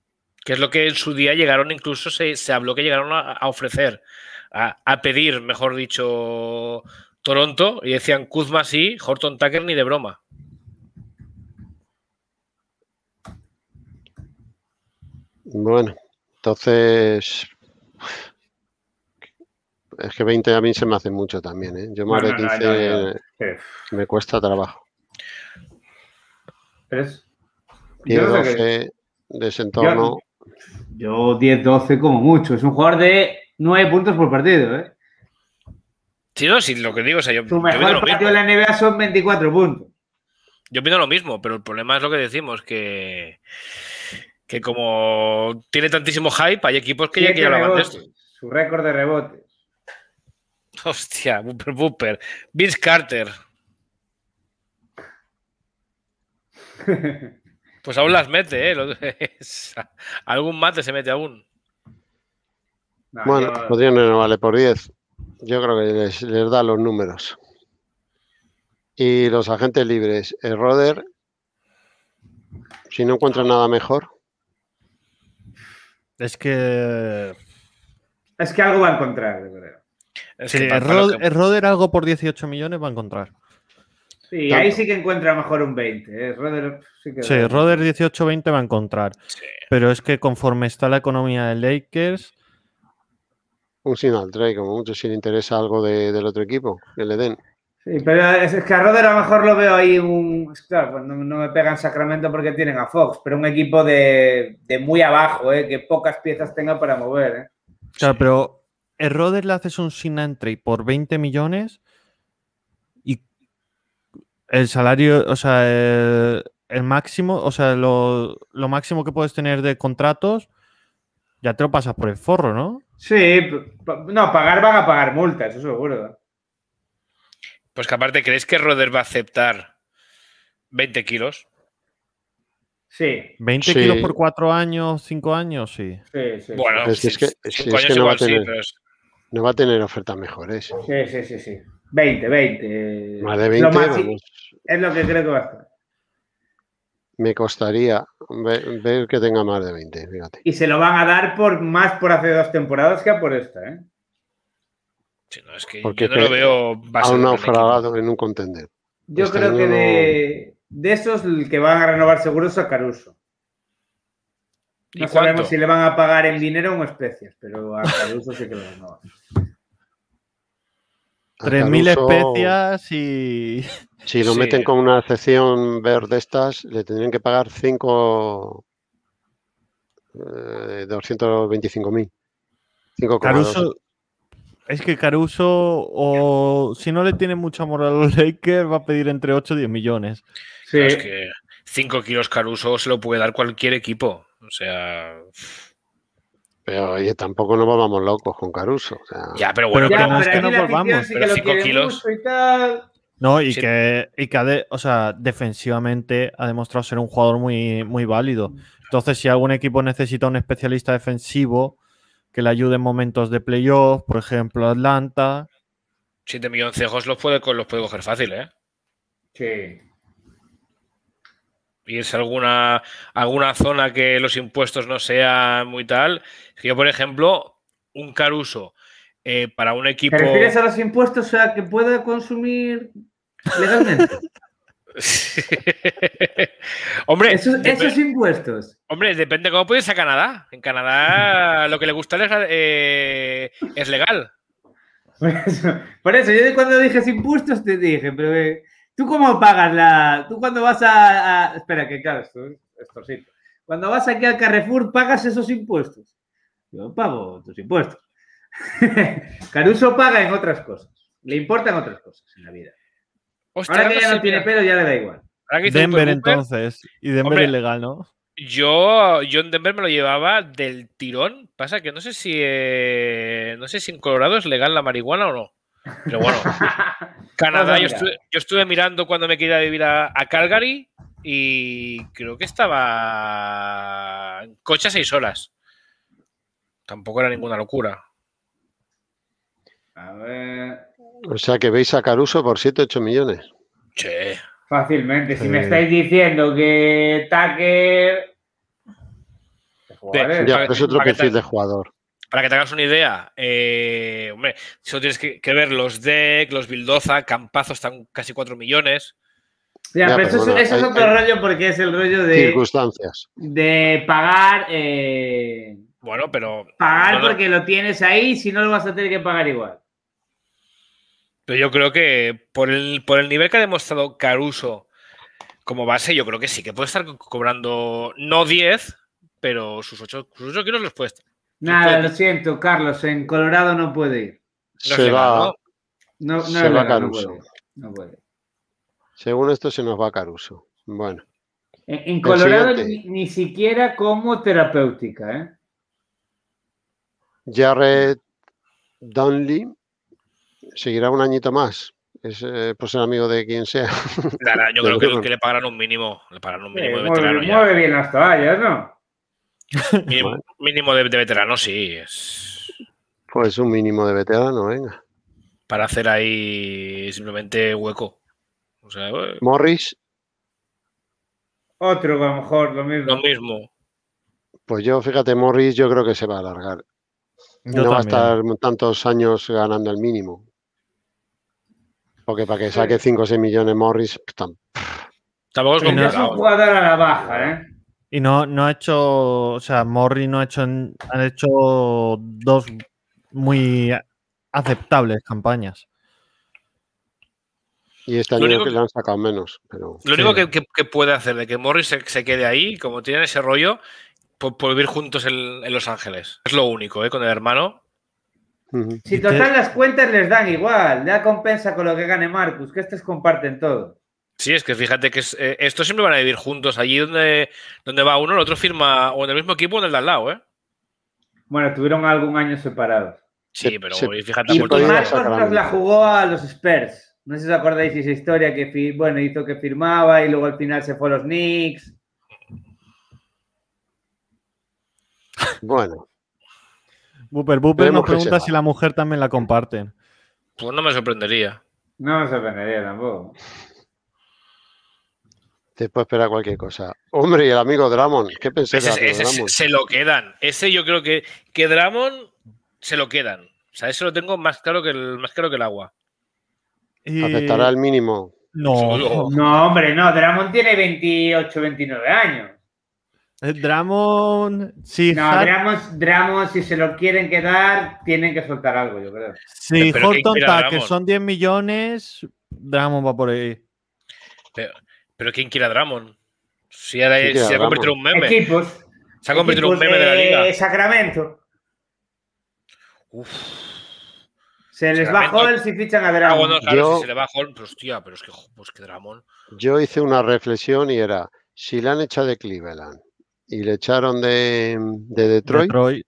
Que es lo que en su día llegaron, incluso se, se habló que llegaron a, a ofrecer, a, a pedir, mejor dicho, Toronto, y decían Kuzma sí, Horton Tucker ni de broma. Bueno, entonces es que veinte a mí se me hace mucho también, ¿eh? Yo más No, de no, no, quince no, no. eh, me cuesta trabajo. ¿Tres? diez, Yo no sé doce qué- de ese entorno. Yo diez doce como mucho. Es un jugador de nueve puntos por partido, ¿eh? Sí, no, sí, lo que digo, o sea, yo, Su yo opino mejor lo partido mismo. en la N B A son veinticuatro puntos. Yo opino lo mismo, pero el problema es lo que decimos, que, que como tiene tantísimo hype, hay equipos que ya Siete quieren hablar de esto. rebotes. Su récord de rebotes. Hostia, Booper Booper. Vince Carter. Pues aún las mete, ¿eh? Lo- Algún mate se mete aún. No, Bueno, yo- podrían renovarle por diez. Yo creo que les, les da los números. Y los agentes libres, el Roder, si no encuentran nada mejor, Es que. Es que algo va a encontrar, yo creo. Es Sí, que el, para- para lo Rod- que- el Roder algo por dieciocho millones va a encontrar. Sí, Tanto. ahí sí que encuentra mejor un veinte. ¿eh? Roder sí que Sí, Roder dieciocho veinte va a encontrar. Sí. Pero es que conforme está la economía de Lakers, un sinal trade, como mucho, si le interesa algo de- del otro equipo, que le den. Sí, pero es, es que a Roder a lo mejor lo veo ahí un... es claro, pues no, no me pegan Sacramento porque tienen a Fox, pero un equipo de, de muy abajo, ¿eh? Que pocas piezas tenga para mover, ¿eh? claro, pero el Roder le haces un sign and trade por veinte millones y el salario, o sea, el, el máximo, o sea, lo, lo máximo que puedes tener de contratos, ya te lo pasas por el forro, ¿no? Sí, p- p- no, pagar van a pagar multas, eso seguro. Pues que aparte, ¿creéis que Roder va a aceptar veinte kilos? Sí, veinte Sí. kilos por cuatro años, cinco años, sí. sí, sí. Bueno, Es que- es que- cinco si años es que no va a igual sí, tener- pero es- No va a tener ofertas mejores. Sí, sí, sí, sí. veinte, veinte. Más de Es veinte, lo más- vamos, Es lo que creo que va a estar. me costaría ver, ver que tenga más de veinte, fíjate. Y se lo van a dar por más por hace dos temporadas que a por esta, ¿eh? sí, no, es que Porque yo no lo que veo base A un de un equipo. naufragado en un contender. Yo Este creo que año de, de esos el que van a renovar seguro es a Caruso. ¿Y No cuánto? sabemos si le van a pagar en dinero o en especies, pero a Caruso sí que lo renovan. A tres mil Caruso, especias y. Si lo Sí. meten con una excepción verde estas, le tendrían que pagar cinco eh, doscientos veinticinco mil. cinco coma dos. Caruso. Es que Caruso, o si no le tiene mucho amor a los Lakers, va a pedir entre ocho y diez millones. Sí, Claro, es que cinco kilos Caruso se lo puede dar cualquier equipo. O sea, Pero oye, tampoco nos volvamos locos con Caruso. o sea, ya, pero bueno, Pero ya, pero- queremos pero que aquí nos la afición volvamos, sí pero que lo cinco quiere kilos. mucho y tal. No, y Sí. que, y que ha, de- o sea, defensivamente ha demostrado ser un jugador muy, muy válido. Entonces, si algún equipo necesita un especialista defensivo que le ayude en momentos de playoff, por ejemplo, Atlanta. siete milloncejos los puede, los puede coger fácil, ¿eh? Sí. Irse a alguna, alguna zona que los impuestos no sean muy tal. Es que yo, por ejemplo, un Caruso eh, para un equipo. ¿Te refieres a los impuestos o sea que pueda consumir legalmente? Hombre, esos, dep- esos impuestos. hombre, depende cómo puedes ir a Canadá. En Canadá lo que le gusta es, eh, es legal. Por eso, por eso, yo cuando dije impuestos te dije, pero eh, ¿tú cómo pagas la...? Tú cuando vas a... a- espera, que claro, esto, esto sí. Cuando vas aquí al Carrefour, ¿pagas esos impuestos? Yo pago tus impuestos. Caruso paga en otras cosas. Le importan otras cosas en la vida. Hostia, Ahora que no ya sé, no tiene mira, pelo, ya le da igual. ahora que dice Denver, Booper Booper, entonces. Y Denver Hombre. es legal, ¿no? Yo, yo en Denver me lo llevaba del tirón. Pasa que no sé si eh, no sé si en Colorado es legal la marihuana o no. Pero bueno, Vamos Canadá, a yo mirar. estuve, yo estuve mirando cuando me quería vivir a, a Calgary y creo que estaba en coche a seis horas. Tampoco era ninguna locura. A ver... o sea que veis a Caruso por siete, ocho millones. Che. Fácilmente. Si Sí. me estáis diciendo que Tucker... jugadores. Ya, es otro perfil de jugador. Para que te hagas una idea, eh, hombre, solo tienes que, que ver los Deck, los Bildoza, Campazo están casi cuatro millones. Ya, Ya, pero pero eso, bueno, eso es hay- otro hay rollo porque es el rollo de, Circunstancias. de pagar, eh, Bueno, pero. pagar no, no, porque lo tienes ahí, si no lo vas a tener que pagar igual. pero yo creo que por el, por el nivel que ha demostrado Caruso como base, yo creo que sí, que puede estar co- cobrando no diez, pero sus ocho, sus ocho kilos los puede estar. los Nada, puede- lo siento, Carlos, en Colorado no puede ir. No es Se legal, va, ¿no? No, no Se es va legal, no Caruso. puede ir. No puede ir. Según esto se nos va Caruso. Bueno, En, en El Colorado siguiente. ni, ni siquiera como terapéutica, ¿eh? Jared Dudley seguirá un añito más. Es eh, por ser amigo de quien sea. Nada, yo De creo que, Lebron. que le pagarán un mínimo. Le pagarán un mínimo Eh, de mueve, veterano ya. mueve bien las toallas, ¿no? Mínimo, Bueno. mínimo de, de veterano, sí. Es Pues un mínimo de veterano, venga. para hacer ahí simplemente hueco. O sea, eh, Morris, Otro que a lo mejor lo mismo. lo mismo. pues yo, fíjate, Morris yo creo que se va a alargar. Yo no va a también. estar tantos años ganando el mínimo. Porque para que Sí. saque cinco o seis millones Morris, pues, tam- Tampoco es Pero ya es un complicado. jugador a la baja, ¿eh? Y no, no ha hecho, o sea, Morri no ha hecho, han hecho dos muy aceptables campañas. y este Lo año único que que- le han sacado menos. Pero Lo único Sí. que, que- que puede hacer de que Morris se, se quede ahí, como tienen ese rollo, por, por vivir juntos en, en Los Ángeles. Es lo único, ¿eh? Con el hermano. ujú. Si Y total te- las cuentas les dan igual, ya compensa con lo que gane Marcus, que estos comparten todo. Sí, es que fíjate que es, eh, estos siempre van a vivir juntos. Allí donde, donde va uno, el otro firma o en el mismo equipo o en el de al lado, ¿eh? Bueno, tuvieron algún año separados. Sí, Se- pero se- y fíjate, se ha Y, vuelto y podía loco. Marcos sacar a nos la mí. jugó a los Spurs. No sé si os acordáis de esa historia que fi- bueno, hizo que firmaba y luego al final se fue a los Knicks. Bueno, Booper Booper Veremos nos que se pregunta va. si la mujer también la comparten. Pues no me sorprendería. No me sorprendería tampoco. te puede esperar cualquier cosa. Hombre, y el amigo Drummond, ¿qué pensé Ese, del amigo ese se, Drummond? se lo quedan. Ese yo creo que, que Drummond se lo quedan. O sea, ese lo tengo más claro que el, más claro que el agua. Y... ¿Aceptará el mínimo? No. No, hombre, no. Drummond tiene veintiocho, veintinueve años. Drummond, si, No, Hart- Drummond, Drummond, si se lo quieren quedar, tienen que soltar algo, yo creo. si Pero ¿quién Horton quiere a Tucker Drummond? son diez millones, Drummond va por ahí. Pero, pero ¿quién quiere a Drummond? Si ahora ¿Quién es- quiere a se ha convertido en un meme. Equipos. Se ha convertido en un equipos meme de la liga. Sacramento. Uf. Se les Sacramento. va Holmes y fichan a Ah, Drummond. bueno, claro, Yo- si se le va a Holmes, pero hostia, pero es que, pues que Drummond. Yo hice una reflexión y era, si le han echado de Cleveland y le echaron de, de Detroit, Detroit.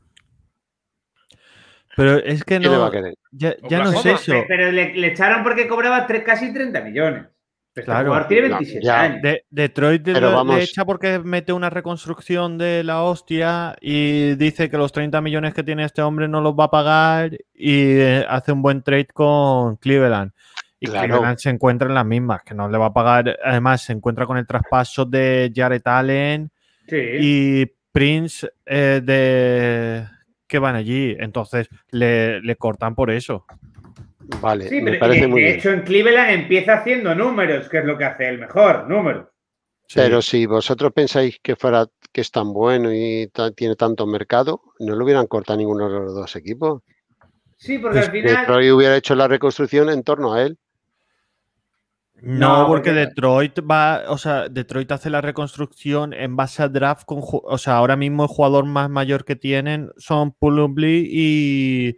Pero es que ¿qué le va a no. querer? Ya, ya no es Oklahoma. eso. Pe- Pero le, le echaron porque cobraba tre- casi treinta millones. Pero Claro. este jugador tiene No, veintisiete ya. años. De- Detroit de- Pero le vamos- echa porque mete una reconstrucción de la hostia y dice que los treinta millones que tiene este hombre no los va a pagar y eh, hace un buen trade con Cleveland. Y Claro. Cleveland se encuentra en las mismas, que no le va a pagar. Además, se encuentra con el traspaso de Jared Allen Sí. y Prince eh, de que van allí. Entonces, le, le cortan por eso. Vale, Sí, me pero parece de, muy de bien. hecho en Cleveland empieza haciendo números, que es lo que hace el mejor, números. Sí. Pero si vosotros pensáis que fuera que es tan bueno y ta- tiene tanto mercado, no lo hubieran cortado ninguno de los dos equipos. Sí, porque Pues al final. Detroit hubiera hecho la reconstrucción en torno a él. No, No, porque, porque- Detroit va, o sea, Detroit hace la reconstrucción en base a draft con, ju- o sea, ahora mismo el jugador más mayor que tienen son Plumlee y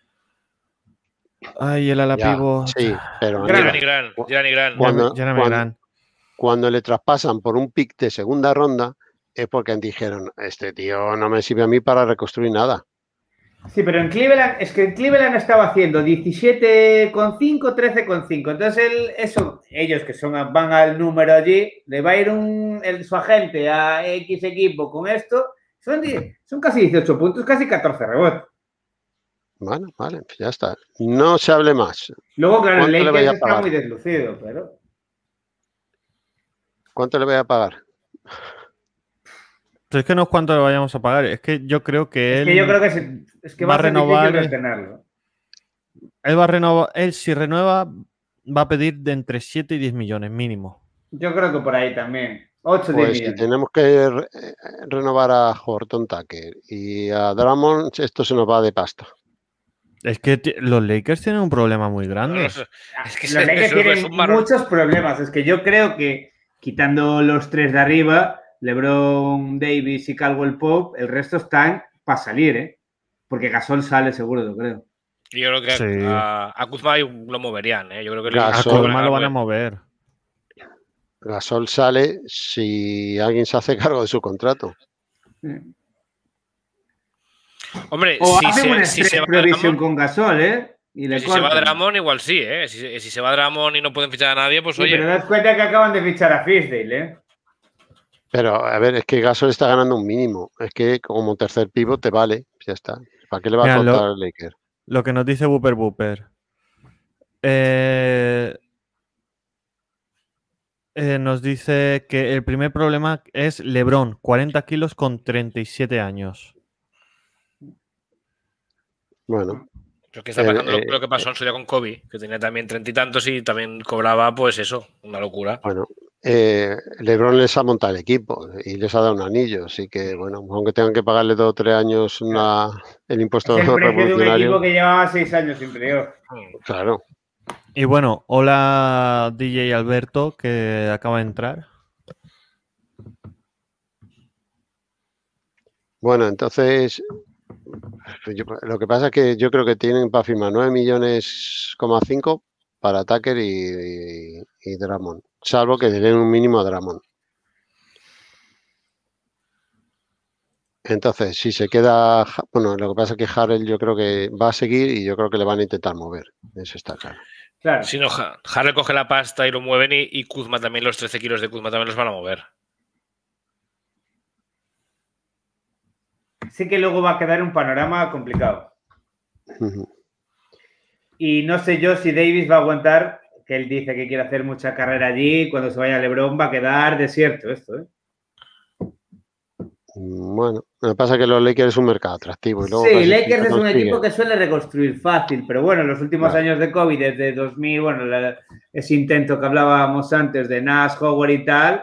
ay, el ala Ya, pivot. sí, pero Gran- Aníbal, Jeremy Grant, Jeremy Grant. Cuando- Jeremy cuando- Grant. cuando le traspasan por un pick de segunda ronda, es porque dijeron, este tío no me sirve a mí para reconstruir nada. Sí, pero en Cleveland, es que en Cleveland estaba haciendo diecisiete coma cinco, trece coma cinco. Entonces, él, eso, ellos que son van al número allí, le va a ir un, el, su agente a X equipo con esto. Son, die- son casi dieciocho puntos, casi catorce rebotes. Bueno, vale, pues ya está. No se hable más. Luego, claro, el ¿Cuánto le Lakers vaya a está pagar? muy deslucido, pero. ¿Cuánto le voy a pagar? Pero es que no es cuánto le vayamos a pagar, es que yo creo que es él. Que yo creo que, se, es que va, va a ser renovar, difícil retenerlo. Él va a renovar, él si renueva va a pedir de entre siete y diez millones mínimo. Yo creo que por ahí también. ocho o pues diez millones. Si tenemos que re renovar a Horton Tucker y a Drummond, esto se nos va de pasta. Es que los Lakers tienen un problema muy grande. No, no, es que los se, Lakers tienen muchos problemas. Es que yo creo que quitando los tres de arriba, LeBron, Davis y Caldwell Pope, el resto están para salir, ¿eh? Porque Gasol sale seguro, yo creo. Yo creo que sí. a, a Kuzma lo moverían, ¿eh? Yo creo que Gasol, a Kuzma lo van a mover. Gasol sale si alguien se hace cargo de su contrato. Sí. Hombre, o si hace se, una si se va Drummond, con Gasol, ¿eh? Y le si cortan. Se va Drummond, igual sí, ¿eh? Si, si se va Drummond y no pueden fichar a nadie, pues sí, oye. Pero das cuenta que acaban de fichar a Fisdale, ¿eh? Pero, a ver, es que Gasol está ganando un mínimo. Es que como tercer pivot te vale. Ya está. ¿Para qué le va Mira, a contar al Laker? Lo que nos dice Booper Booper. Eh, eh, nos dice que el primer problema es LeBron, cuarenta kilos con treinta y siete años. Bueno. Creo que está pasando eh, lo, lo que pasó eh, en su día con Kobe, que tenía también treinta y tantos y también cobraba, pues eso, una locura. Bueno, eh, LeBron les ha montado el equipo y les ha dado un anillo, así que, bueno, aunque tengan que pagarle dos o tres años una, el impuesto es el precio revolucionario. de un equipo que llevaba seis años sin playoff. Claro. Y bueno, hola D J Alberto, que acaba de entrar. Bueno, entonces, yo, lo que pasa es que yo creo que tienen para firmar nueve millones coma cinco para Tucker y, y, y Drummond, salvo que den un mínimo a Drummond. Entonces, si se queda, bueno, lo que pasa es que Harrell yo creo que va a seguir y yo creo que le van a intentar mover, eso está claro. Claro. Si no, Harrell coge la pasta y lo mueven y, y Kuzma también, los trece kilos de Kuzma también los van a mover. Sí que luego va a quedar un panorama complicado. Uh-huh. Y no sé yo si Davis va a aguantar, que él dice que quiere hacer mucha carrera allí, cuando se vaya a LeBron va a quedar desierto esto, ¿eh? Bueno, lo que pasa es que los Lakers es un mercado atractivo. Y luego sí, Lakers es un equipo que suele reconstruir fácil, pero bueno, en los últimos vale. años de COVID, desde dos mil, bueno, la, ese intento que hablábamos antes de Nash, Howard y tal,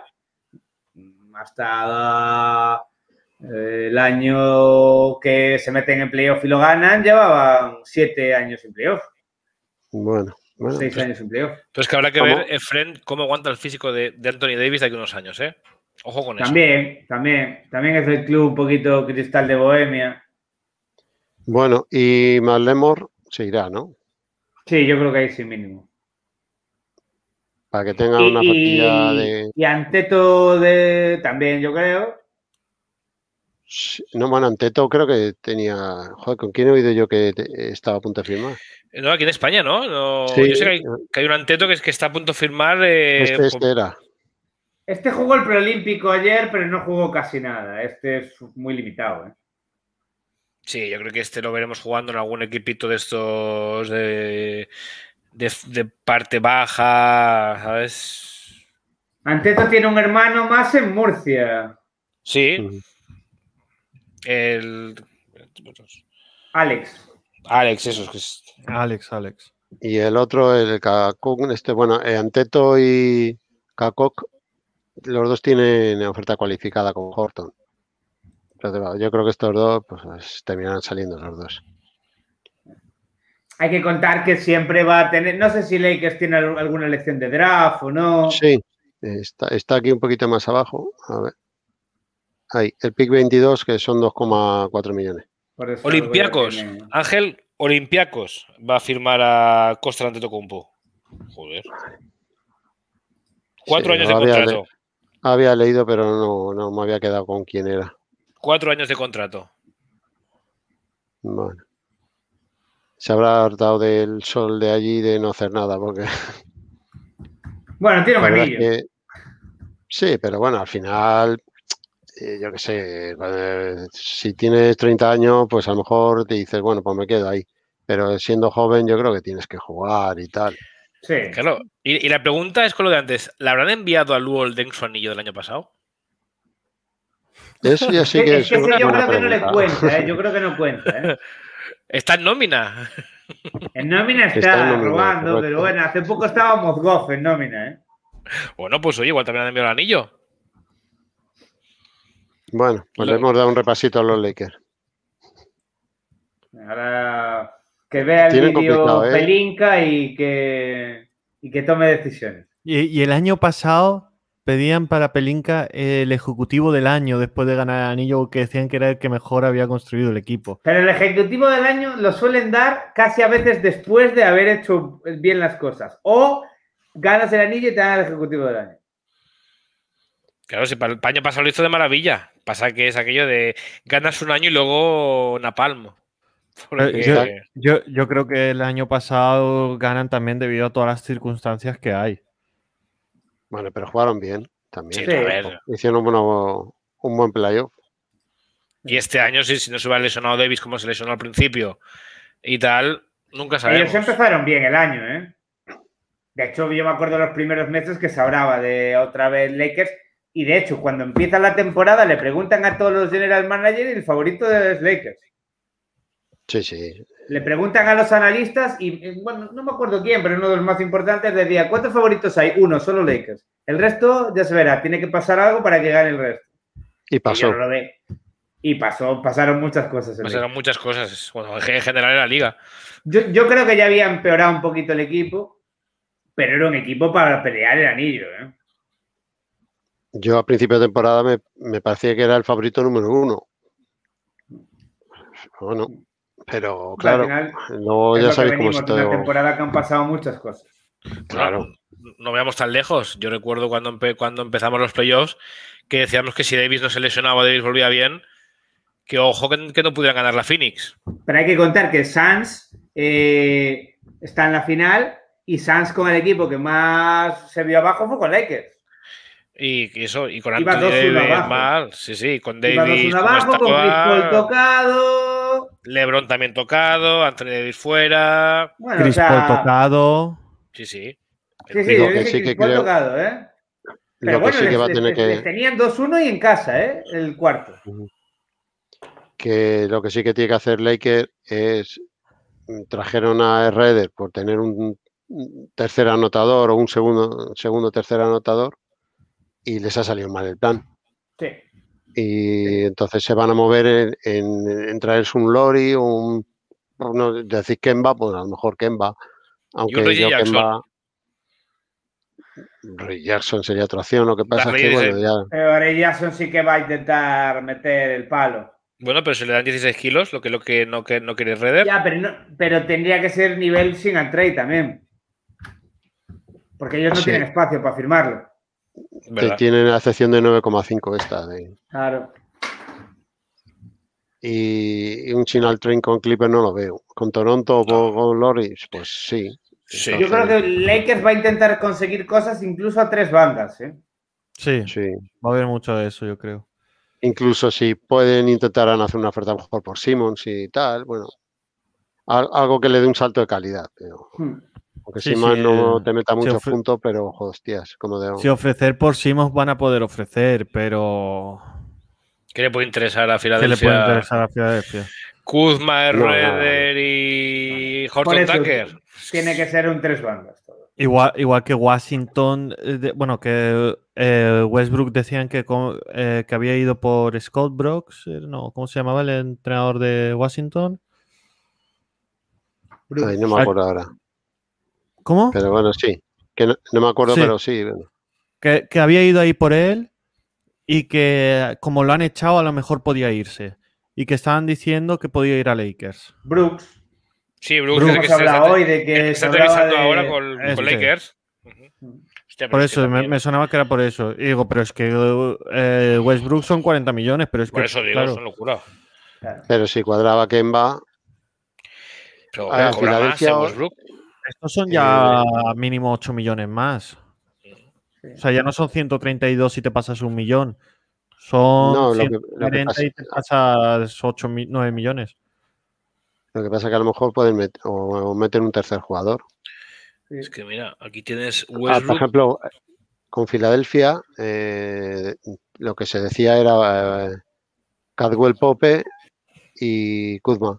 hasta eh, el año que se meten en playoff y lo ganan, llevaban siete años en playoff. Bueno. Bueno, Seis pues, años en playoff. Entonces que habrá que ¿Cómo? ver, Efren, cómo aguanta el físico de, de Anthony Davis de aquí a unos años, ¿eh? Ojo con también, eso. También, también es el club un poquito cristal de Bohemia. Bueno, y Malemore se irá, ¿no? Sí, yo creo que ahí sí mínimo. Para que tenga y, una partida de... Y Anteto de... también, yo creo. Sí, no, bueno, Anteto creo que tenía... Joder, ¿con quién he oído yo que te... estaba a punto de firmar? No, aquí en España, ¿no? no sí. Yo sé que hay, que hay un Anteto que, es que está a punto de firmar... Eh, este, este por... era. Este jugó el preolímpico ayer, pero no jugó casi nada. Este es muy limitado, ¿eh? Sí, yo creo que este lo veremos jugando en algún equipito de estos de, de, de parte baja, ¿sabes? Anteto tiene un hermano más en Murcia. Sí. Uh-huh. El... Alex. Alex, eso es que es... Alex, Alex. Y el otro, el Kakuk, este, bueno, eh, Anteto y Kakok, los dos tienen oferta cualificada con Horton. Pero yo creo que estos dos pues, terminarán saliendo los dos. Hay que contar que siempre va a tener, no sé si Lakers tiene alguna elección de draft o no. Sí, está, está aquí un poquito más abajo. A ver. Ahí, el pick veintidós, que son dos coma cuatro millones. Olympiacos, tiene... Ángel, Olympiacos va a firmar a Costa Antetokounmpo. Joder. Cuatro sí, años de había contrato. Le, había leído, pero no, no me había quedado con quién era. Cuatro años de contrato. Bueno. Se habrá hartado del sol de allí de no hacer nada, porque... Bueno, tiene un anillo. Es que... Sí, pero bueno, al final... Yo qué sé, si tienes treinta años, pues a lo mejor te dices, bueno, pues me quedo ahí. Pero siendo joven yo creo que tienes que jugar y tal. Sí. Claro, y, y la pregunta es con lo de antes, ¿le habrán enviado a Luol Deng su anillo del año pasado? Eso ya sí que es que es una yo buena creo que no le pregunta. cuenta, ¿eh? Yo creo que no cuenta, ¿eh? Está en nómina. En nómina está, Está en nómina, robando, correcto. pero bueno, hace poco estaba Mozgov en nómina, ¿eh? Bueno, pues oye, igual también han enviado el anillo. Bueno, pues Lo- le hemos dado un repasito a los Lakers. Ahora que vea el Tienen vídeo complicado, ¿eh? Pelinka y que, y que tome decisiones. Y, y el año pasado pedían para Pelinka el ejecutivo del año después de ganar el anillo, que decían que era el que mejor había construido el equipo. Pero el ejecutivo del año lo suelen dar casi a veces después de haber hecho bien las cosas. O ganas el anillo y te dan el ejecutivo del año. Claro, si para el año pasado lo hizo de maravilla. Pasa que es aquello de ganas un año y luego Napalm. Porque... Yo, yo, yo creo que el año pasado ganan también debido a todas las circunstancias que hay. Bueno, pero jugaron bien también. Sí, a ver. Hicieron un, bueno, un buen playoff. Y este año, sí, si no se hubiera lesionado Davis como se lesionó al principio y tal, nunca sabemos. Ellos empezaron bien el año, ¿eh? De hecho, yo me acuerdo de los primeros meses que se hablaba de otra vez Lakers. Y de hecho, cuando empieza la temporada, le preguntan a todos los general managers y el favorito es Lakers. Sí, sí. Le preguntan a los analistas y, bueno, no me acuerdo quién, pero uno de los más importantes decía, ¿cuántos favoritos hay? Uno, solo Lakers. El resto, ya se verá, tiene que pasar algo para que gane el resto. Y pasó. Y, no lo ve. y pasó, pasaron muchas cosas. Pasaron muchas cosas, bueno, en general en la liga. Yo, yo creo que ya había empeorado un poquito el equipo, pero era un equipo para pelear el anillo, ¿eh? Yo a principio de temporada me, me parecía que era el favorito número uno. Bueno, pero claro, final, luego ya sabéis cómo se todo. Una temporada que han pasado muchas cosas. Claro. No, no veamos tan lejos. Yo recuerdo cuando, empe cuando empezamos los playoffs que decíamos que si Davis no se lesionaba, Davis volvía bien, que ojo que, que no pudieran ganar la Phoenix. Pero hay que contar que Suns eh, está en la final y Suns con el equipo que más se vio abajo fue con Lakers. Y eso, y con Iba Anthony Davis abajo. mal, sí, sí, con Iba Davis dos uno abajo, con Chris Paul tocado. LeBron también tocado, Anthony Davis fuera. Bueno, Chris o sea, Paul tocado. Sí, sí. Sí, sí, Lo yo que dije sí Chris que Paul creo- tocado, ¿eh? Pero Lo que bueno, sí que les, va a les- tener les- que. les tenían dos uno y en casa, ¿eh? El cuarto. que lo que sí que tiene que hacer Lakers es trajeron a Redder por tener un tercer anotador o un segundo segundo tercer anotador y les ha salido mal el plan Sí. y Sí. entonces se van a mover en, en, en traerse un Lori o un no, decir Kemba, pues a lo mejor Kemba, aunque Reggie yo Jackson. Kemba Reggie Jackson sería otra opción, lo que pasa Darle es que bueno dieciséis. ya Pero Ray Jackson sí que va a intentar meter el palo. Bueno, pero si le dan dieciséis kilos, lo que, lo que no, que no quiere Redder. Ya, pero, no, pero tendría que ser nivel sin and trade también. Porque ellos no Sí. tienen espacio para firmarlo. que ¿Verdad? tienen la excepción de nueve coma cinco esta de, Claro. y, y un Chinal Train con Clippers no lo veo. Con Toronto o No. con Loris, pues sí. Sí. Yo creo que Lakers va a intentar conseguir cosas incluso a tres bandas, ¿eh? Sí, Sí. va a haber mucho de eso, yo creo. Incluso si pueden intentar hacer una oferta mejor por Simmons y tal, bueno, al- algo que le dé un salto de calidad. Pero, Hmm. aunque Sí, Simmons sí, no eh, te meta si muchos ofre- puntos, pero hostias, como de Si ofrecer por Simmons van a poder ofrecer, pero ¿Qué le puede interesar a ¿qué le Filadelfia? puede interesar a Filadelfia? Kuzma, No, Redder y Por Horton eso Tucker. tiene que ser un tres bandas todo. Igual, igual que Washington, eh, de- bueno, que eh, Westbrook decían que, co- eh, que había ido por Scott Brooks, eh, no, ¿cómo se llamaba el entrenador de Washington? Ay, no me acuerdo ahora. ¿Cómo? Pero bueno, sí. Que no, no me acuerdo, Sí. pero sí. Bueno. Que, que había ido ahí por él y que como lo han echado a lo mejor podía irse. Y que estaban diciendo que podía ir a Lakers. Brooks. Sí, Brooks, Brooks. es el que Hemos se hablado está, hoy de que el que se está hablaba entrevistando de- ahora con, Este. con Lakers. Ujú. Hostia, pero Por es que eso, me, también- me sonaba que era por eso. Y digo, pero es que eh, Westbrook son cuarenta millones, pero es Por que, eso digo, claro, es una locura. Claro. Pero si cuadraba Kemba, Pero A ver, cobra más, Filadelfia- eh, Westbrook. estos son ya Eh, mínimo ocho millones más. Sí. O sea, ya no son ciento treinta y dos si te pasas un millón. Son No, lo que- lo que ciento cuarenta pasa- y te pasas ocho, nueve millones. lo que pasa es que a lo mejor pueden meter, o, o meten un tercer jugador. Es que mira, aquí tienes Ah, por Westbrook. ejemplo, con Filadelfia, eh, lo que se decía era eh, Caldwell Pope y Kuzma.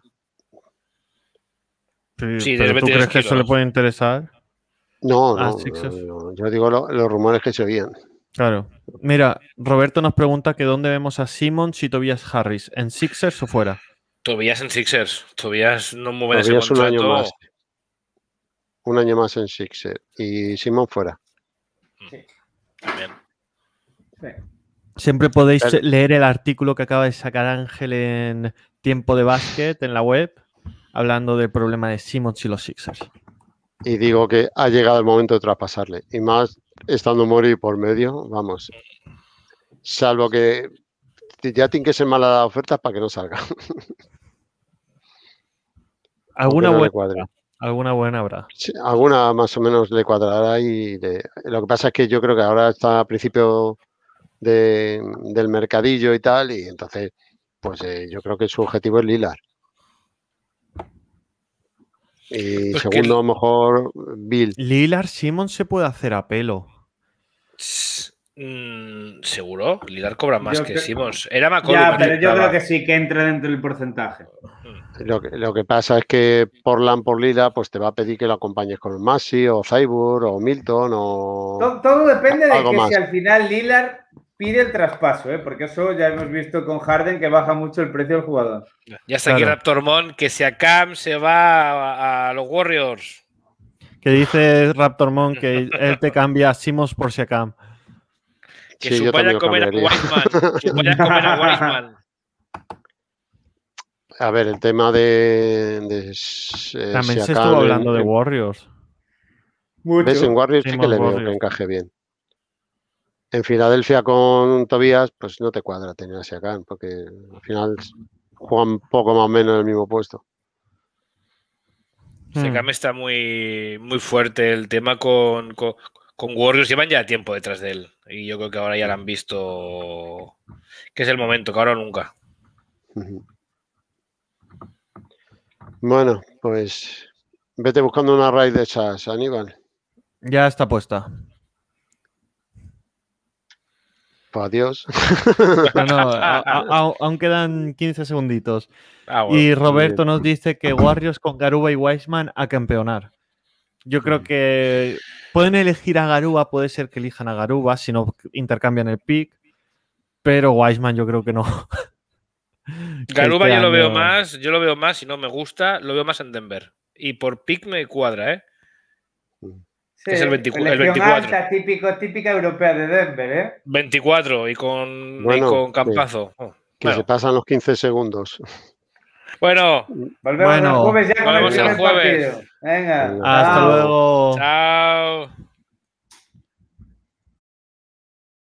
Sí, Sí, pero de ¿tú crees que eso le kilos. puede interesar? No, a no, Sixers? no, yo digo lo- los rumores que se oían. Claro. Mira, Roberto nos pregunta que dónde vemos a Simmons y Tobias Harris, ¿en Sixers o fuera? Tobias en Sixers. Tobias no mueve ese Todavía es un año contrato. más. Un año más en Sixers. Y Simón fuera. También. Sí. Siempre podéis Pero- leer el artículo que acaba de sacar Ángel en Tiempo de Básquet en la web, hablando del problema de Simmons y los Sixers. Y digo que ha llegado el momento de traspasarle. Y más estando Mori por medio, vamos. Salvo que ya tiene que ser mala la oferta para que no salga. ¿Alguna Aunque no le buena, cuadre. alguna buena habrá? Sí, alguna más o menos le cuadrará y le- lo que pasa es que yo creo que ahora está a principio de- del mercadillo y tal, y entonces pues eh, yo creo que su objetivo es Lillard. Y Pues que segundo, el- a lo mejor Bill. Lillard Simmons se puede hacer a pelo. Mm, ¿Seguro? Lillard cobra más Yo que cre- Simmons. Era McCollum. Ya, el pero que yo estaba. creo que sí que entra dentro del porcentaje. Lo que, lo que pasa es que Portland por Lillard pues te va a pedir que lo acompañes con Maxi o Cyborg o Milton o Todo, todo depende de algo que más. si al final Lillard pide el traspaso, ¿eh? Porque eso ya hemos visto con Harden que baja mucho el precio del jugador. Ya está aquí Claro. Raptor Mon, que si a Cam se va a, a los Warriors. Que dice Raptormon que él te cambia a Simmons por Siakam. Que Sí, su yo vaya también a comer a lo cambiaría. Wiseman. Su vaya a comer a Wiseman. A ver, el tema de, de eh, También se Siakam estuvo en- hablando de en- Warriors. ¿Ves? En Mucho. Warriors sí que Simmons le veo Warriors. que encaje bien. En Filadelfia con Tobias, pues no te cuadra tener a Siakam, porque al final juegan poco más o menos en el mismo puesto. Hmm. Cam está muy, muy fuerte el tema con, con, con Warriors. Llevan ya tiempo detrás de él. Y yo creo que ahora ya lo han visto que es el momento, que ahora o nunca. Ujú. Bueno, pues vete buscando una raíz de esas, Aníbal. Ya está puesta. Pues adiós. No, no, a- a- a- aún quedan quince segunditos. Ah, bueno. Y Roberto nos dice que Warriors con Garuba y Wiseman a campeonar. Yo creo que pueden elegir a Garuba, puede ser que elijan a Garuba si no intercambian el pick, pero Wiseman yo creo que no. Garuba Este yo lo veo año- más, yo lo veo más y no me gusta, lo veo más en Denver. Y por pick me cuadra, ¿eh? Sí, Es el veinticu- el elección veinticuatro. alta, típico, típica europea de Denver, ¿eh? veinticuatro y con, Bueno, y con sí. Campazo. Oh, Que bueno. se pasan los quince segundos. Bueno, Volvemos Bueno, el jueves ya con el volvemos el primer jueves. partido. Venga. Venga. Hasta chao. luego. chao.